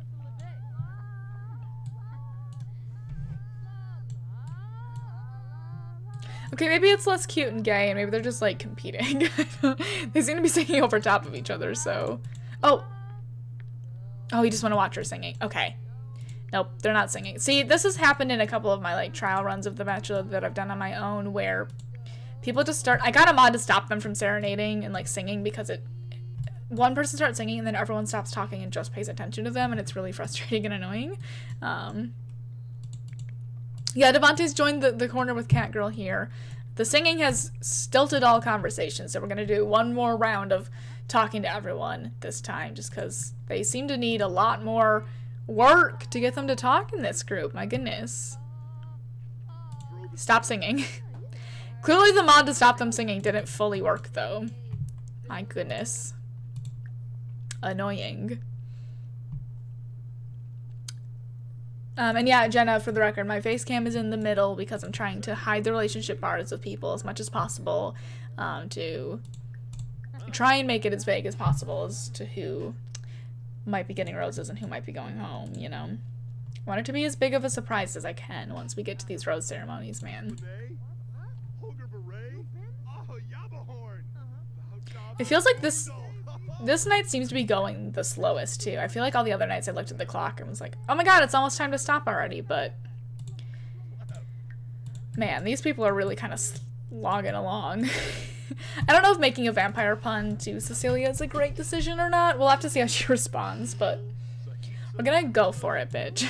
Okay, maybe it's less cute and gay, and maybe they're just, like, competing. They seem to be singing over top of each other, so. Oh. Oh, you just want to watch her singing. Okay. Nope, they're not singing. See, this has happened in a couple of my, like, trial runs of The Bachelor that I've done on my own, where people just start. I got a mod to stop them from serenading and, like, singing because one person starts singing and then everyone stops talking and just pays attention to them, and it's really frustrating and annoying. Yeah, Devonte's joined the corner with Catgirl here. The singing has stilted all conversations, so we're gonna do one more round of talking to everyone this time, just because they seem to need a lot more work to get them to talk in this group. My goodness. Stop singing. Clearly the mod to stop them singing didn't fully work, though. My goodness. Annoying. And yeah, Jenna, for the record, my face cam is in the middle because I'm trying to hide the relationship bars with people as much as possible, to try and make it as vague as possible as to who might be getting roses and who might be going home, you know? I want it to be as big of a surprise as I can once we get to these rose ceremonies, man. It feels like this night seems to be going the slowest, too. I feel like all the other nights I looked at the clock and was like, oh my god, it's almost time to stop already, but... Man, these people are really kind of slogging along. I don't know if making a vampire pun to Cecilia is a great decision or not. We'll have to see how she responds, but... We're gonna go for it, bitch.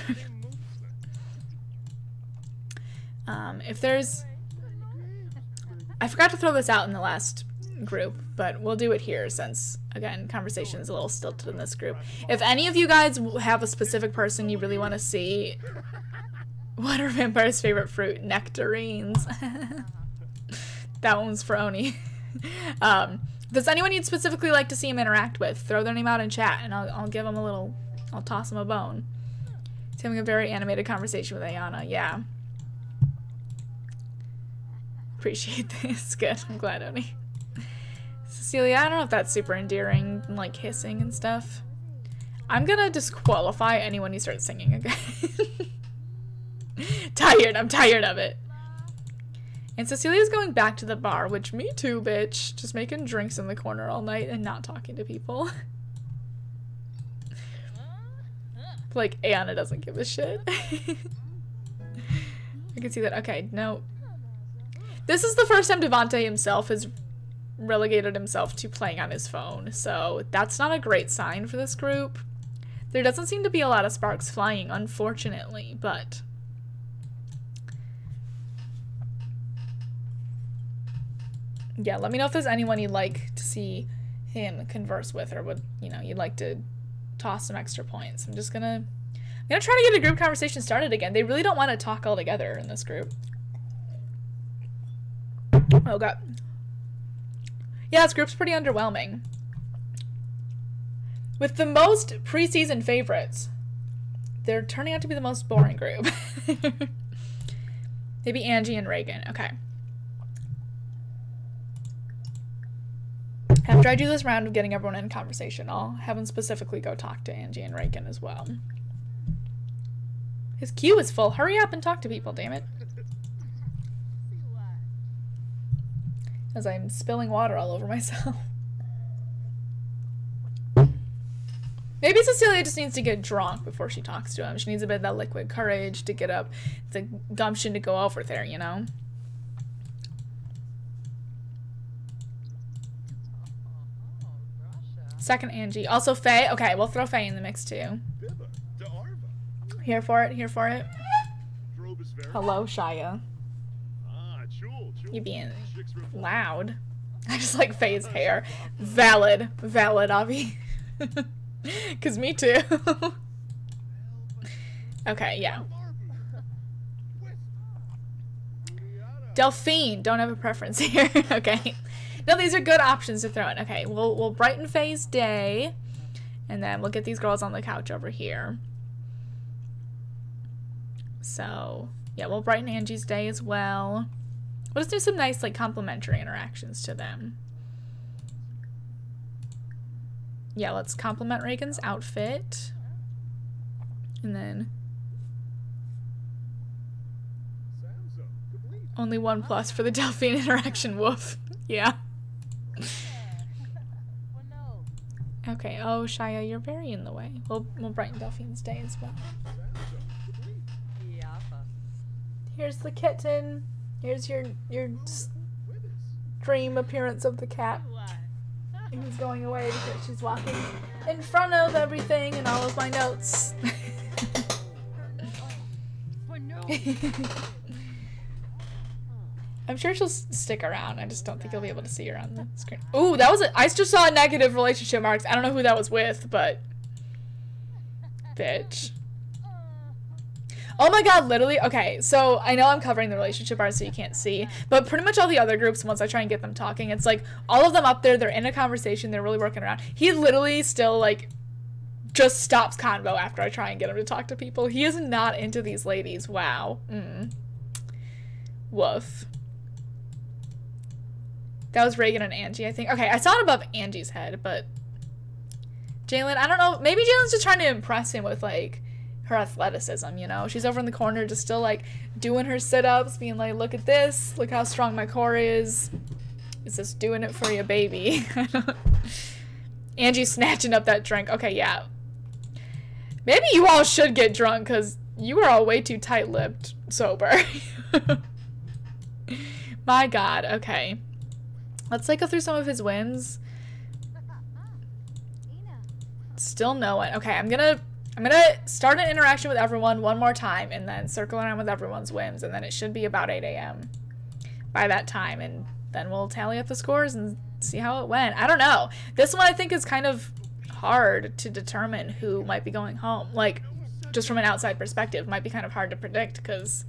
If there's... I forgot to throw this out in the last group, but we'll do it here since, again, conversation is a little stilted in this group. If any of you guys have a specific person you really want to see, what are vampires' favorite fruit? Nectarines. That one's for Oni. Does anyone you'd specifically like to see him interact with? Throw their name out in chat and I'll give him a little, I'll toss him a bone. He's having a very animated conversation with Ayana, yeah. Appreciate this. Good. I'm glad, Oni. Cecilia, I don't know if that's super endearing, like hissing and stuff. I'm gonna disqualify anyone who starts singing again. I'm tired of it. And Cecilia's going back to the bar, which me too, bitch. Just making drinks in the corner all night and not talking to people. Like, Ayana doesn't give a shit. I can see that. Okay, no. This is the first time Devonte himself has relegated himself to playing on his phone, so that's not a great sign for this group. There doesn't seem to be a lot of sparks flying, unfortunately, but... Yeah, let me know if there's anyone you'd like to see him converse with or would, you know, you'd like to toss some extra points. I'm gonna try to get a group conversation started again. They really don't want to talk all together in this group. Oh god. Yeah, this group's pretty underwhelming. With the most preseason favorites, they're turning out to be the most boring group. Maybe Angie and Reagan. Okay. After I do this round of getting everyone in conversation, I'll have them specifically go talk to Angie and Reagan as well. His queue is full. Hurry up and talk to people, damn it. As I'm spilling water all over myself. Maybe Cecilia just needs to get drunk before she talks to him. She needs a bit of that liquid courage to get up, the gumption to go over there, you know? Second Angie. Also Faye. Okay, we'll throw Faye in the mix too. Here for it, here for it. Hello, Shia. You being loud. I just like Faye's hair. Valid. Valid, Avi. Cause me too. Okay, yeah. Delphine. Don't have a preference here. Okay. No, these are good options to throw in. Okay, we'll brighten Faye's day. And then we'll get these girls on the couch over here. So, yeah, we'll brighten Angie's day as well. We'll just do some nice, like, complimentary interactions to them. Yeah, let's compliment Reagan's outfit. And then... Only 1+ for the Delphine interaction, woof. Yeah. Okay, oh, Shia, you're very in the way. We'll brighten Delphine's day as well. Here's the kitten. Here's your dream appearance of the cat. Who's going away because she's walking in front of everything and all of my notes. I'm sure she'll stick around. I just don't think you'll be able to see her on the screen. Ooh, that was I just saw negative relationship marks. I don't know who that was with, but bitch. Oh my god, literally. Okay, so I know I'm covering the relationship art so you can't see, but pretty much all the other groups, once I try and get them talking, it's like all of them up there, they're in a conversation, they're really working around. He literally still like just stops convo after I try and get him to talk to people. He is not into these ladies. Wow. Woof. That was Reagan and Angie, I think. Okay, I saw it above Angie's head, but Jalen, I don't know. Maybe Jalen's just trying to impress him with, like, her athleticism, you know? She's over in the corner just still, like, doing her sit-ups, being like, look at this. Look how strong my core is. Is this doing it for you, baby? Angie's snatching up that drink. Okay, yeah. Maybe you all should get drunk, because you are all way too tight-lipped sober. My god, okay. Let's like go through some of his wins. Still no one. Okay, I'm gonna start an interaction with everyone one more time and then circle around with everyone's wins, and then it should be about 8 a.m. by that time, and then we'll tally up the scores and see how it went. I don't know. This one I think is kind of hard to determine who might be going home. Like, just from an outside perspective, might be kind of hard to predict because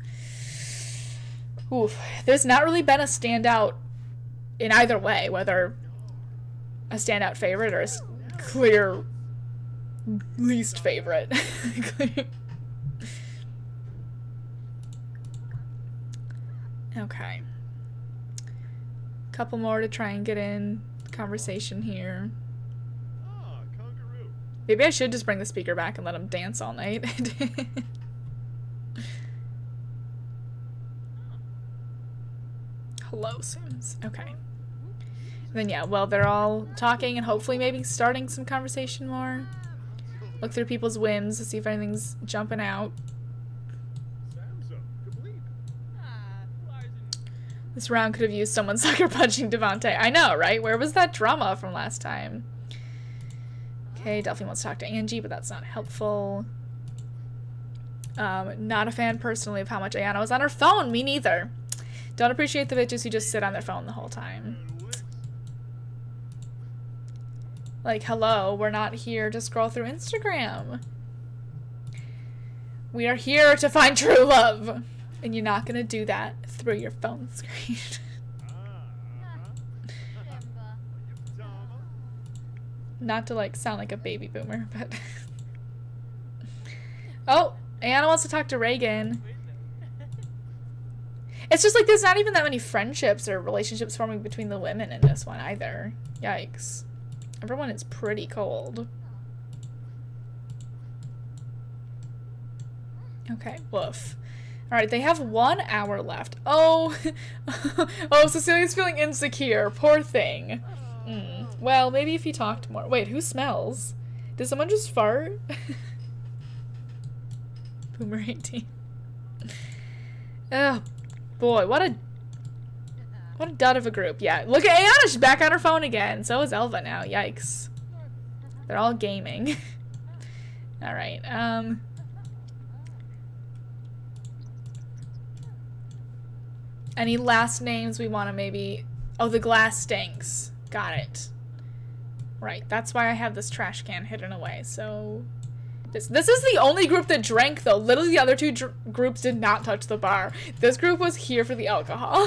there's not really been a standout in either way, whether a standout favorite or a clear least favorite. Okay. Couple more to try and get in conversation here. Maybe I should just bring the speaker back and let him dance all night. Hello, Sims. Okay. Then yeah, well, they're all talking and hopefully maybe starting some conversation more. Look through people's whims to see if anything's jumping out. This round could have used someone sucker punching Devonte. I know, right? Where was that drama from last time? Okay, Delphine wants to talk to Angie, but that's not helpful. Not a fan personally of how much Ayana was on her phone. Me neither. Don't appreciate the bitches who just sit on their phone the whole time. Like, hello, we're not here to scroll through Instagram. We are here to find true love. And you're not gonna do that through your phone screen. Not to, like, sound like a baby boomer, but... Oh, Ayana wants to talk to Reagan. It's just like there's not even that many friendships or relationships forming between the women in this one either. Yikes. Everyone is pretty cold. Okay, woof. Alright, they have 1 hour left. Oh, oh, Cecilia's feeling insecure. Poor thing. Well, maybe if he talked more. Wait, who smells? Did someone just fart? Boomer 18. Oh, boy, what a dud of a group. Yeah, look at Ayana, she's back on her phone again. So is Elva now. Yikes. They're all gaming. Alright, any last names we want to maybe... Oh, the glass stinks. Got it. Right, that's why I have this trash can hidden away, so... This is the only group that drank, though. Literally the other two groups did not touch the bar. This group was here for the alcohol.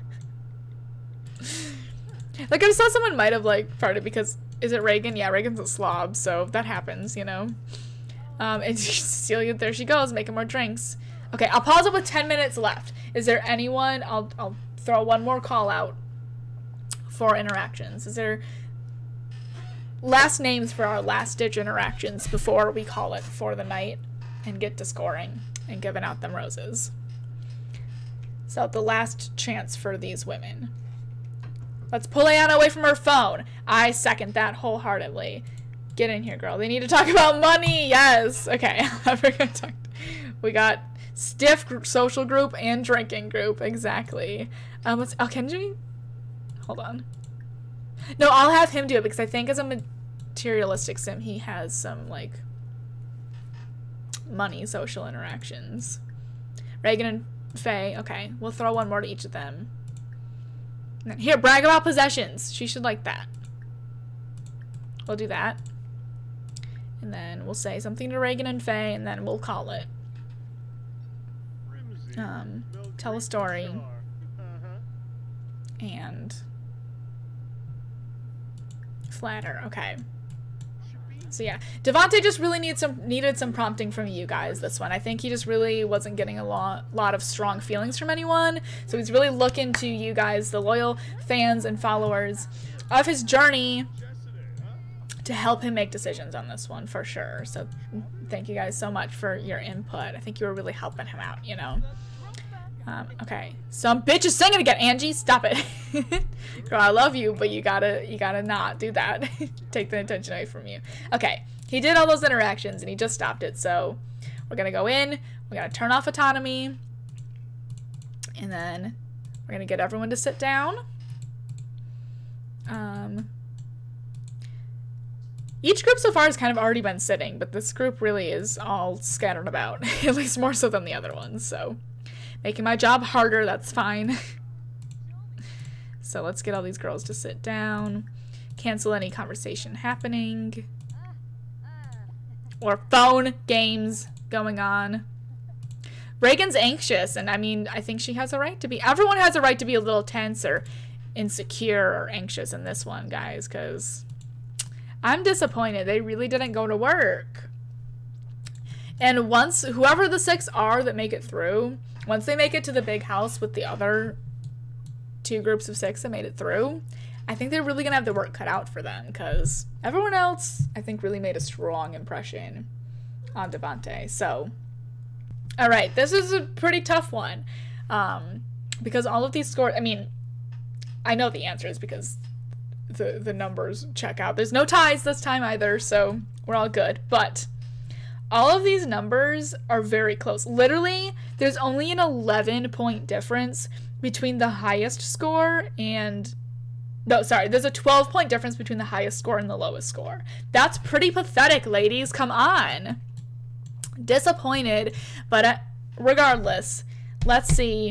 Like, I saw someone might have, like, farted because... Is it Reagan? Yeah, Reagan's a slob, so that happens, you know? And Cecilia, there she goes, making more drinks. Okay, I'll pause it with 10 minutes left. Is there anyone... I'll throw one more call out for interactions. Is there... Last names for our last-ditch interactions before we call it for the night and get to scoring and giving out them roses. So the last chance for these women. Let's pull Ayana away from her phone. I second that wholeheartedly. Get in here, girl. They need to talk about money. Yes. Okay. We got stiff social group and drinking group. Exactly. Let's... Oh, can you... Hold on. No, I'll have him do it because I think as a materialistic sim, he has some, like, money social interactions. Reagan and Faye. Okay, we'll throw one more to each of them. And then here, brag about possessions. She should like that. We'll do that. And then we'll say something to Reagan and Faye, and then we'll call it. Tell a story. And flatter. Okay. So yeah, Devonte just really needed some prompting from you guys this one. I think he just really wasn't getting a lot of strong feelings from anyone. So he's really looking to you guys, the loyal fans and followers of his journey, to help him make decisions on this one for sure. So thank you guys so much for your input. I think you were really helping him out, you know. Okay, some bitch is singing again. Angie, stop it. Girl, I love you, but you gotta not do that. Take the attention away from you. Okay, he did all those interactions and he just stopped it. So we're gonna go in, we're gonna turn off autonomy, and then we're gonna get everyone to sit down. Each group so far has kind of already been sitting, but this group really is all scattered about, at least more so than the other ones, so making my job harder, that's fine. So let's get all these girls to sit down. Cancel any conversation happening. Or phone games going on. Reagan's anxious, and I mean, I think she has a right to be. Everyone has a right to be a little tense or insecure or anxious in this one, guys, because I'm disappointed. They really didn't go to work. And once, whoever the 6 are that make it through, once they make it to the big house with the other 2 groups of 6 that made it through, I think they're really going to have the work cut out for them, because everyone else, I think, really made a strong impression on Devonte. So, all right, this is a pretty tough one, because all of these scores, I mean, I know the answers because the numbers check out. There's no ties this time either, so we're all good, but all of these numbers are very close. Literally, there's only an 11-point difference between the highest score and... No, sorry, there's a 12-point difference between the highest score and the lowest score. That's pretty pathetic, ladies. Come on. Disappointed, but regardless, let's see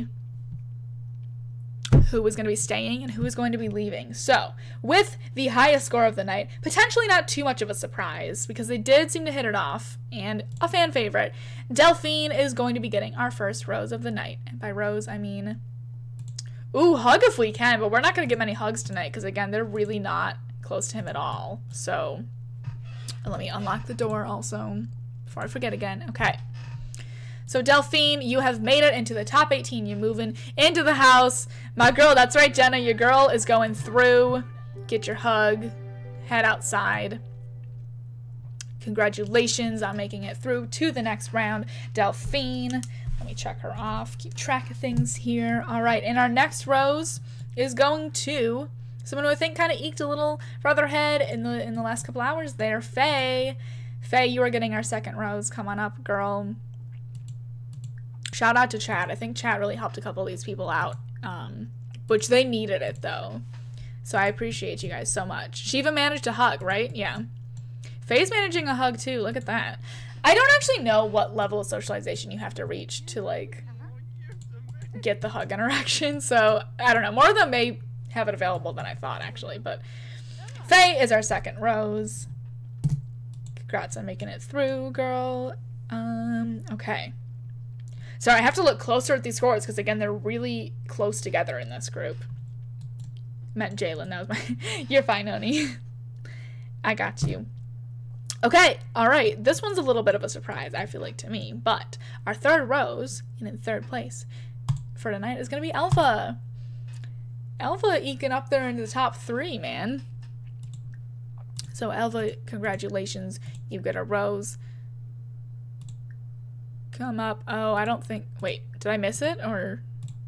who was going to be staying and who was going to be leaving. So, with the highest score of the night, potentially not too much of a surprise, because they did seem to hit it off, and a fan favorite, Delphine is going to be getting our first rose of the night. And by rose, I mean, ooh, hug if we can, but we're not going to get many hugs tonight, because again, they're really not close to him at all. So, let me unlock the door also, before I forget again. Okay. So Delphine, you have made it into the top 18. You're moving into the house. My girl, that's right, Jenna. Your girl is going through. Get your hug. Head outside. Congratulations on making it through to the next round. Delphine, let me check her off. Keep track of things here. All right, and our next rose is going to someone who I think kind of eked a little further ahead in the last couple hours there. Faye. Faye, you are getting our second rose. Come on up, girl. Shout out to chat. I think chat really helped a couple of these people out, which they needed it though. So I appreciate you guys so much. She even managed to hug, right? Yeah. Faye's managing a hug too. Look at that. I don't actually know what level of socialization you have to reach to like get the hug interaction. So I don't know. More of them may have it available than I thought actually. But Faye is our second rose. Congrats on making it through, girl. Okay. So I have to look closer at these scores because, again, they're really close together in this group. Meant Jalen. That was my... You're fine, honey. I got you. Okay. All right. This one's a little bit of a surprise, I feel like, to me. But our third rose, and in third place for tonight, is going to be Alpha. Alpha eking up there into the top 3, man. So, Alpha, congratulations. You get a rose. Come up. Oh, I don't think... Wait, did I miss it? Or...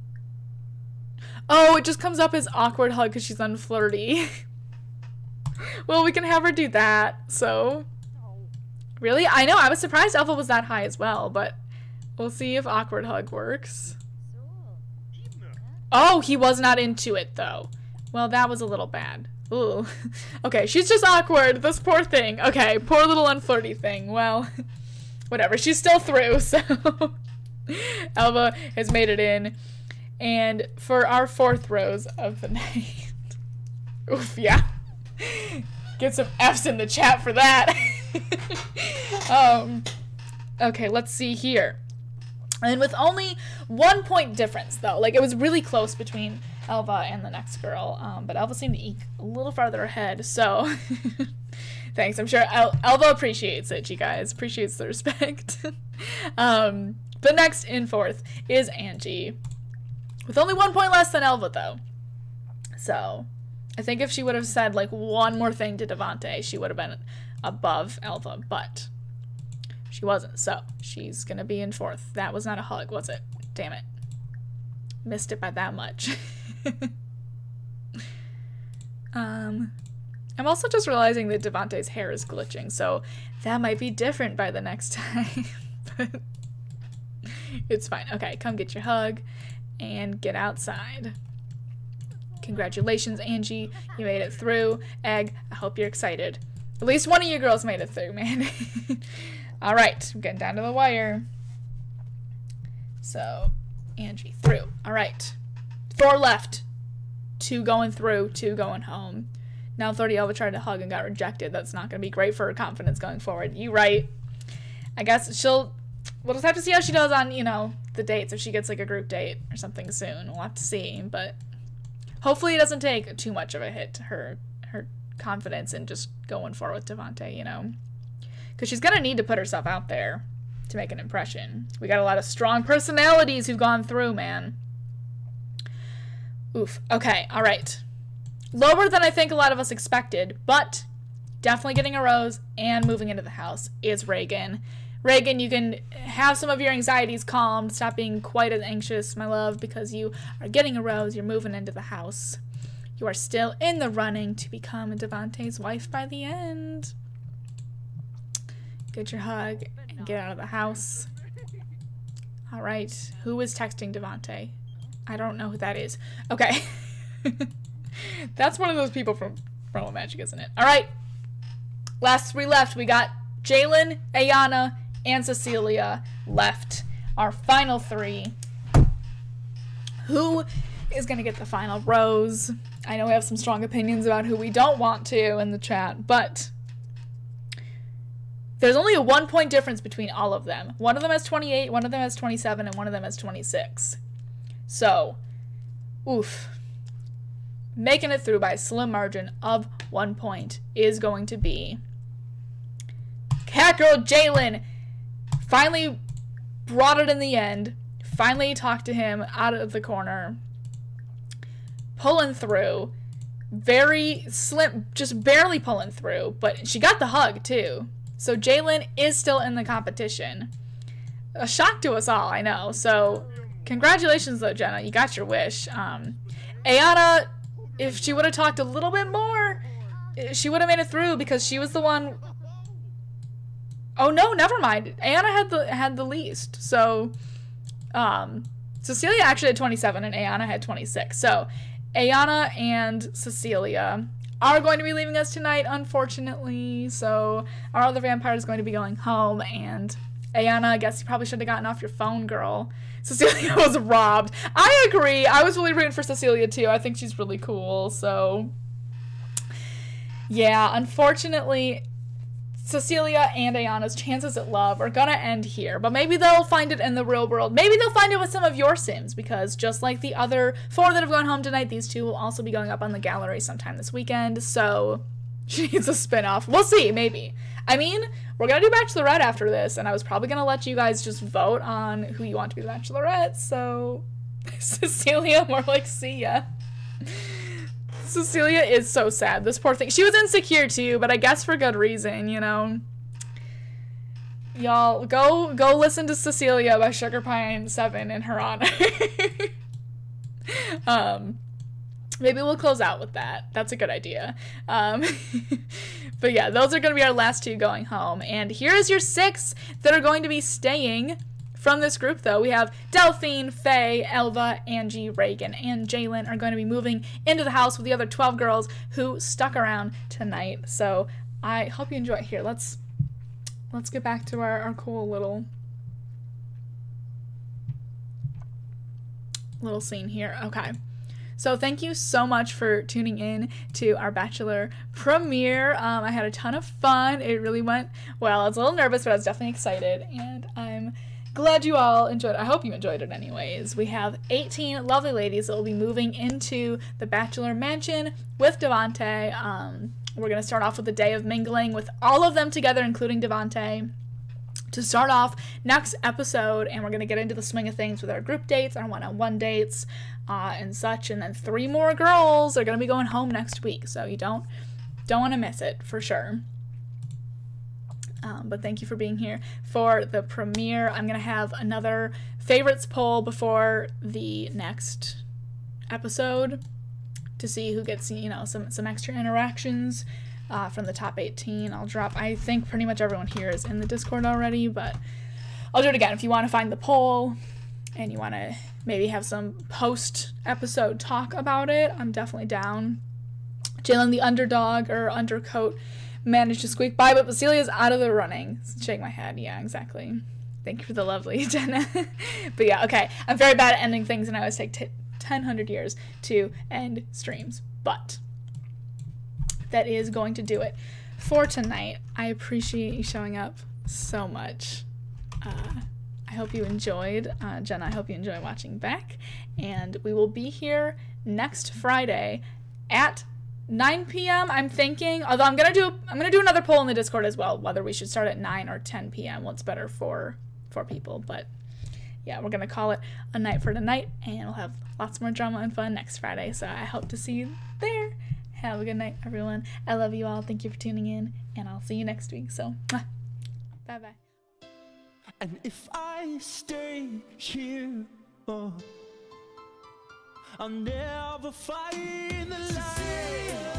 Oh, it just comes up as awkward hug because she's unflirty. Well, we can have her do that, so... Really? I know, I was surprised Alpha was that high as well, but we'll see if awkward hug works. Oh, he was not into it, though. Well, that was a little bad. Ooh. Okay, she's just awkward. This poor thing. Okay, poor little unflirty thing. Well... Whatever, she's still through, so Alva has made it in. And for our 4th rose of the night, oof, yeah. Get some F's in the chat for that. Okay, let's see here. And with only 1 point difference, though, like, it was really close between Elva and the next girl, but Elva seemed to eke a little farther ahead, so thanks. I'm sure Elva appreciates it, you guys. Appreciates the respect. But next in 4th is Angie, with only 1 point less than Elva, though. So I think if she would have said, like, one more thing to Devonte, she would have been above Elva, but she wasn't, so she's gonna be in 4th. That was not a hug, was it? Damn it. Missed it by that much. I'm also just realizing that Devonte's hair is glitching, so that might be different by the next time. But it's fine. Okay, come get your hug and get outside. Congratulations, Angie. You made it through. Egg, I hope you're excited. At least one of you girls made it through, man. All right, I'm getting down to the wire. So, Angie through. All right. 4 left. 2 going through, 2 going home. Now 30 Elva tried to hug and got rejected. That's not going to be great for her confidence going forward. You right. I guess we'll just have to see how she does on, you know, the dates. If she gets, like, a group date or something soon. We'll have to see. But hopefully it doesn't take too much of a hit to her confidence in just going forward with Devonte, you know. Because she's going to need to put herself out there to make an impression. We got a lot of strong personalities who've gone through, man. Oof. Okay, all right. Lower than I think a lot of us expected, but definitely getting a rose and moving into the house is Reagan. Reagan, you can have some of your anxieties calmed. Stop being quite as anxious, my love, because you are getting a rose. You're moving into the house. You are still in the running to become Devonte's wife by the end. Get your hug and get out of the house. All right. Who is texting Devonte? I don't know who that is. Okay. That's one of those people from Relive Magic, isn't it? All right. Last 3 left. We got Jalen, Ayana, and Cecilia left. Our final 3. Who is going to get the final rose? I know we have some strong opinions about who we don't want to in the chat, but there's only a 1 point difference between all of them. One of them has 28, one of them has 27, and one of them has 26. So, oof. Making it through by a slim margin of 1 point is going to be Catgirl Jalen. Finally brought it in the end. Finally talked to him out of the corner. Pulling through. Very slim, just barely pulling through, but she got the hug too. So Jalen is still in the competition. A shock to us all, I know. So congratulations though, Jenna. You got your wish. Ayana, if she would have talked a little bit more, she would have made it through because she was the one. Oh no, never mind. Ayana had the least. So Cecilia actually had 27 and Ayana had 26. So Ayana and Cecilia are going to be leaving us tonight, unfortunately. So our other vampire is going to be going home, and Ayana, I guess you probably should have gotten off your phone, girl. Cecilia was robbed. I agree. I was really rooting for Cecilia too. I think she's really cool. So yeah, unfortunately, Cecilia and Ayana's chances at love are gonna end here, but maybe they'll find it in the real world. Maybe they'll find it with some of your Sims, because just like the other 4 that have gone home tonight, these 2 will also be going up on the gallery sometime this weekend, so she needs a spin-off. We'll see, maybe. I mean, we're gonna do Bachelorette after this, and I was probably gonna let you guys just vote on who you want to be the Bachelorette, so Cecilia, more like see ya. Cecilia is so sad. This poor thing. She was insecure too, but I guess for good reason, you know. Y'all, go listen to Cecilia by Sugar Pine 7 in her honor. Maybe we'll close out with that. That's a good idea. But yeah, those are going to be our last 2 going home. And here is your 6 that are going to be staying. From this group, though, we have Delphine, Faye, Elva, Angie, Reagan, and Jalen are going to be moving into the house with the other 12 girls who stuck around tonight. So I hope you enjoy it. Here, let's get back to our cool little little scene here. Okay. So thank you so much for tuning in to our Bachelor premiere. I had a ton of fun. It really went well. I was a little nervous, but I was definitely excited, and I'm glad you all enjoyed it. I hope you enjoyed it anyways. We have 18 lovely ladies that will be moving into the Bachelor Mansion with Devonte. We're going to start off with the day of mingling with all of them together, including Devonte, to start off next episode, and we're going to get into the swing of things with our group dates, our one-on-one dates, and such, and then 3 more girls are going to be going home next week, so you don't want to miss it, for sure. But thank you for being here for the premiere. I'm going to have another favorites poll before the next episode to see who gets, you know, some extra interactions from the top 18. I'll drop, I think pretty much everyone here is in the Discord already, but I'll do it again. If you want to find the poll and you want to maybe have some post-episode talk about it, I'm definitely down. Jalen, the underdog or undercoat, managed to squeak by, but Basilia's out of the running. Shake my head. Yeah, exactly. Thank you for the lovely Jenna. But yeah, okay. I'm very bad at ending things, and I always take 1,000 years to end streams. But that is going to do it for tonight. I appreciate you showing up so much. I hope you enjoyed. Jenna, I hope you enjoy watching back. And we will be here next Friday at 9 p.m. I'm thinking, although I'm gonna do another poll in the Discord as well, whether we should start at 9 or 10 p.m. What's better for people. But yeah, we're gonna call it a night for tonight, and we'll have lots more drama and fun next Friday. So I hope to see you there. Have a good night, everyone. I love you all. Thank you for tuning in, and I'll see you next week. So, bye bye. And if I stay here, I'll never find the light.